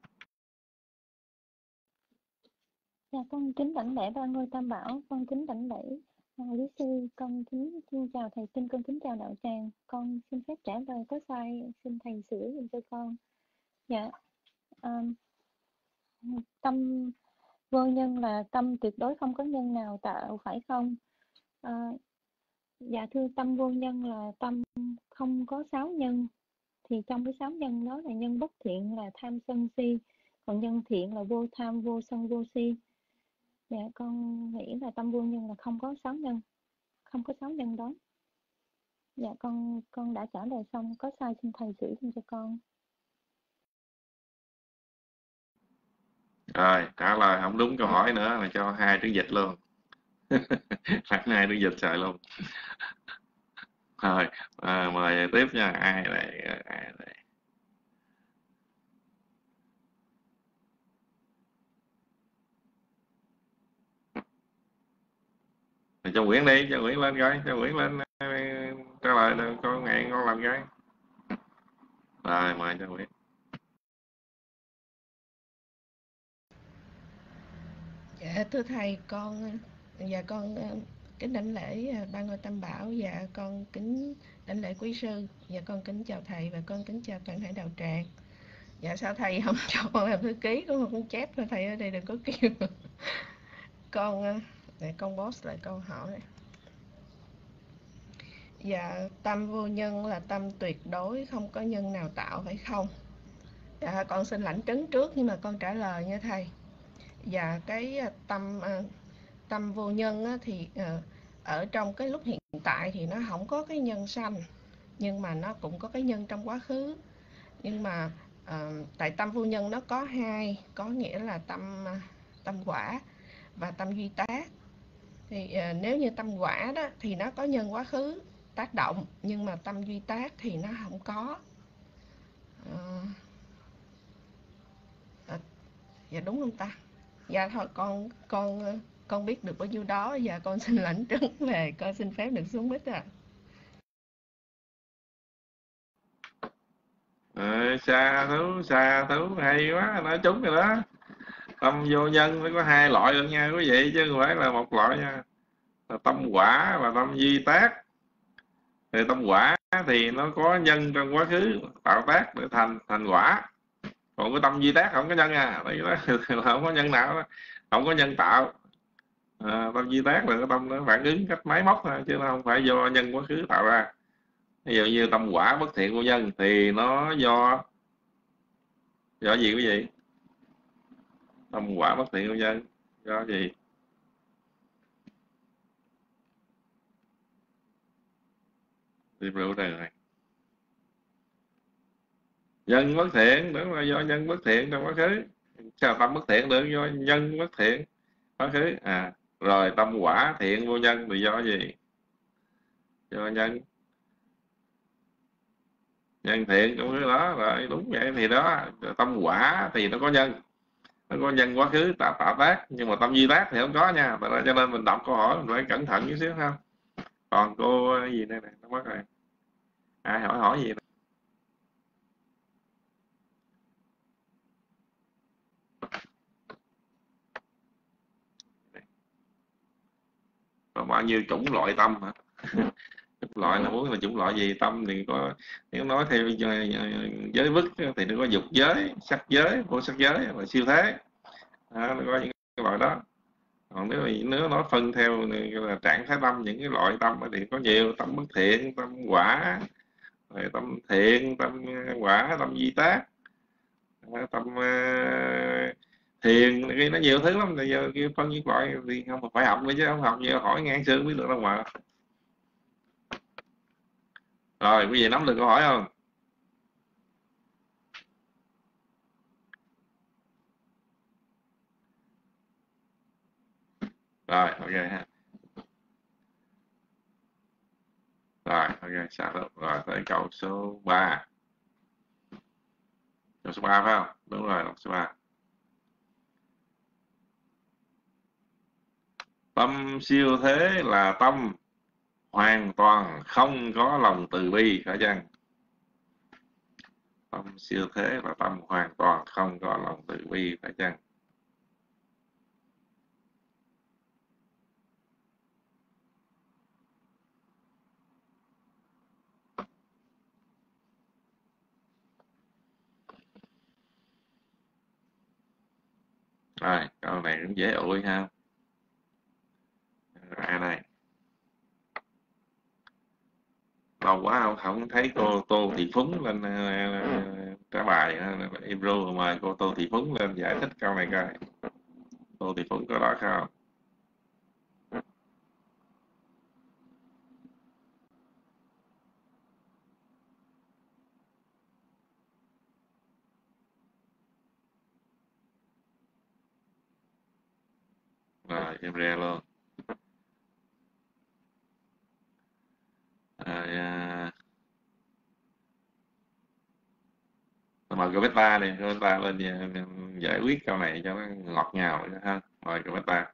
Dạ, con kính đảnh lễ ba ngôi Tam Bảo, con kính đảnh lễ à, Lý sư, con kính xin chào thầy Tinh, con kính chào đạo tràng. Con xin phép trả lời có sai, xin thầy sửa giùm cho con. Dạ, à, tâm vô nhân là tâm tuyệt đối không có nhân nào tạo, phải không? À, dạ thưa, tâm vô nhân là tâm không có sáu nhân. Thì trong cái sáu nhân đó là nhân bất thiện là tham sân si, còn nhân thiện là vô tham, vô sân, vô si. Dạ, con nghĩ là tâm vô nhân là không có sáu nhân, không có sáu nhân đó. Dạ, con con đã trả lời xong, có sai xin thầy sửa giùm cho con. Rồi, trả lời không đúng câu hỏi nữa là cho hai trứng dịch luôn. Thẳng hai trứng dịch xài luôn. Rồi, à, mời tiếp nha. Ai đây? Ai đây? Cho Nguyễn đi, cho Nguyễn lên coi, cho Nguyễn lên trả lời được con ngày con làm cái. Rồi, mời cho Nguyễn. Dạ thưa thầy, con dạ con kính đảnh lễ ba ngôi Tam Bảo, dạ con kính đảnh lễ quý sư, dạ con kính chào thầy và con kính chào toàn thể đạo tràng. Dạ sao thầy không cho con làm thư ký, con không chép thôi thầy, ở đây đừng có kêu. Con để con post lại câu hỏi này. Dạ, tâm vô nhân là tâm tuyệt đối, không có nhân nào tạo, phải không? Dạ, con xin lãnh trứng trước nhưng mà con trả lời nha thầy. Dạ, cái tâm tâm vô nhân á, thì ở trong cái lúc hiện tại thì nó không có cái nhân sanh, nhưng mà nó cũng có cái nhân trong quá khứ. Nhưng mà à, tại tâm vô nhân nó có hai, có nghĩa là tâm tâm quả và tâm duy tác. Thì à, nếu như tâm quả đó thì nó có nhân quá khứ tác động, nhưng mà tâm duy tác thì nó không có. À, à, dạ đúng không ta? Dạ thôi con con con biết được bao nhiêu đó và con xin lãnh trấn về, con xin phép được xuống mic ạ. Ờ, xa thú xa thú hay quá, nói trúng rồi đó. Tâm vô nhân nó có hai loại luôn nha quý vị, chứ không phải là một loại nha. Là tâm quả và tâm duy tác. Thì tâm quả thì nó có nhân trong quá khứ tạo tác để thành thành quả, còn cái tâm duy tác không có nhân à, tại vì đó không có nhân nào đó, không có nhân tạo. À, tâm duy tác là cái tâm nó phản ứng cách máy móc thôi, chứ nó không phải do nhân quá khứ tạo ra. Ví dụ như tâm quả bất thiện vô nhân thì nó do do gì quý vị? Tâm quả bất thiện vô nhân do gì? Đi rượu đây rồi. Nhân bất thiện, đúng là do nhân bất thiện trong quá khứ. Sao tâm bất thiện được? Do nhân bất thiện quá khứ. À, rồi tâm quả thiện vô nhân thì do gì? Do nhân nhân thiện trong cái đó. Rồi đúng vậy thì đó, tâm quả thì nó có nhân, nó có nhân quá khứ tạo tạo tác, nhưng mà tâm duy tác thì không có nha. Cho nên mình đọc câu hỏi mình phải cẩn thận chút xíu không. Còn cô gì đây này, nó mất rồi, ai hỏi hỏi gì này? Có bao nhiêu chủng loại tâm hả? Chủng loại là muốn là chủng loại gì? Tâm thì có, nếu nói theo giới vức thì nó có dục giới, sắc giới, vô sắc giới và siêu thế. Đó, nó có những cái loại đó. Còn nếu nếu nó phân theo là trạng thái tâm, những cái loại tâm thì có nhiều: tâm bất thiện, tâm quả, rồi tâm thiện, tâm quả, tâm duy tác, tâm uh, thiền, cái nó nhiều thứ lắm. Bây giờ phân những loại thì không phải học nữa, chứ không học giờ hỏi ngang xương biết được đâu mà. Rồi quý vị nắm được câu hỏi không? Rồi ok ha. Rồi ok, sao được. Rồi tới câu số ba. Câu số ba phải không? Đúng rồi, câu số ba. Tâm siêu thế là tâm hoàn toàn không có lòng từ bi, phải chăng? Tâm siêu thế là tâm hoàn toàn không có lòng từ bi, phải chăng? Rồi câu này cũng dễ ủi ha. Ai đây? Lâu quá không không thấy cô Tô Thị Phúng lên uh, trả bài. Ebro mời cô Tô Thị Phúng lên giải thích câu này coi. Tô Thị Phúng có đó không? Rồi em ra luôn. À, mời cô Beta đi, cô Beta lên giải quyết câu này cho nó ngọt ngào ha. Mời cô Beta.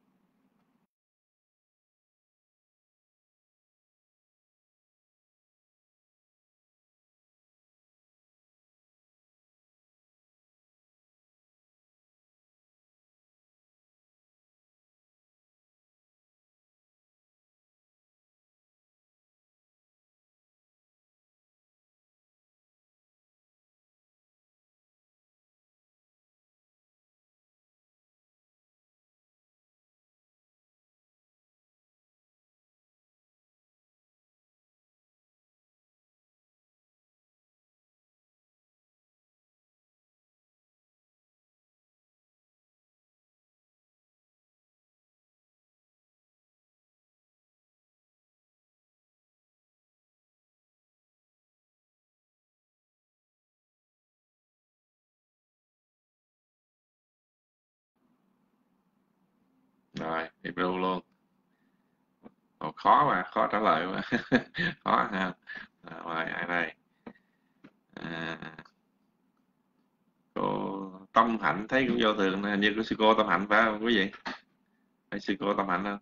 Rồi Ebro luôn. Ồ, khó mà, khó trả lời mà. Khó ha. Rồi ai đây? À, cô Tâm Hạnh thấy cũng vô thường, hình như của sư cô Tâm Hạnh phải không quý vị? Hay sư cô Tâm Hạnh không?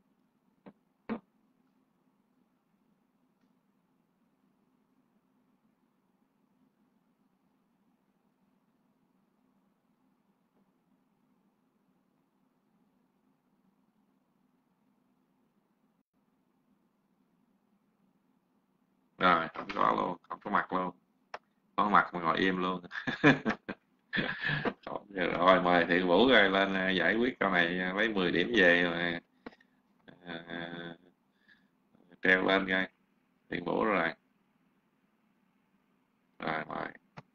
Rồi không có luôn, không có mặt luôn, có mặt mà ngồi im luôn. Rồi mời Thiện Vũ rồi lên giải quyết câu này, lấy mười điểm về rồi à, treo lên coi. Thiện Vũ rồi. Rồi mời.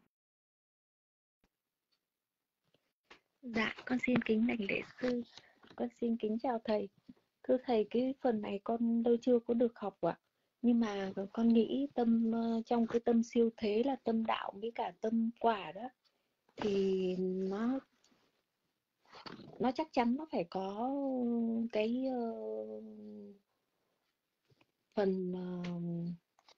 Dạ, con xin kính đảnh lễ sư. Con xin kính chào thầy. Thưa thầy, cái phần này con đâu chưa có được học ạ. Nhưng mà con nghĩ tâm trong cái tâm siêu thế là tâm đạo với cả tâm quả đó, thì nó nó chắc chắn nó phải có cái uh, phần uh,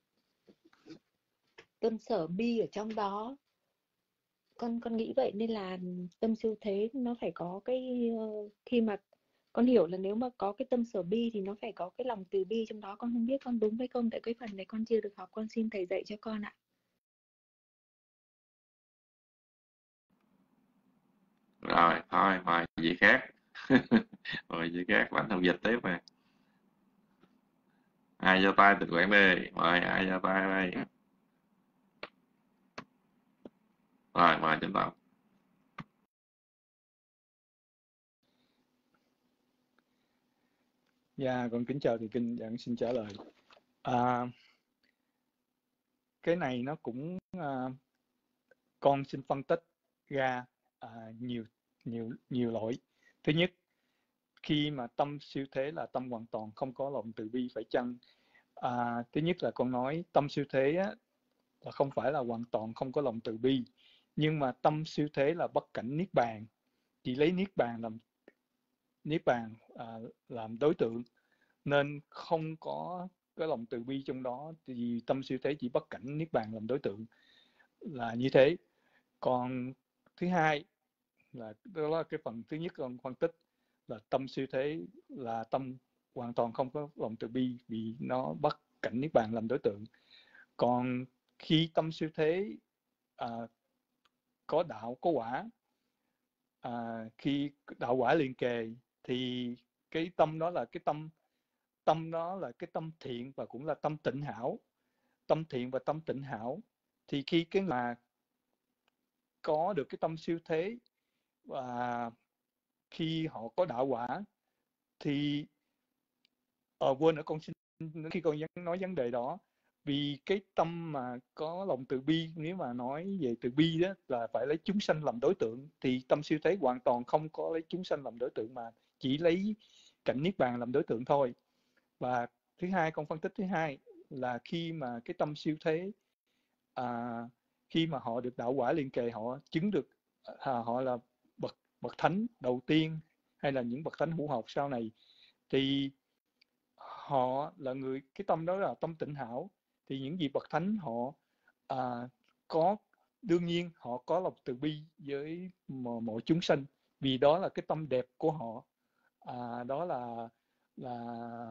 tâm sở bi ở trong đó. Con con nghĩ vậy, nên là tâm siêu thế nó phải có cái uh, khi mà con hiểu là nếu mà có cái tâm sở bi thì nó phải có cái lòng từ bi trong đó. Con không biết con đúng hay không, tại cái phần này con chưa được học, con xin thầy dạy cho con ạ. Rồi thôi mời gì khác. Mời gì khác, lãnh thông dịch tiếp nè. Ai giơ tay tình nguyện đi, mời ai giơ tay đây. Rồi mời Chánh Tâm. Dạ, con kính chào thầy Kinh, dạ, xin trả lời. À, cái này nó cũng à, con xin phân tích ra à, nhiều nhiều nhiều lỗi. Thứ nhất, khi mà tâm siêu thế là tâm hoàn toàn không có lòng từ bi phải chăng? À, thứ nhất là con nói tâm siêu thế á, là không phải là hoàn toàn không có lòng từ bi, nhưng mà tâm siêu thế là bất cảnh niết bàn, chỉ lấy niết bàn làm niết bàn à, làm đối tượng, nên không có cái lòng từ bi trong đó, thì tâm siêu thế chỉ bất cảnh niết bàn làm đối tượng là như thế. Còn thứ hai là đó là cái phần thứ nhất con phân tích là tâm siêu thế là tâm hoàn toàn không có lòng từ bi, vì nó bất cảnh niết bàn làm đối tượng. Còn khi tâm siêu thế à, có đạo có quả, à, khi đạo quả liền kề, thì cái tâm đó là cái tâm tâm đó là cái tâm thiện và cũng là tâm tịnh hảo. Tâm thiện và tâm tịnh hảo thì khi cái mà có được cái tâm siêu thế và khi họ có đạo quả thì ờ, quên nữa, con xin khi con nói vấn đề đó, vì cái tâm mà có lòng từ bi, nếu mà nói về từ bi đó là phải lấy chúng sanh làm đối tượng, thì tâm siêu thế hoàn toàn không có lấy chúng sanh làm đối tượng mà chỉ lấy cảnh niết bàn làm đối tượng thôi. Và thứ hai, con phân tích thứ hai là khi mà cái tâm siêu thế à, khi mà họ được đạo quả liền kề, họ chứng được à, họ là bậc bậc thánh đầu tiên hay là những bậc thánh hữu học sau này, thì họ là người, cái tâm đó là tâm tịnh hảo, thì những gì bậc thánh họ à, có, đương nhiên họ có lòng từ bi với mọi chúng sanh, vì đó là cái tâm đẹp của họ. À, đó là là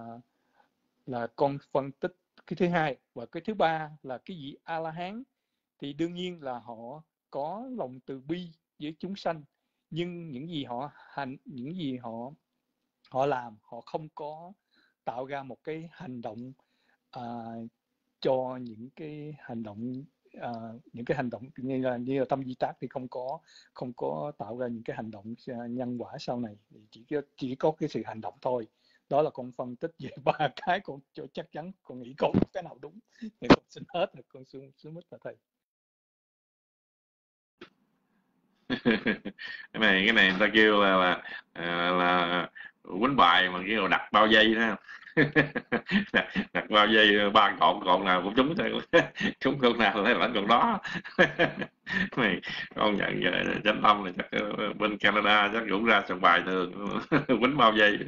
là con phân tích cái thứ hai. Và cái thứ ba là cái vị A La Hán, thì đương nhiên là họ có lòng từ bi với chúng sanh, nhưng những gì họ hành, những gì họ họ làm, họ không có tạo ra một cái hành động à, cho những cái hành động à, những cái hành động như là như là tâm di tác, thì không có không có tạo ra những cái hành động nhân quả sau này, chỉ chỉ có cái sự hành động thôi. Đó là con phân tích về ba cái, con cho chắc chắn con nghĩ con cái nào đúng thì con xin hết rồi, con xuống xuống mít là thầy. cái này cái này người ta kêu là là, là, là quýnh bài mà kêu đặt bao dây đó. đặt, đặt bao dây ba cọng, cọng nào cũng trúng thôi. Trúng con nào lấy lãnh con đó. Mày con nhận vậy Chánh Tâm là chắc bên Canada chắc cũng ra sòng bài thường. Quýnh bao dây.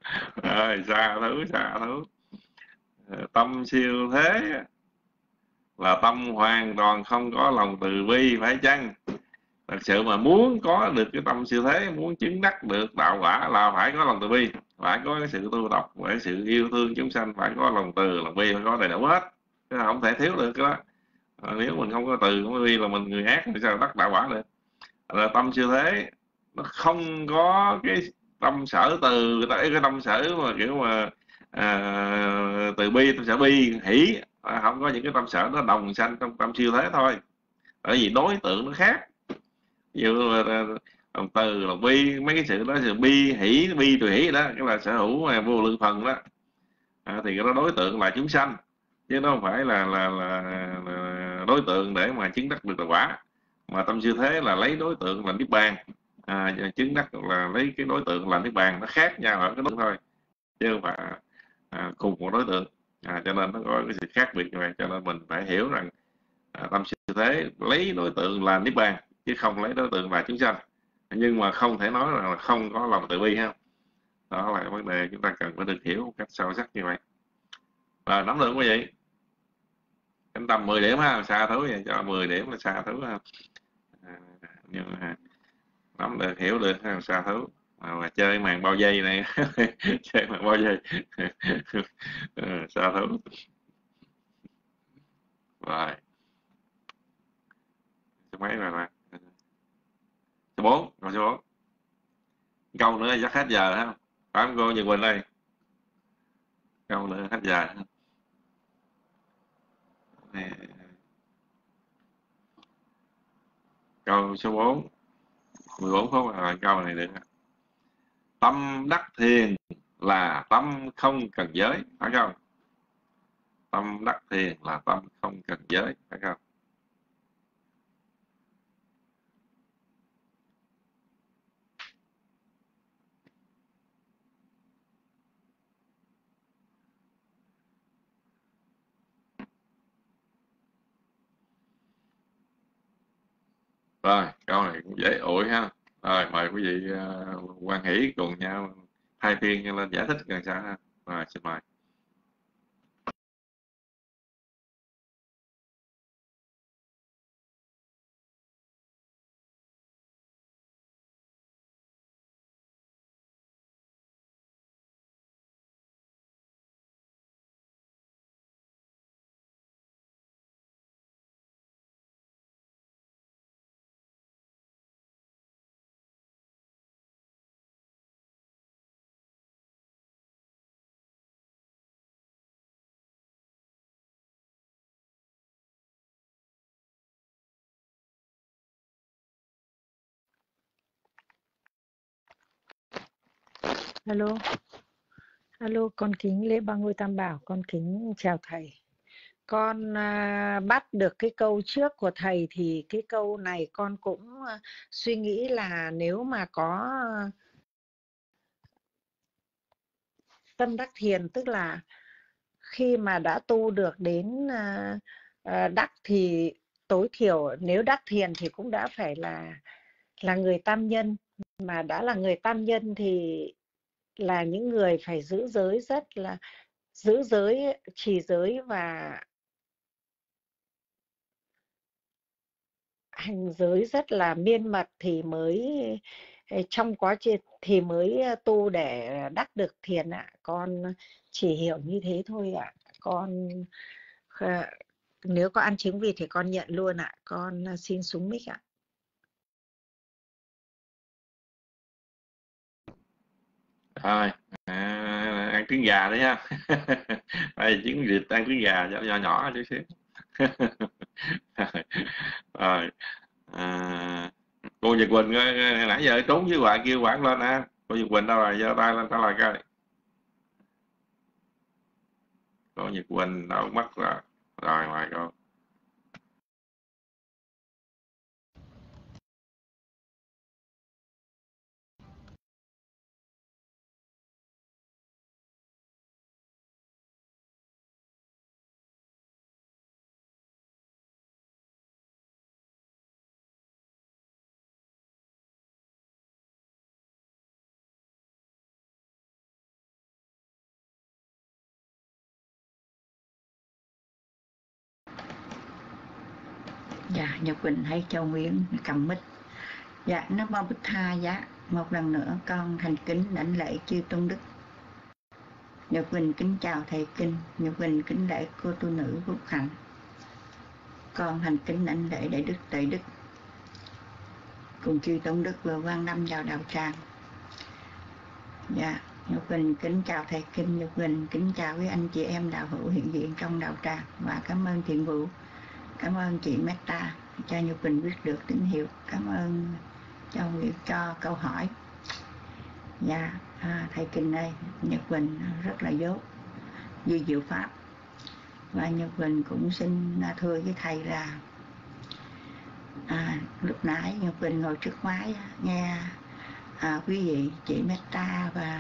Rồi xa thứ xa thứ tâm siêu thế là tâm hoàn toàn không có lòng từ bi, phải chăng? Thật sự mà muốn có được cái tâm siêu thế, muốn chứng đắc được đạo quả là phải có lòng từ bi, phải có cái sự tu tập, phải sự yêu thương chúng sanh, phải có lòng từ, lòng bi, phải có đầy đủ hết, chứ không thể thiếu được cái đó. À, nếu mình không có từ, không có bi là mình người ác, thì sao đắc đạo quả được? Là tâm siêu thế nó không có cái tâm sở từ, cái tâm sở mà kiểu mà à, từ bi, tâm sở bi hỷ, à, không có những cái tâm sở nó đồng sanh trong tâm siêu thế thôi, bởi vì đối tượng nó khác. Ví dụ là lòng từ, lòng bi, mấy cái sự đó là bi hỷ, bi từ hỷ đó, cái là sở hữu mà vô lượng phần đó, à, thì cái đó đối tượng là chúng sanh, chứ nó không phải là, là, là, là đối tượng để mà chứng đắc được đạo quả. Mà tâm siêu thế là lấy đối tượng là niết bàn, à, chứng đắc là lấy cái đối tượng là niết bàn, nó khác nhau ở cái đối tượng thôi, chứ không phải à, cùng một đối tượng. À, cho nên nó có cái sự khác biệt như vậy, cho nên mình phải hiểu rằng à, tâm siêu thế lấy đối tượng là niết bàn, chứ không lấy đối tượng là chúng sanh. Nhưng mà không thể nói là không có lòng từ bi ha. Đó là vấn đề chúng ta cần phải được hiểu một cách sâu sắc như vậy. Rồi, nắm được không quý vị? Cái tầm mười điểm ha, xa thú vậy, cho mười điểm là xa thú ha. À, nhưng mà nắm được, hiểu được ha, xa thú. À, mà chơi màn bao dây này chơi màn bao dây à, xa thú. Rồi, số mấy rồi nè? Số bốn, câu số bốn. Câu nữa chắc hết giờ ha. Phải không cô Nhật Quỳnh đây? Câu nữa hết giờ ha. Nè. Câu số bốn, mười bốn phút rồi, câu này được. Tâm đắc thiền là tâm không cần giới, phải không? Tâm đắc thiền là tâm không cần giới, phải không? Rồi, câu này cũng dễ ổi ha. Rồi, mời quý vị uh, quan hỷ cùng nhau thay phiên lên giải thích gần sao ha. Rồi, xin mời. Alo, alo, con kính lễ ba ngôi tam bảo, con kính chào thầy. Con à, bắt được cái câu trước của thầy thì cái câu này con cũng à, suy nghĩ là nếu mà có tâm đắc thiền, tức là khi mà đã tu được đến à, à, đắc thì tối thiểu nếu đắc thiền thì cũng đã phải là là người tam nhân, mà đã là người tam nhân thì là những người phải giữ giới, rất là giữ giới, trì giới và hành giới rất là miên mật thì mới trong quá trình thì mới tu để đắc được thiền ạ. Con chỉ hiểu như thế thôi ạ. Con nếu có ăn trứng vịt thì con nhận luôn ạ. Con xin súng mic ạ. Rồi, à, ăn trứng gà đấy ha. Đây, trứng vịt ăn trứng gà nhỏ nhỏ, nhỏ chút xíu. Rồi, à, cô Nhật Quỳnh nãy giờ trốn với bạn kêu bạn lên ha. Cô Nhật Quỳnh đâu rồi, giơ tay lên trả lời coi. Cô Nhật Quỳnh đâu mất rồi. Rồi, mời cô. Dạ, Nhật Quỳnh thấy Châu Nguyễn cầm mic. Dạ, Nam Mô Bích Tha. Dạ, một lần nữa con thành kính lãnh lễ chư tôn đức. Nhật Quỳnh kính chào thầy Kinh. Nhật Quỳnh kính lễ cô tu nữ Phúc Hạnh. Con thành kính lãnh lễ Đại Đức Tuệ Đức cùng chư tôn đức vừa quan năm vào đạo tràng. Dạ, Nhật Quỳnh kính chào thầy Kinh. Nhật Quỳnh kính chào quý anh chị em đạo hữu hiện diện trong đạo tràng, và cảm ơn Thiện Vũ, cảm ơn chị Meta cho Nhật Quỳnh biết được tín hiệu, cảm ơn Châu Nguyễn cho câu hỏi. Dạ, à, thầy Kinh đây, Nhật Quỳnh rất là dốt duy diệu pháp, và Nhật Quỳnh cũng xin thưa với thầy là à, lúc nãy Nhật Quỳnh ngồi trước máy nghe à, quý vị chị Meta và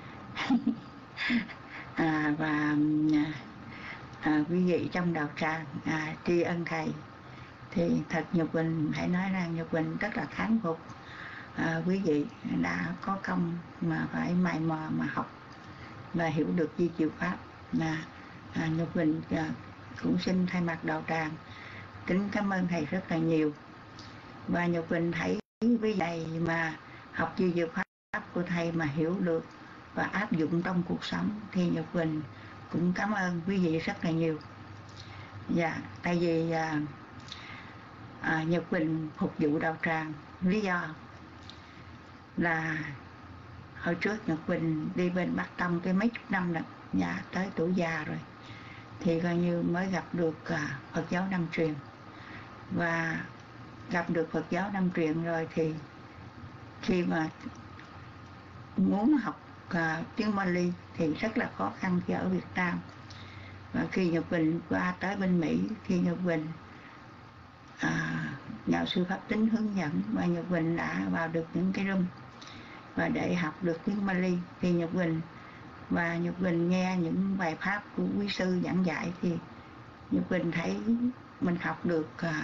à, và à, quý vị trong đạo tràng à, tri ân thầy, thì thật Nhật Quỳnh phải nói rằng Nhật Quỳnh rất là thán phục à, quý vị đã có công mà phải mày mò mà học và hiểu được di diệu pháp. Mà à, Nhật Quỳnh à, cũng xin thay mặt đạo tràng kính cảm ơn thầy rất là nhiều. Và Nhật Quỳnh thấy với thầy mà học di diệu pháp của thầy mà hiểu được và áp dụng trong cuộc sống thì Nhật Quỳnh cũng cảm ơn quý vị rất là nhiều. Dạ, tại vì à, à, Nhật Quỳnh phục vụ đạo tràng lý do là hồi trước Nhật Quỳnh đi bên Bắc Tông cái mấy chục năm rồi, dạ tới tuổi già rồi, thì coi như mới gặp được à, Phật giáo Nam truyền. Và gặp được Phật giáo Nam truyền rồi thì khi mà muốn học à, tiếng Mali thì rất là khó khăn khi ở Việt Nam. Và khi Nhật Quỳnh qua tới bên Mỹ, khi Nhật Quỳnh à, nhờ sư Pháp Tính hướng dẫn, và Nhật Quỳnh đã vào được những cái room và để học được tiếng Mali, thì Nhật Quỳnh và Nhật Quỳnh nghe những bài pháp của quý sư giảng dạy, thì Nhật Quỳnh thấy mình học được à,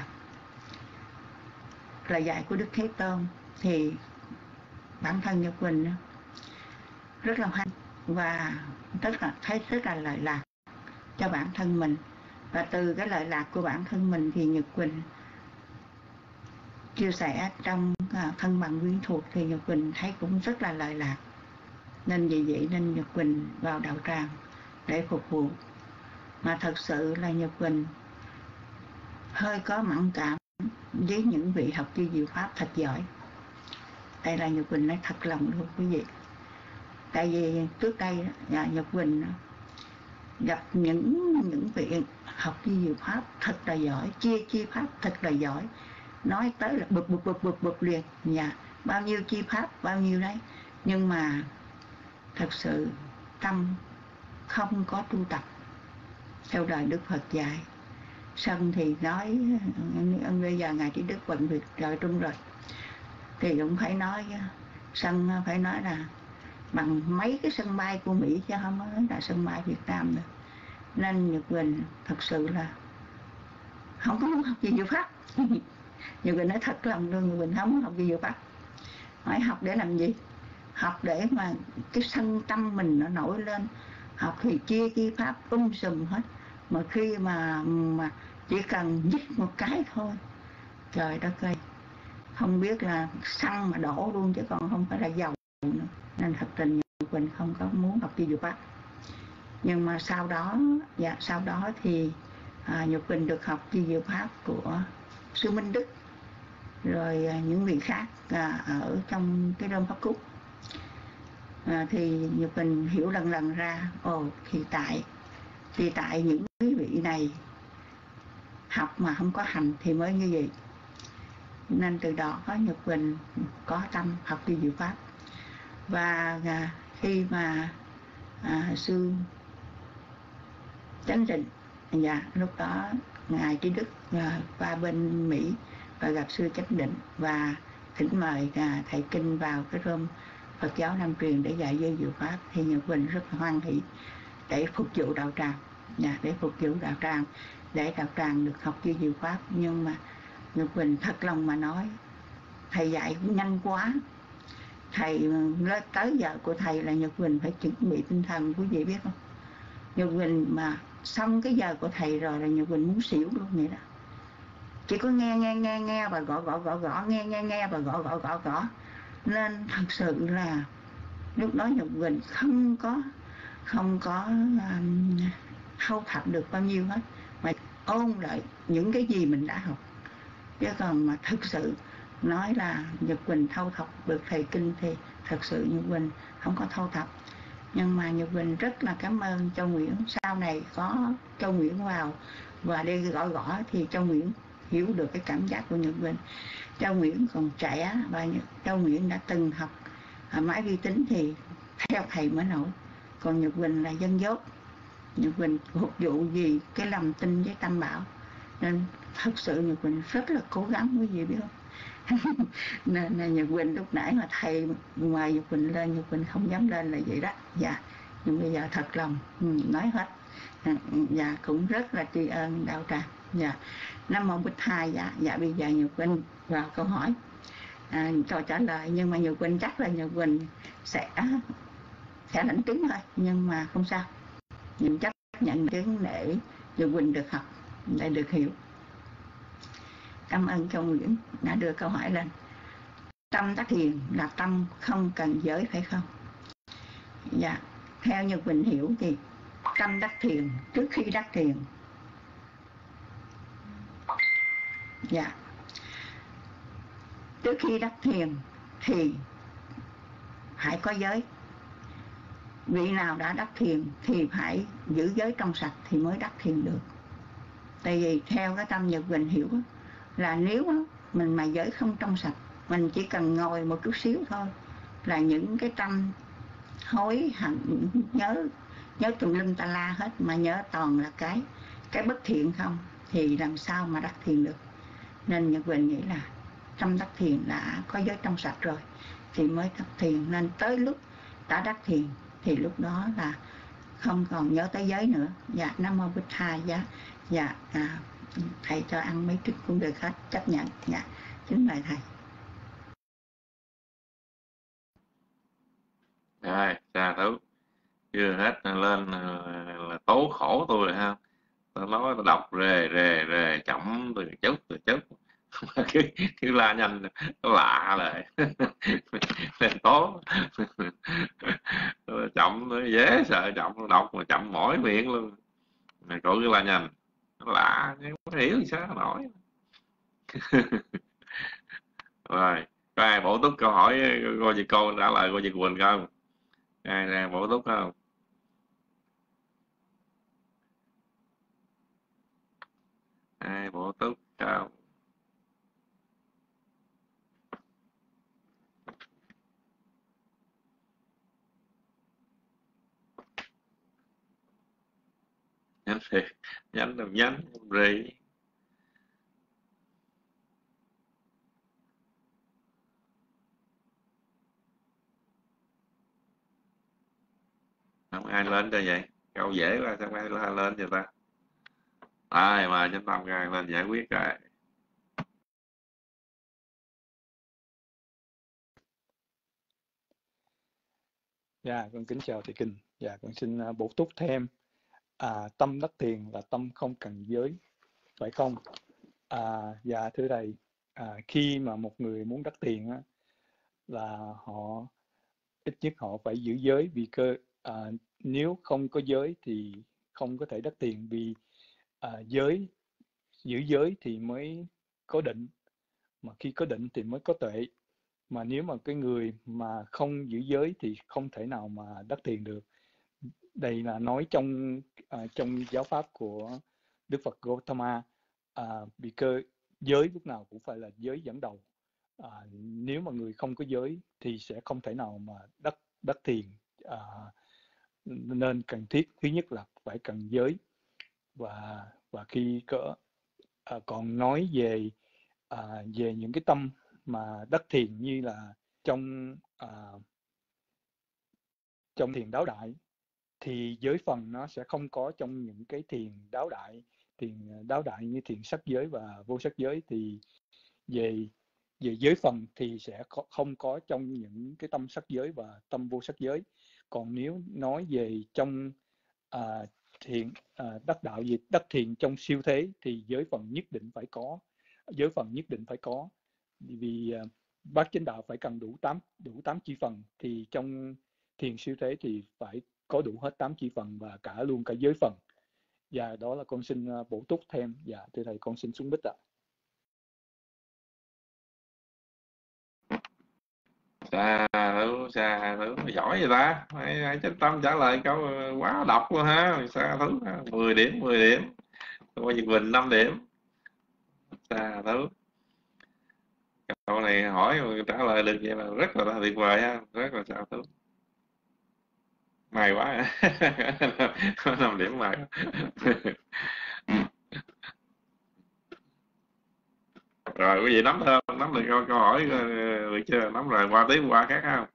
lời dạy của Đức Thế Tôn, thì bản thân Nhật Quỳnh rất là hoan và rất là thấy rất là lợi lạc cho bản thân mình. Và từ cái lợi lạc của bản thân mình thì Nhật Quỳnh chia sẻ trong à, thân bằng quyến thuộc, thì Nhật Quỳnh thấy cũng rất là lợi lạc. Nên vì vậy nên Nhật Quỳnh vào đạo tràng để phục vụ. Mà thật sự là Nhật Quỳnh hơi có mẫn cảm với những vị học di diệu pháp thật giỏi. Đây là Nhật Quỳnh nói thật lòng luôn quý vị. Tại vì trước đây Nhật Quỳnh gặp những những vị học di diệu pháp thật là giỏi, chia chi pháp thật là giỏi, nói tới là bực bực bực bực bực liền, nhà bao nhiêu chi pháp bao nhiêu đấy, nhưng mà thật sự tâm không có tu tập theo lời Đức Phật dạy. Sân thì nói bây giờ ngài Trí Đức bận việc rồi trung rồi, thì cũng phải nói Sân phải nói là bằng mấy cái sân bay của Mỹ chứ không nói là sân bay Việt Nam nữa. Nên Nhật Quỳnh thật sự là không có muốn học gì diệu pháp. Nhật Quỳnh nói thật lòng luôn, Nhật Quỳnh không muốn học gì diệu pháp. Hỏi học để làm gì? Học để mà cái sân tâm mình nó nổi lên. Học thì chia chi pháp um sùm hết. Mà khi mà mà chỉ cần dứt một cái thôi, trời đất ơi, không biết là xăng mà đổ luôn chứ còn không phải là dầu nữa. Nên thật tình Nhật Quỳnh không có muốn học di diệu pháp. Nhưng mà sau đó, dạ sau đó thì à, Nhật Quỳnh được học di diệu pháp của sư Minh Đức, rồi à, những vị khác à, ở trong cái Rơm Pháp Cúc. À, thì Nhật Quỳnh hiểu lần lần ra, ồ thì tại thì tại những quý vị này học mà không có hành thì mới như vậy. Nên từ đó Nhật Quỳnh có tâm học di diệu pháp. Và à, khi mà à, sư Chánh Định, dạ lúc đó ngài Trí Đức à, qua bên Mỹ và gặp sư Chánh Định và thỉnh mời à, thầy Kinh vào cái room Phật giáo Nam truyền để dạy di diệu pháp, thì Nhật Quỳnh rất là hoan hỷ để phục vụ đạo tràng, dạ, để phục vụ đạo tràng, để đạo tràng được học di diệu pháp. Nhưng mà Nhật Quỳnh thật lòng mà nói, thầy dạy cũng nhanh quá. Thầy tới giờ của thầy là Nhật Quỳnh phải chuẩn bị tinh thần, quý vị biết không? Nhật Quỳnh mà xong cái giờ của thầy rồi là Nhật Quỳnh muốn xỉu luôn vậy đó. chỉ có nghe nghe nghe nghe và gõ gõ gõ gõ nghe nghe nghe và gõ gõ gõ gõ, nên thật sự là lúc đó Nhật Quỳnh không có không có um, thâu thập được bao nhiêu hết, mà ôn lại những cái gì mình đã học. Chứ còn mà thực sự nói là Nhật Quỳnh thâu thập được thầy kinh thì thật sự Nhật Quỳnh không có thâu thập. Nhưng mà Nhật Quỳnh rất là cảm ơn Châu Nguyễn. Sau này có Châu Nguyễn vào và đi gõ gõ thì Châu Nguyễn hiểu được cái cảm giác của Nhật Quỳnh. Châu Nguyễn còn trẻ và Châu Nguyễn đã từng học máy vi tính thì theo thầy mới nổi. Còn Nhật Quỳnh là dân dốt. Nhật Quỳnh phục vụ gì cái lòng tin với Tam Bảo. Nên thật sự Nhật Quỳnh rất là cố gắng, quý vị biết không? Nên là Nhật Quỳnh lúc nãy mà thầy ngoài Nhật Quỳnh lên, Nhật Quỳnh không dám lên là vậy đó. Dạ, nhưng bây giờ thật lòng nói hết. Dạ, cũng rất là tri ân đạo tràng. Dạ, Nam Mô Bích Thai. Dạ, dạ bây giờ Nhật Quỳnh vào câu hỏi à, cho trả lời. Nhưng mà Nhật Quỳnh chắc là Nhật Quỳnh sẽ sẽ lãnh chứng thôi, nhưng mà không sao. Nhưng chắc nhận chứng để Nhật Quỳnh được học, để được hiểu. Cảm ơn Châu Nguyễn đã đưa câu hỏi lên. Tâm đắc thiền là tâm không cần giới phải không? Dạ, theo Nhật Quỳnh hiểu thì tâm đắc thiền trước khi đắc thiền. Dạ, trước khi đắc thiền thì phải có giới. Vị nào đã đắc thiền thì phải giữ giới trong sạch thì mới đắc thiền được. Tại vì theo cái tâm Nhật Quỳnh hiểu là nếu mình mà giới không trong sạch, mình chỉ cần ngồi một chút xíu thôi là những cái tâm hối hận, nhớ nhớ tùm lum ta la hết, mà nhớ toàn là cái cái bất thiện không, thì làm sao mà đắc thiền được. Nên Nhật Quỳnh nghĩ là trong đắc thiền đã có giới trong sạch rồi thì mới đắc thiền. Nên tới lúc đã đắc thiền thì lúc đó là không còn nhớ tới giới nữa. Dạ, Nam Mô Bích Thai. Dạ, dạ à, thầy cho ăn mấy trứng cũng được hết, chấp nhận. Dạ, chính lời thầy. Rồi, xa thú. Chưa hết lên là tố khổ tôi rồi ha. Tôi nói tôi đọc rề rề rề chậm từ chút từ chút. Cứ, cứ la nhanh nó lạ rồi. Nên tố. Chậm nó dễ sợ, chậm đọc mà chậm mỏi miệng luôn. Này cậu cứ la nhanh. Nó lạ, không hiểu sao nổi. Rồi, có ai bổ túc câu hỏi cô chị cô trả lời cô chị Quỳnh không? Ai ra bổ túc không? Ai bổ túc không? Nhánh thiệt, nhánh làm nhánh rì. Không ai lên cho vậy, câu dễ quá sao ai lên cho ta. Ai mà Chánh Tâm ra lên giải quyết rồi. Dạ, con kính chào thầy Kinh. Dạ, con xin uh, bổ túc thêm. À, tâm đắc thiền là tâm không cần giới, phải không? À, dạ thưa thầy, à, khi mà một người muốn đắc thiền á, là họ ít nhất họ phải giữ giới, vì cơ à, nếu không có giới thì không có thể đắc thiền, vì à, giới giữ giới thì mới có định, mà khi có định thì mới có tuệ. Mà nếu mà cái người mà không giữ giới thì không thể nào mà đắc thiền được. Đây là nói trong à, trong giáo pháp của Đức Phật Gautama, à, vì cơ giới lúc nào cũng phải là giới dẫn đầu. À, nếu mà người không có giới thì sẽ không thể nào mà đắc đắc thiền. À, nên cần thiết thứ nhất là phải cần giới. Và và khi có à, còn nói về à, về những cái tâm mà đắc thiền như là trong à, trong thiền đáo đại thì giới phần nó sẽ không có trong những cái thiền đáo đại. Thiền đáo đại như thiền sắc giới và vô sắc giới thì về về giới phần thì sẽ không có trong những cái tâm sắc giới và tâm vô sắc giới. Còn nếu nói về trong à, thiền à, đắc đạo gì đắc thiền trong siêu thế thì giới phần nhất định phải có. giới phần nhất định phải có, vì uh, bát chánh đạo phải cần đủ tám đủ tám chi phần, thì trong thiền siêu thế thì phải có đủ hết tám chi phần và cả luôn cả giới phần. Và đó là con xin uh, bổ túc thêm. Dạ thưa thầy, con xin xuống mic ạ. Xa thú, xa thú, giỏi vậy ta. Hãy chân tâm trả lời câu quá độc luôn ha. Xa thú, mười điểm, mười điểm. Cô Nhật Bình năm điểm. Xa thú. Câu này hỏi mà trả lời được vậy là rất là tuyệt vời ha, rất là xa thú. May quá. năm điểm may. Rồi quý vị nắm hơn, nắm được câu, câu hỏi được chưa? Nắm rồi, qua tiếp qua khác không?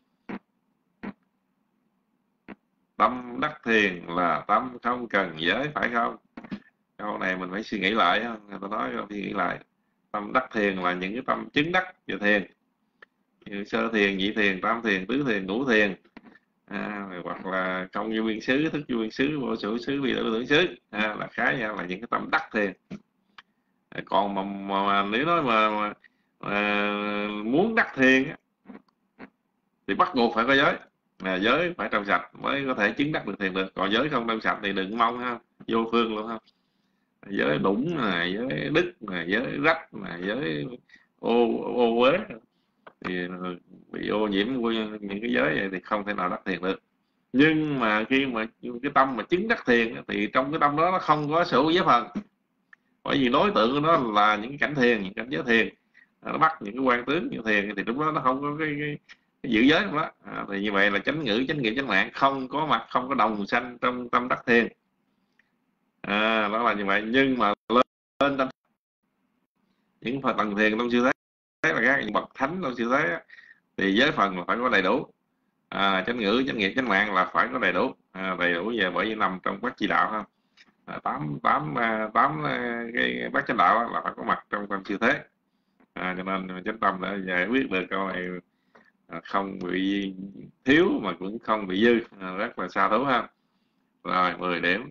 Tâm đắc thiền là tâm không cần giới, phải không? Câu này mình phải suy nghĩ lại, người ta nói suy nghĩ lại. Tâm đắc thiền là những cái tâm chứng đắc về thiền, như sơ thiền, nhị thiền, tam thiền, tứ thiền, ngũ thiền, à, hoặc là công vô biên xứ, thức vô biên xứ, vô sở xứ, vì tưởng xứ, à, là khá ra là những cái tâm đắc thiền. Còn mà, mà, mà nếu nói mà, mà, mà muốn đắc thiền thì bắt buộc phải có giới, à, giới phải trong sạch mới có thể chứng đắc được thiền được. Còn giới không trong sạch thì đừng mong ha, vô phương luôn ha. Giới đủng này, giới đức này, giới rách này, giới ô ô uế thì bị ô nhiễm của những cái giới này thì không thể nào đắc thiền được. Nhưng mà khi mà cái tâm mà chứng đắc thiền thì trong cái tâm đó nó không có sở hữu giới phần, bởi vì đối tượng của nó là những cảnh thiền, những cảnh giới thiền, nó bắt những cái quan tướng như thiền thì lúc đó nó không có cái, cái, cái giữ giới đó. À, thì như vậy là chánh ngữ, chánh nghiệp, chánh mạng không có mặt, không có đồng sanh trong tâm đắc thiền. À, đó là như vậy. Nhưng mà lên, lên tâm những phần tầng thiền trong siêu thế, thế là các những bậc thánh trong siêu thế thì giới phần là phải có đầy đủ, à, chánh ngữ, chánh nghiệp, chánh mạng là phải có đầy đủ, à, đầy đủ về bởi vì nằm trong bát chi đạo ha. À, tám tám tám cái bát chánh đạo là phải có mặt trong tâm siêu thế, à, cho nên chánh tâm đã giải quyết được câu này, à, không bị thiếu mà cũng không bị dư, à, rất là xa thú ha. Rồi mười điểm.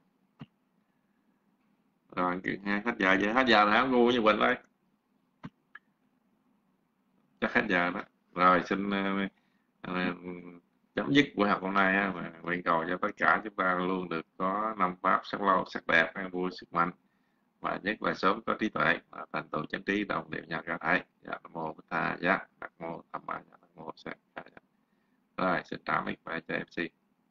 Rồi hết giờ vậy, hết giờ rồi hả ngu như Quỳnh ơi? Chắc hết giờ đó. Rồi xin uh, uh, chấm dứt buổi học hôm nay ha, và nguyện cầu cho tất cả chúng ta luôn được có năm pháp sắc lâu, sắc đẹp, an vui, sức mạnh, và nhất là sớm có trí tuệ và thành tựu chánh trí đồng đều nhau cả thảy. Dạ nam mô Bụt Tha Giá, nam mô Tham Ma Giá, nam mô Sa Ca Giá. Rồi xin trả mic về cho em xê.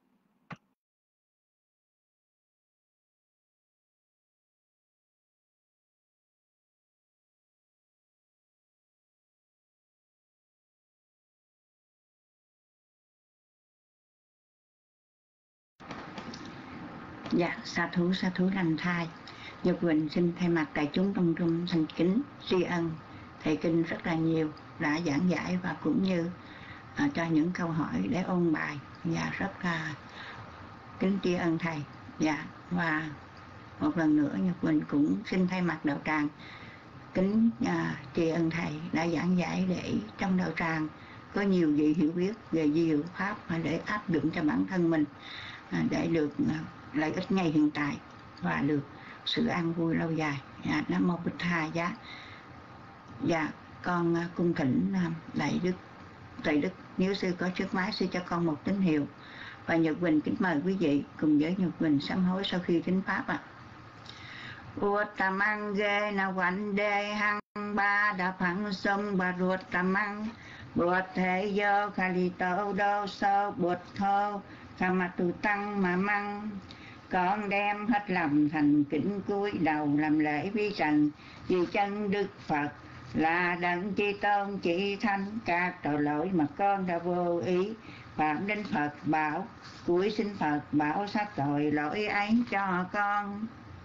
Dạ, sa thú, sa thú lành thai. Nhật Quỳnh xin thay mặt đại chúng trong trung thành kính tri ân thầy Kinh rất là nhiều đã giảng giải và cũng như à, cho những câu hỏi để ôn bài. Dạ, rất là kính tri ân thầy. Dạ, và một lần nữa Nhật Quỳnh cũng xin thay mặt đạo tràng kính à, tri ân thầy đã giảng giải để trong đạo tràng có nhiều vị hiểu biết về di hiệu pháp và để áp dụng cho bản thân mình, à, để được à, lợi ích ngay hiện tại và được sự an vui lâu dài. Dạ, nam mô Bụt Tha Giá. Dạ, con uh, cung thỉnh uh, đại đức đại đức nếu sư có trước máy sư cho con một tín hiệu, và Nhật Quỳnh kính mời quý vị cùng với Nhật Quỳnh sám hối sau khi kính pháp ạ. Ruột tam ăn ghê na quạnh đê hăng ba đà phẳng sông bà ruột tam ăn ruột thế dơ khả lì tâu đô sơ bột thô khả mặt tù tăng mà măng. Con đem hết lòng thành kính cúi đầu làm lễ vi trần vì chân Đức Phật là đấng chi tôn chỉ thánh. Các tội lỗi mà con đã vô ý phạm đến Phật bảo, cúi xin Phật bảo sát tội lỗi ấy cho con.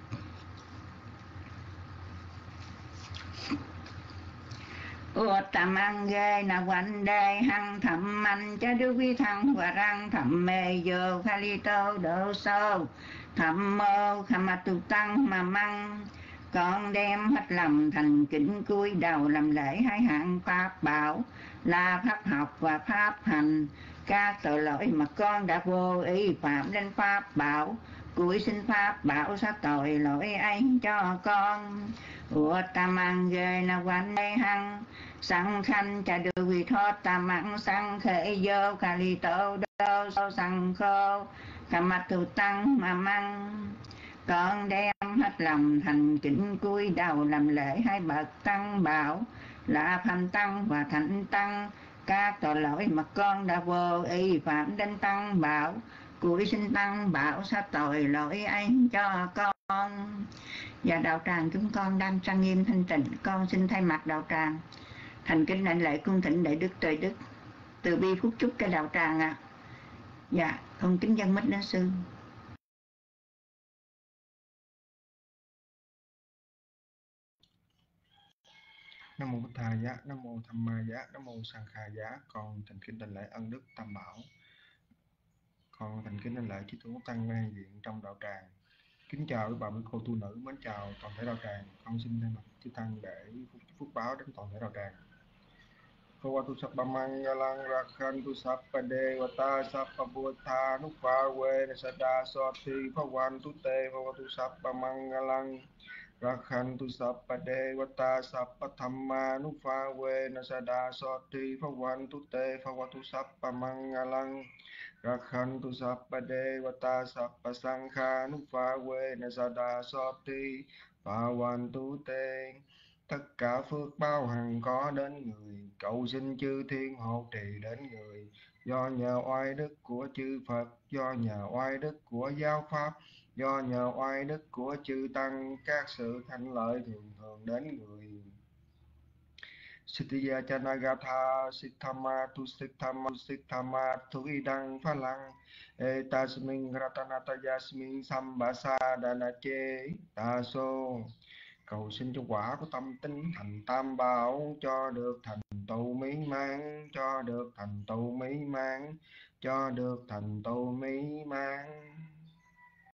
Ủa tầm ăn ghê na quanh đề hăng thầm mạnh cha đức vi thăng và răng thầm mê vô kha li tô độ sâu thầm mô khả mặt tù tăng mà măng. Con đem hết lòng thành kính cúi đầu làm lễ hai hạng pháp bảo là pháp học và pháp hành. Các tội lỗi mà con đã vô ý phạm đến pháp bảo, Cuối xin pháp bảo sa tội lỗi ấy cho con. Ủa ta mang ghê na quan đây hăng sang khanh cha đưa quy thoát ta mặn sang khệ vô khả ly tổ đô sâu sang khô khả mặt tu tăng mà măng. Con đem hết lòng thành kính cúi đầu làm lễ hai bậc tăng bảo là phạm tăng và thánh tăng. Các tội lỗi mà con đã vô ý phạm đến tăng bảo, cúi xin tăng bảo sa tội lỗi ấy cho con. Và đạo tràng chúng con đang trang nghiêm thanh tịnh, con xin thay mặt đạo tràng thành kính lãnh lễ cung thỉnh đại đức tuệ đức từ bi phúc chúc cái đạo tràng ạ. À. Dạ, con kính dân mít đến sư. Nam mô Bổn Thầy giá, Nam mô Tham Ma giá, Nam mô Sang Kha giá. Con thành kính đảnh lễ ân đức Tam Bảo. Con thành kính đảnh lễ chư tôn tăng đang diện trong đạo tràng. Kính chào quý bà quý cô tu nữ, mến chào toàn thể đạo tràng. Con xin thay mặt chư tăng để phúc, phúc báo đến toàn thể đạo tràng. Phawatu sabba mangalang rakhantu sabba devata sabba buddha nupa ve sada soti phawantu te phawatu sabba mangalang rakhantu sabba devata sabba thamma nupa ve sada soti phawantu te phawatu sabba mangalang rakhantu sabba devata sabba sankha nupa ve sada soti phawantu te. Tất cả phước báo hằng có đến người, cầu xin chư thiên hộ trì đến người. Do nhờ oai đức của chư Phật, do nhờ oai đức của giáo pháp, do nhờ oai đức của chư tăng, các sự thạnh lợi thường thường đến người. Sitiya Chanagatha Siddhama Tu Siddhama Siddhama Tu Idang Phalang Etasmin Ratanata Yasmin Sambasa Danache Taso. Cầu xin cho quả của tâm tính thành tam bảo, cho được thành tựu mỹ mãn, cho được thành tựu mỹ mãn, cho được thành tựu mỹ mãn.